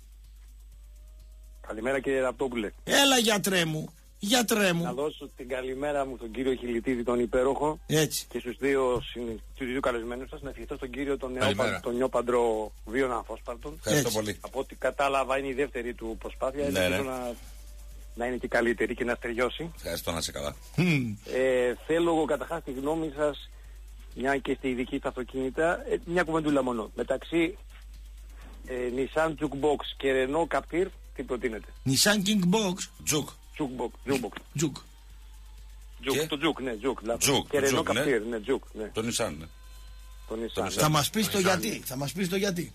Καλημέρα, κύριε Ραπτόπουλε. Έλα, γιατρέ μου. Γιατρέ μου. Να δώσω την καλημέρα μου στον κύριο Χιλιτίδη, τον υπέροχο. Έτσι. Και στους δύο, στους δύο καλεσμένους σας. Να ευχηθώ στον κύριο τον, νεόπα, τον νιόπαντρο βίωνα αφόσπαρτον. Ευχαριστώ Έτσι. πολύ. Από ό,τι κατάλαβα είναι η δεύτερη του προσπάθεια. Ναι, ναι. Να, να είναι και καλύτερη και να στεριώσει. Ευχαριστώ, να είσαι καλά. Ε, θέλω εγώ καταρχάς τη γνώμη σας, μια και στη ειδική τα αυτοκίνητα, ε, μια κουβεντούλα μόνο. Μεταξύ ε, Nissan Jukebox και Renault Captur, τι προτείνετε? Nissan King Box. Juke. Jukebox. Jukebox. Juke. Juke. Το Juke, ναι, Juke. Juke. Και Renault Juke, ναι. Captur, ναι, Juke. Ναι. Το Nissan, ναι. Το Nissan. Θα μας πεις το γιατί. Θα μας πεις το γιατί.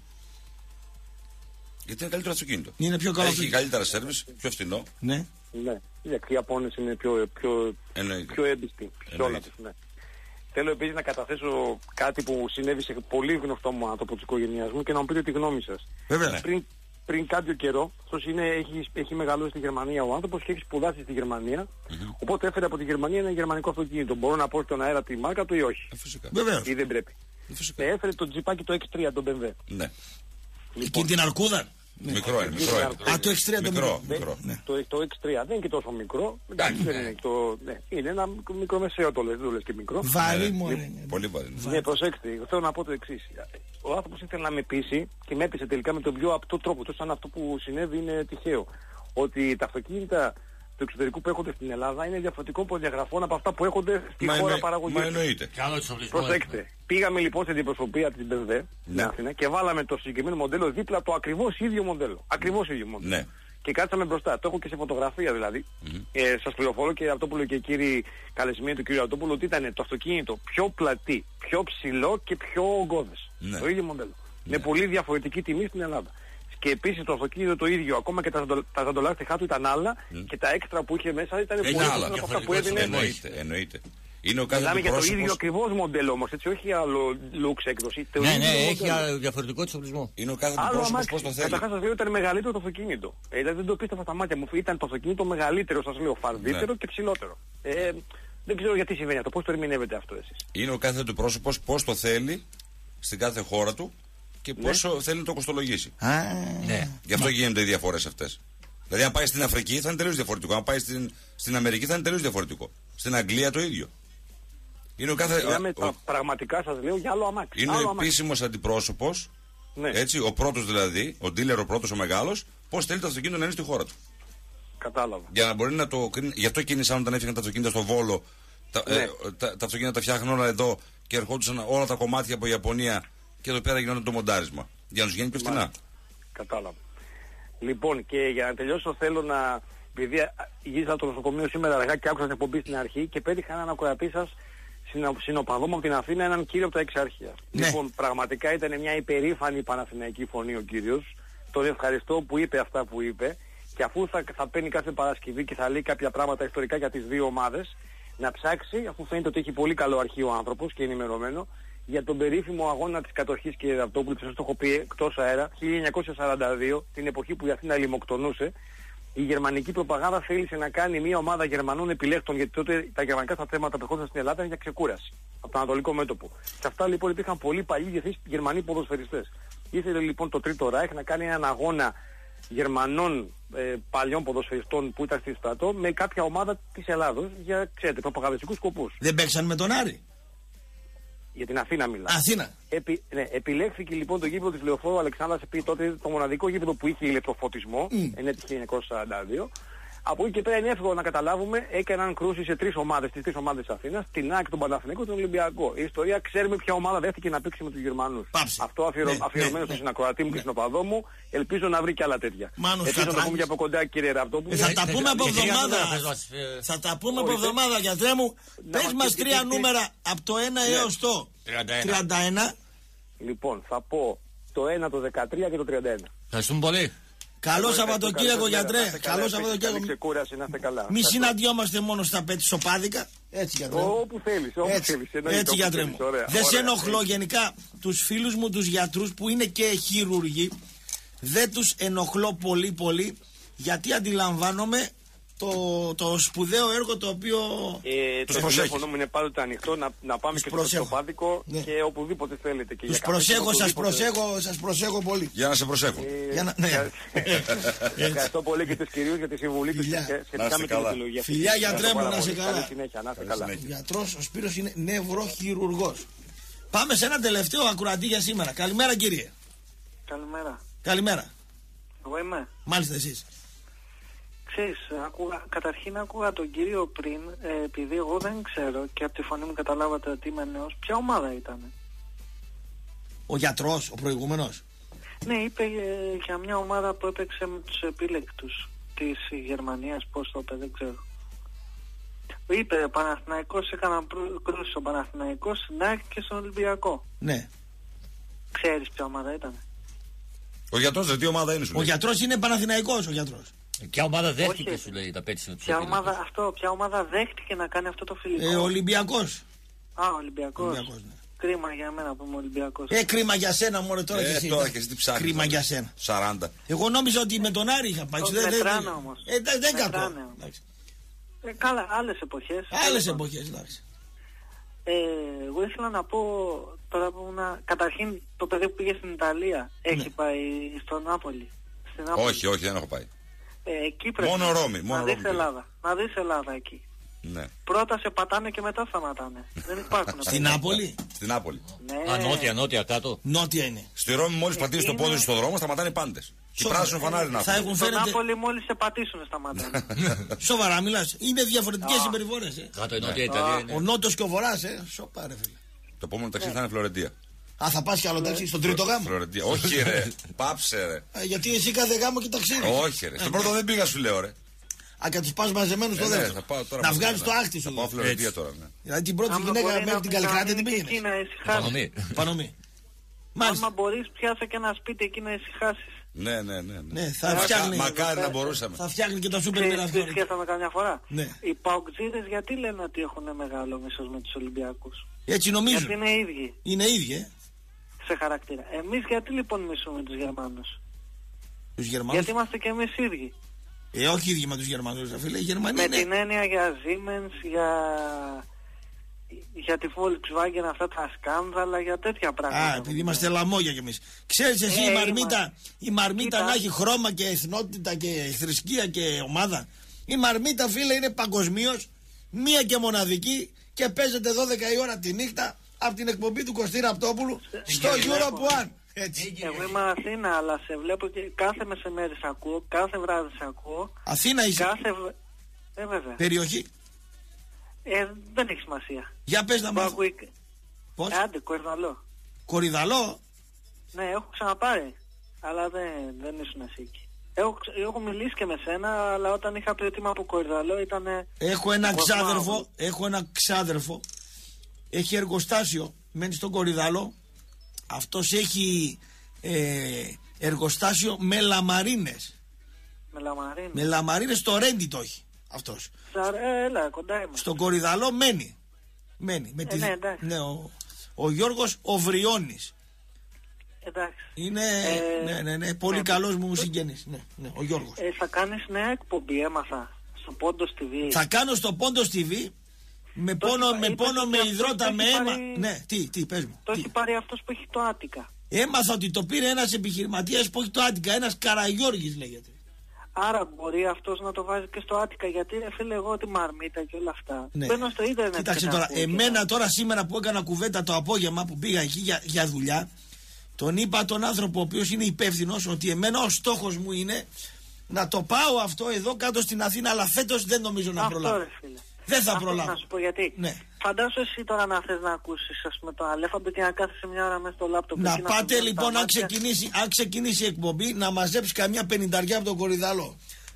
Γιατί είναι καλύτερο αυτοκίνητο. Είναι πιο καλό. Έχει καλύτερα σέρβις, πιο φθηνό. Ναι. Ναι. Η Ιαπώνες είναι πιο, πιο, πιο έμπιστη. Σε όλα τους, ναι. Θέλω επίσης να καταθέσω κάτι που συνέβη σε πολύ γνωστό μου άνθρωπο της οικογένειάς μου και να μου πείτε τη γνώμη σας. Βέβαια. Πριν, πριν κάποιο καιρό, αυτός είναι, έχει, έχει μεγαλώσει στη Γερμανία ο άνθρωπος και έχει σπουδάσει στη Γερμανία. Mm-hmm. Οπότε έφερε από τη Γερμανία ένα γερμανικό αυτοκίνητο. Μπορώ να πω στον αέρα τη μάρκα του ή όχι? Ε, φυσικά. Βεβαίως. Ή δεν πρέπει. Ε, ε, έφερε το τζιπάκι το εξ τρία, τον μπι εμ ντάμπλιου. Ναι. Λοιπόν, και την αρκούδα. Ναι. Μικρό είναι, μικρό είναι. Α, το εξ τρία μικρό, δεν, μικρό. Ναι. Το, το εξ τρία δεν είναι και τόσο μικρό. Εντάξει, δεν είναι, το, ναι. Είναι ένα μικρομεσαίο το λες, λες και μικρό. Βαρύ μου. Ναι, πολύ βαρύ. Ναι, προσέξτε, θέλω να πω το εξής. Ο άνθρωπος ήθελε να με πείσει και με έπεισε τελικά με τον πιο απτό τρόπο. Τόσο σαν αυτό που συνέβη είναι τυχαίο. Ότι τα αυτοκίνητα του εξωτερικού που έχονται στην Ελλάδα είναι διαφορετικών προδιαγραφών από αυτά που έχονται στη μα χώρα εννο... παραγωγής. Μα εννοείται. Προσέξτε. Πήγαμε λοιπόν στην αντιπροσωπεία της μπι εμ ντάμπλιου στην ναι. Αθήνα και βάλαμε το συγκεκριμένο μοντέλο δίπλα το ακριβώς ίδιο μοντέλο. Ακριβώς ίδιο μοντέλο. Ναι. Και κάτσαμε μπροστά. Το έχω και σε φωτογραφία δηλαδή. Mm-hmm. Ε, σας πληροφορώ και αυτό που λέει και οι κύριοι καλεσμένοι του κύριου Αρτόπουλου ότι ήταν το αυτοκίνητο πιο πλατή, πιο ψηλό και πιο ογκώδες. Ναι. Το ίδιο μοντέλο. Ναι. Με πολύ διαφορετική τιμή στην Ελλάδα. Και επίσης το αυτοκίνητο το ίδιο, ακόμα και τα, τα ζαντολάστιχά του ήταν άλλα mm. και τα έξτρα που είχε μέσα ήταν πολύ άλλα από αυτά που έδινε. Εννοείται, εννοείται. Είναι ο κάθε Μιλάμε για πρόσωπος... το ίδιο ακριβώς μοντέλο όμως, έτσι, όχι άλλο looks έκδοση. Ναι, ναι, έχει μοντέλο. Διαφορετικό εξοπλισμό. Είναι ο κάθε πρόσωπος πώς το θέλει. Καταρχάς σας λέω ήταν μεγαλύτερο το αυτοκίνητο. Ε, δηλαδή δεν το πίστευα στα μάτια μου. Ήταν το αυτοκίνητο μεγαλύτερο, σας λέω, φαρδύτερο ναι. και ψηλότερο. Ε, δεν ξέρω γιατί συμβαίνει αυτό, πώς το ερμηνεύετε αυτό εσείς? Είναι ο κάθε του πρόσωπος πώς το θέλει στην κάθε χώρα του και πόσο ναι. θέλει να το κοστολογήσει. Α, ναι. Γι' αυτό γίνονται οι διαφορές αυτές. Δηλαδή, αν πάει στην Αφρική θα είναι τελείως διαφορετικό. Αν πάει στην, στην Αμερική θα είναι τελείως διαφορετικό. Στην Αγγλία το ίδιο. Είναι ο κάθε. Μιλάμε, ο, πραγματικά σας λέω για άλλο αμάξι. Είναι άλλο ο επίσημος αντιπρόσωπος. Ναι. Έτσι, ο πρώτος δηλαδή, ο dealer, ο πρώτος, ο μεγάλος, πώς θέλει το αυτοκίνητο να είναι στη χώρα του. Κατάλαβα. Για να μπορεί να το κρίνει. Γι' αυτό κίνησαν όταν έφυγαν τα αυτοκίνητα στο Βόλο. Τα, ναι. ε, τα, τα αυτοκίνητα τα φτιάχνουν όλα εδώ και ερχόντουσαν όλα τα κομμάτια από Ιαπωνία και εδώ πέρα γινόταν το μοντάρισμα. Για να του γίνει πιο φθηνά. Κατάλαβα. Λοιπόν, και για να τελειώσω θέλω να. Επειδή γύρισα το νοσοκομείο σήμερα αργά και άκουσα την εκπομπή στην αρχή και πέτυχα έναν ακροατή σας συνοπαδό μου από την Αθήνα, έναν κύριο από τα Εξάρχεια. Ναι. Λοιπόν, πραγματικά ήταν μια υπερήφανη παναθηναϊκή φωνή ο κύριος. Τον ευχαριστώ που είπε αυτά που είπε και αφού θα, θα παίρνει κάθε Παρασκευή και θα λέει κάποια πράγματα ιστορικά για τις δύο ομάδες, να ψάξει, αφού φαίνεται ότι έχει πολύ καλό αρχείο ο άνθρωπος και είναι ενημερωμένο, για τον περίφημο αγώνα της κατοχής, κύριε Ραπτόπουλου, που σας το έχω πει εκτός αέρα, χίλια εννιακόσια σαράντα δύο, την εποχή που η Αθήνα λιμοκτονούσε. Η γερμανική προπαγάνδα θέλησε να κάνει μια ομάδα Γερμανών επιλέκτων, γιατί τότε τα γερμανικά στα θέματα που ερχόντουσαν στην Ελλάδα ήταν για ξεκούραση από το ανατολικό μέτωπο. Σε αυτά λοιπόν υπήρχαν πολύ παλιοί διεθνείς Γερμανοί ποδοσφαιριστές. Ήθελε λοιπόν το Τρίτο Ράιχ να κάνει έναν αγώνα Γερμανών ε, παλιών ποδοσφαιριστών που ήταν στη στρατό με κάποια ομάδα της Ελλάδος για, ξέρετε, προπαγανδιστικούς σκοπούς. Δεν παίξαν με τον Άρη? Για την Αθήνα μιλάμε. Αθήνα. Επι, ναι, επιλέχθηκε λοιπόν το γήπεδο της Λεωφόρου Αλεξάνδρας, επί τότε το μοναδικό γήπεδο που είχε ηλεκτροφωτισμό, mm. εν έτη χίλια εννιακόσια σαράντα δύο. Από εκεί και πέρα είναι εύκολο να καταλάβουμε, έκαναν κρούση σε τρεις ομάδες, τις τρεις ομάδες της Αθήνας, την ΑΕΚ, τον Παναθηναϊκό και τον Ολυμπιακό. Η ιστορία ξέρουμε ποια ομάδα δέχτηκε να παίξει με τους Γερμανούς. Πάψε. Αυτό αφιερω, ναι, αφιερωμένο ναι, στον ναι, συνακροατή μου ναι. και στον οπαδό μου, ελπίζω να βρει και άλλα τέτοια. Ελπίζω να τα πούμε και από κοντά, κύριε Ραπτόπουλου. Θα τα πούμε από εβδομάδα. Θα τα πούμε από εβδομάδα, γιατρέ μου. Πες μας τρία νούμερα από το ένα έως το τριάντα ένα. Λοιπόν, θα πω το ένα, το δεκατρία και το τριάντα ένα. Ευχαριστούμε πολύ. Καλό Σαββατοκύριακο, γιατρέ. Καλό Σαββατοκύριακο. Ξεκούραση, να είστε καλά. Μη συναντιόμαστε μόνο στα πέτει σοπάδικα. Έτσι, γιατρέ. Όπου θέλει, όπου θέλει. Έτσι, γιατρέ μου. Δεν σε ενοχλώ γενικά τους φίλους μου, τους γιατρούς που είναι και χειρουργοί. Δεν τους ενοχλώ πολύ πολύ, γιατί αντιλαμβάνομαι το, το σπουδαίο έργο το οποίο ε, τους το προσέχει. Το τηλέφωνο μου είναι πάντοτε ανοιχτό, να, να πάμε τους και προσέχω. στο Σοπάδικο, ναι. Και οπουδήποτε θέλετε. Και τους προσέχω, σας προσέχω, σας προσέχω πολύ. Για να σε προσέχω. Ε, για να, ναι. Ευχαριστώ πολύ και τους κυρίους για τη συμβουλή τους σχετικά με την επιλογή. Φιλιά, γιατρέ μου, να σε καλά. καλά. Ο γιατρός, ο Σπύρος, είναι νευροχειρουργός. Πάμε σε ένα τελευταίο ακροατή για σήμερα. Καλημέρα, κύριε. Καλημέρα. Καλημέρα. Εγώ είμαι. Μάλιστα, εσείς. Ξέρεις, ακούγα, καταρχήν άκουγα τον κύριο πριν, ε, επειδή εγώ δεν ξέρω και από τη φωνή μου καταλάβατε ότι είμαι νέος, ποια ομάδα ήταν? Ο γιατρός, ο προηγούμενος. Ναι, είπε ε, για μια ομάδα που έπαιξε με τους επίλεκτους της Γερμανίας, πώς το είπε, δεν ξέρω. Είπε ο Παναθηναϊκός, έκαναν κρούση στον Παναθηναϊκό, στην ΑΕΚ και στον Ολυμπιακό. Ναι. Ξέρεις ποια ομάδα ήταν? Ο γιατρός δεν τι ομάδα είναι, σου λέει. Ο γιατρός είναι Παναθηναϊκός, ο γιατρός. Ποια ομάδα δέχτηκε, όχι, σου λέει, τα πέτυχε του ποια ομάδα, αυτό, ποια ομάδα δέχτηκε να κάνει αυτό το φιλικό? Ε, Ολυμπιακός. Α, Ολυμπιακός. Ολυμπιακός, ναι. Κρίμα για μένα που είμαι Ολυμπιακός. Ε, κρίμα για σένα, μωρέ, τώρα ε, και εσύ. Τώρα και εσύ τι ψάχνεις. Κρίμα για σένα. σαράντα. Εγώ νόμιζα ότι με τον Άρη είχα πάει. Το δεν μετράνε όμως. Ε, δεν, δεν κατώ. Ε, καλά, άλλες εποχές. Άλλες εποχές, εντάξει. Ε, εγώ ήθελα να πω τώρα που να... Καταρχήν το παιδί που πήγε στην Ιταλία έχει ναι. πάει στο Νάπολη. Στην Νάπολη. Όχι, όχι, δεν έχω πάει. Ε, εκεί πρέπει μόνο Ρώμη, μόνο να δεις Ρώμη. Ελλάδα. Να δεις Ελλάδα εκεί. Ναι. Πρώτα σε πατάνε και μετά σταματάνε. Δεν υπάρχουν. Στην Νάπολη. Στην Νάπολη. Ναι. Α, νότια, νότια, κάτω. Νότια είναι. Στη Ρώμη μόλις πατήσεις το πόδι στον δρόμο σταματάνε πάντες. Και πράσινο φανάρι να έχουν. Στην Νάπολη μόλις σε πατήσουν σταματάνε. Σοβαρά μιλάς. Είναι διαφορετικές συμπεριφορές. Ε. Κάτω η Νότια Ιταλία είναι. Ο Νότος και ο Βορράς, ε. Σοπά, ρε φίλε. Το επόμενο ταξίδι θα είναι Φλωρεντία. Α, θα πας κι άλλο ταξίδι, στον τρίτο γάμο. Φλωρεντία. Όχι, ρε. Πάψε, ρε. Α, γιατί εσύ κάθε γάμο και ταξίδι. Όχι, ρε. Στον πρώτο δεν πήγα, σου λέω, ρε. Α, και τους πας μαζεμένους στο δεύτερο. Να βγάλεις το άκτη σου. Θα πάω Φλωρεντία τώρα. Δηλαδή την πρώτη γυναίκα μέχρι την Καλικράτη την πήγαινε. Πανομή. Άμα μπορείς, πιάσε και ένα σπίτι εκεί να ησυχάσεις. Ναι, ναι, ναι. ναι θα φτιάχνει, μακάρι να μπορούσαμε. Θα φτιάχνει και το σούπερ μεραβιό. Τι σκέφτομαι καμιά φορά. Ναι. Οι Παοκτζίδες γιατί λένε ότι έχουν μεγάλο μίσος με τους Ολυμπιακούς? Έτσι νομίζω. Γιατί είναι ίδιοι. Είναι ίδιοι, ε. Σε χαρακτήρα. Εμείς γιατί λοιπόν μισούμε τους Γερμανούς? Τους Γερμανούς. Γιατί είμαστε και εμείς ίδιοι. Ε, όχι ίδιοι με τους Γερμανούς, φίλε. Οι Γερμανοί με είναι... την έννοια για Siemens, για... για τη Volkswagen, αυτά τα σκάνδαλα, για τέτοια πράγματα. Α, επειδή είμαστε λαμόγια κι εμείς. Ξέρεις εσύ ε, η μαρμίτα, είμα... η μαρμίτα να έχει χρώμα και εθνότητα και θρησκεία και ομάδα. Η μαρμίτα, φίλε, είναι παγκοσμίως μία και μοναδική και παίζεται δώδεκα η ώρα τη νύχτα από την εκπομπή του Κωστή Ραπτόπουλου στο Europe One. Έτσι. Εγώ είμαι Αθήνα, αλλά σε βλέπω και κάθε μεσημέρι σε ακούω, κάθε βράδυ σε ακούω. Αθήνα είσαι. Κάθε... Ε, βέβαια. Περιοχή. Ε, δεν έχει σημασία. Για πες να μάθω. Πώς? Άντε, Κορυδαλό. Κορυδαλό. Ναι, έχω ξαναπάρει, αλλά δεν, δεν ήσουν εσύ εκεί. Έχω, έχω μιλήσει και με σένα, αλλά όταν είχα πει ότι είμαι από Κορυδαλό ήταν... Έχω ένα ξάδερφο, έχω ένα ξάδερφο, έχει εργοστάσιο, μένει στον Κορυδαλό. Αυτός έχει ε, εργοστάσιο με λαμαρίνες. Με λαμαρίνες. Με λαμαρίνες στο Ρέντι το έχει αυτός. Ε, έλα, κοντά είμαστε. Στον Κορυδαλό μένει. Μένει. Με ε, τη... ναι, εντάξει. Ναι, ο, ο Γιώργος ο Βριώνης. Εντάξει. Είναι ε, ναι, ναι, ναι, πολύ ναι, καλός μου συγγενής. Ναι, ναι, ο Γιώργος. Ε, θα κάνεις νέα εκπομπή, έμαθα. Στο Πόντος τι βι. Θα κάνω στο Πόντος τι βι. Με το πόνο, με, πόνο με υδρότα, με αίμα. Πάρει... Ναι, τι, τι, πες μου. Το τι. έχει πάρει αυτός που έχει το Άτικα. Έμαθα ότι το πήρε ένας επιχειρηματίας που έχει το Άτικα, ένας Καραγιώργης λέγεται. Άρα μπορεί αυτός να το βάζει και στο Άτικα, γιατί ρε φίλε εγώ τη μαρμίτα και όλα αυτά. Ναι. Μπαίνω στο ίντερνετ. Κοίταξε τώρα, εμένα και... τώρα σήμερα που έκανα κουβέντα το απόγευμα που πήγα εκεί για, για δουλειά, τον είπα τον άνθρωπο ο οποίος είναι υπεύθυνος ότι εμένα ο στόχος μου είναι να το πάω αυτό εδώ κάτω στην Αθήνα, αλλά φέτος δεν νομίζω να προλάβω. Ρε, φίλε. Δεν θα αυτό προλάβω. Να σου πω γιατί. Ναι. Φαντάσου εσύ τώρα να θες να ακούσεις ας πούμε το Αλέφαντο και να κάθεσαι μια ώρα μέσα στο λάπτοπ. Να πάτε λοιπόν αν ξεκινήσει, αν ξεκινήσει η εκπομπή να μαζέψει καμιά πενηνταριά από τον Κορυδαλό.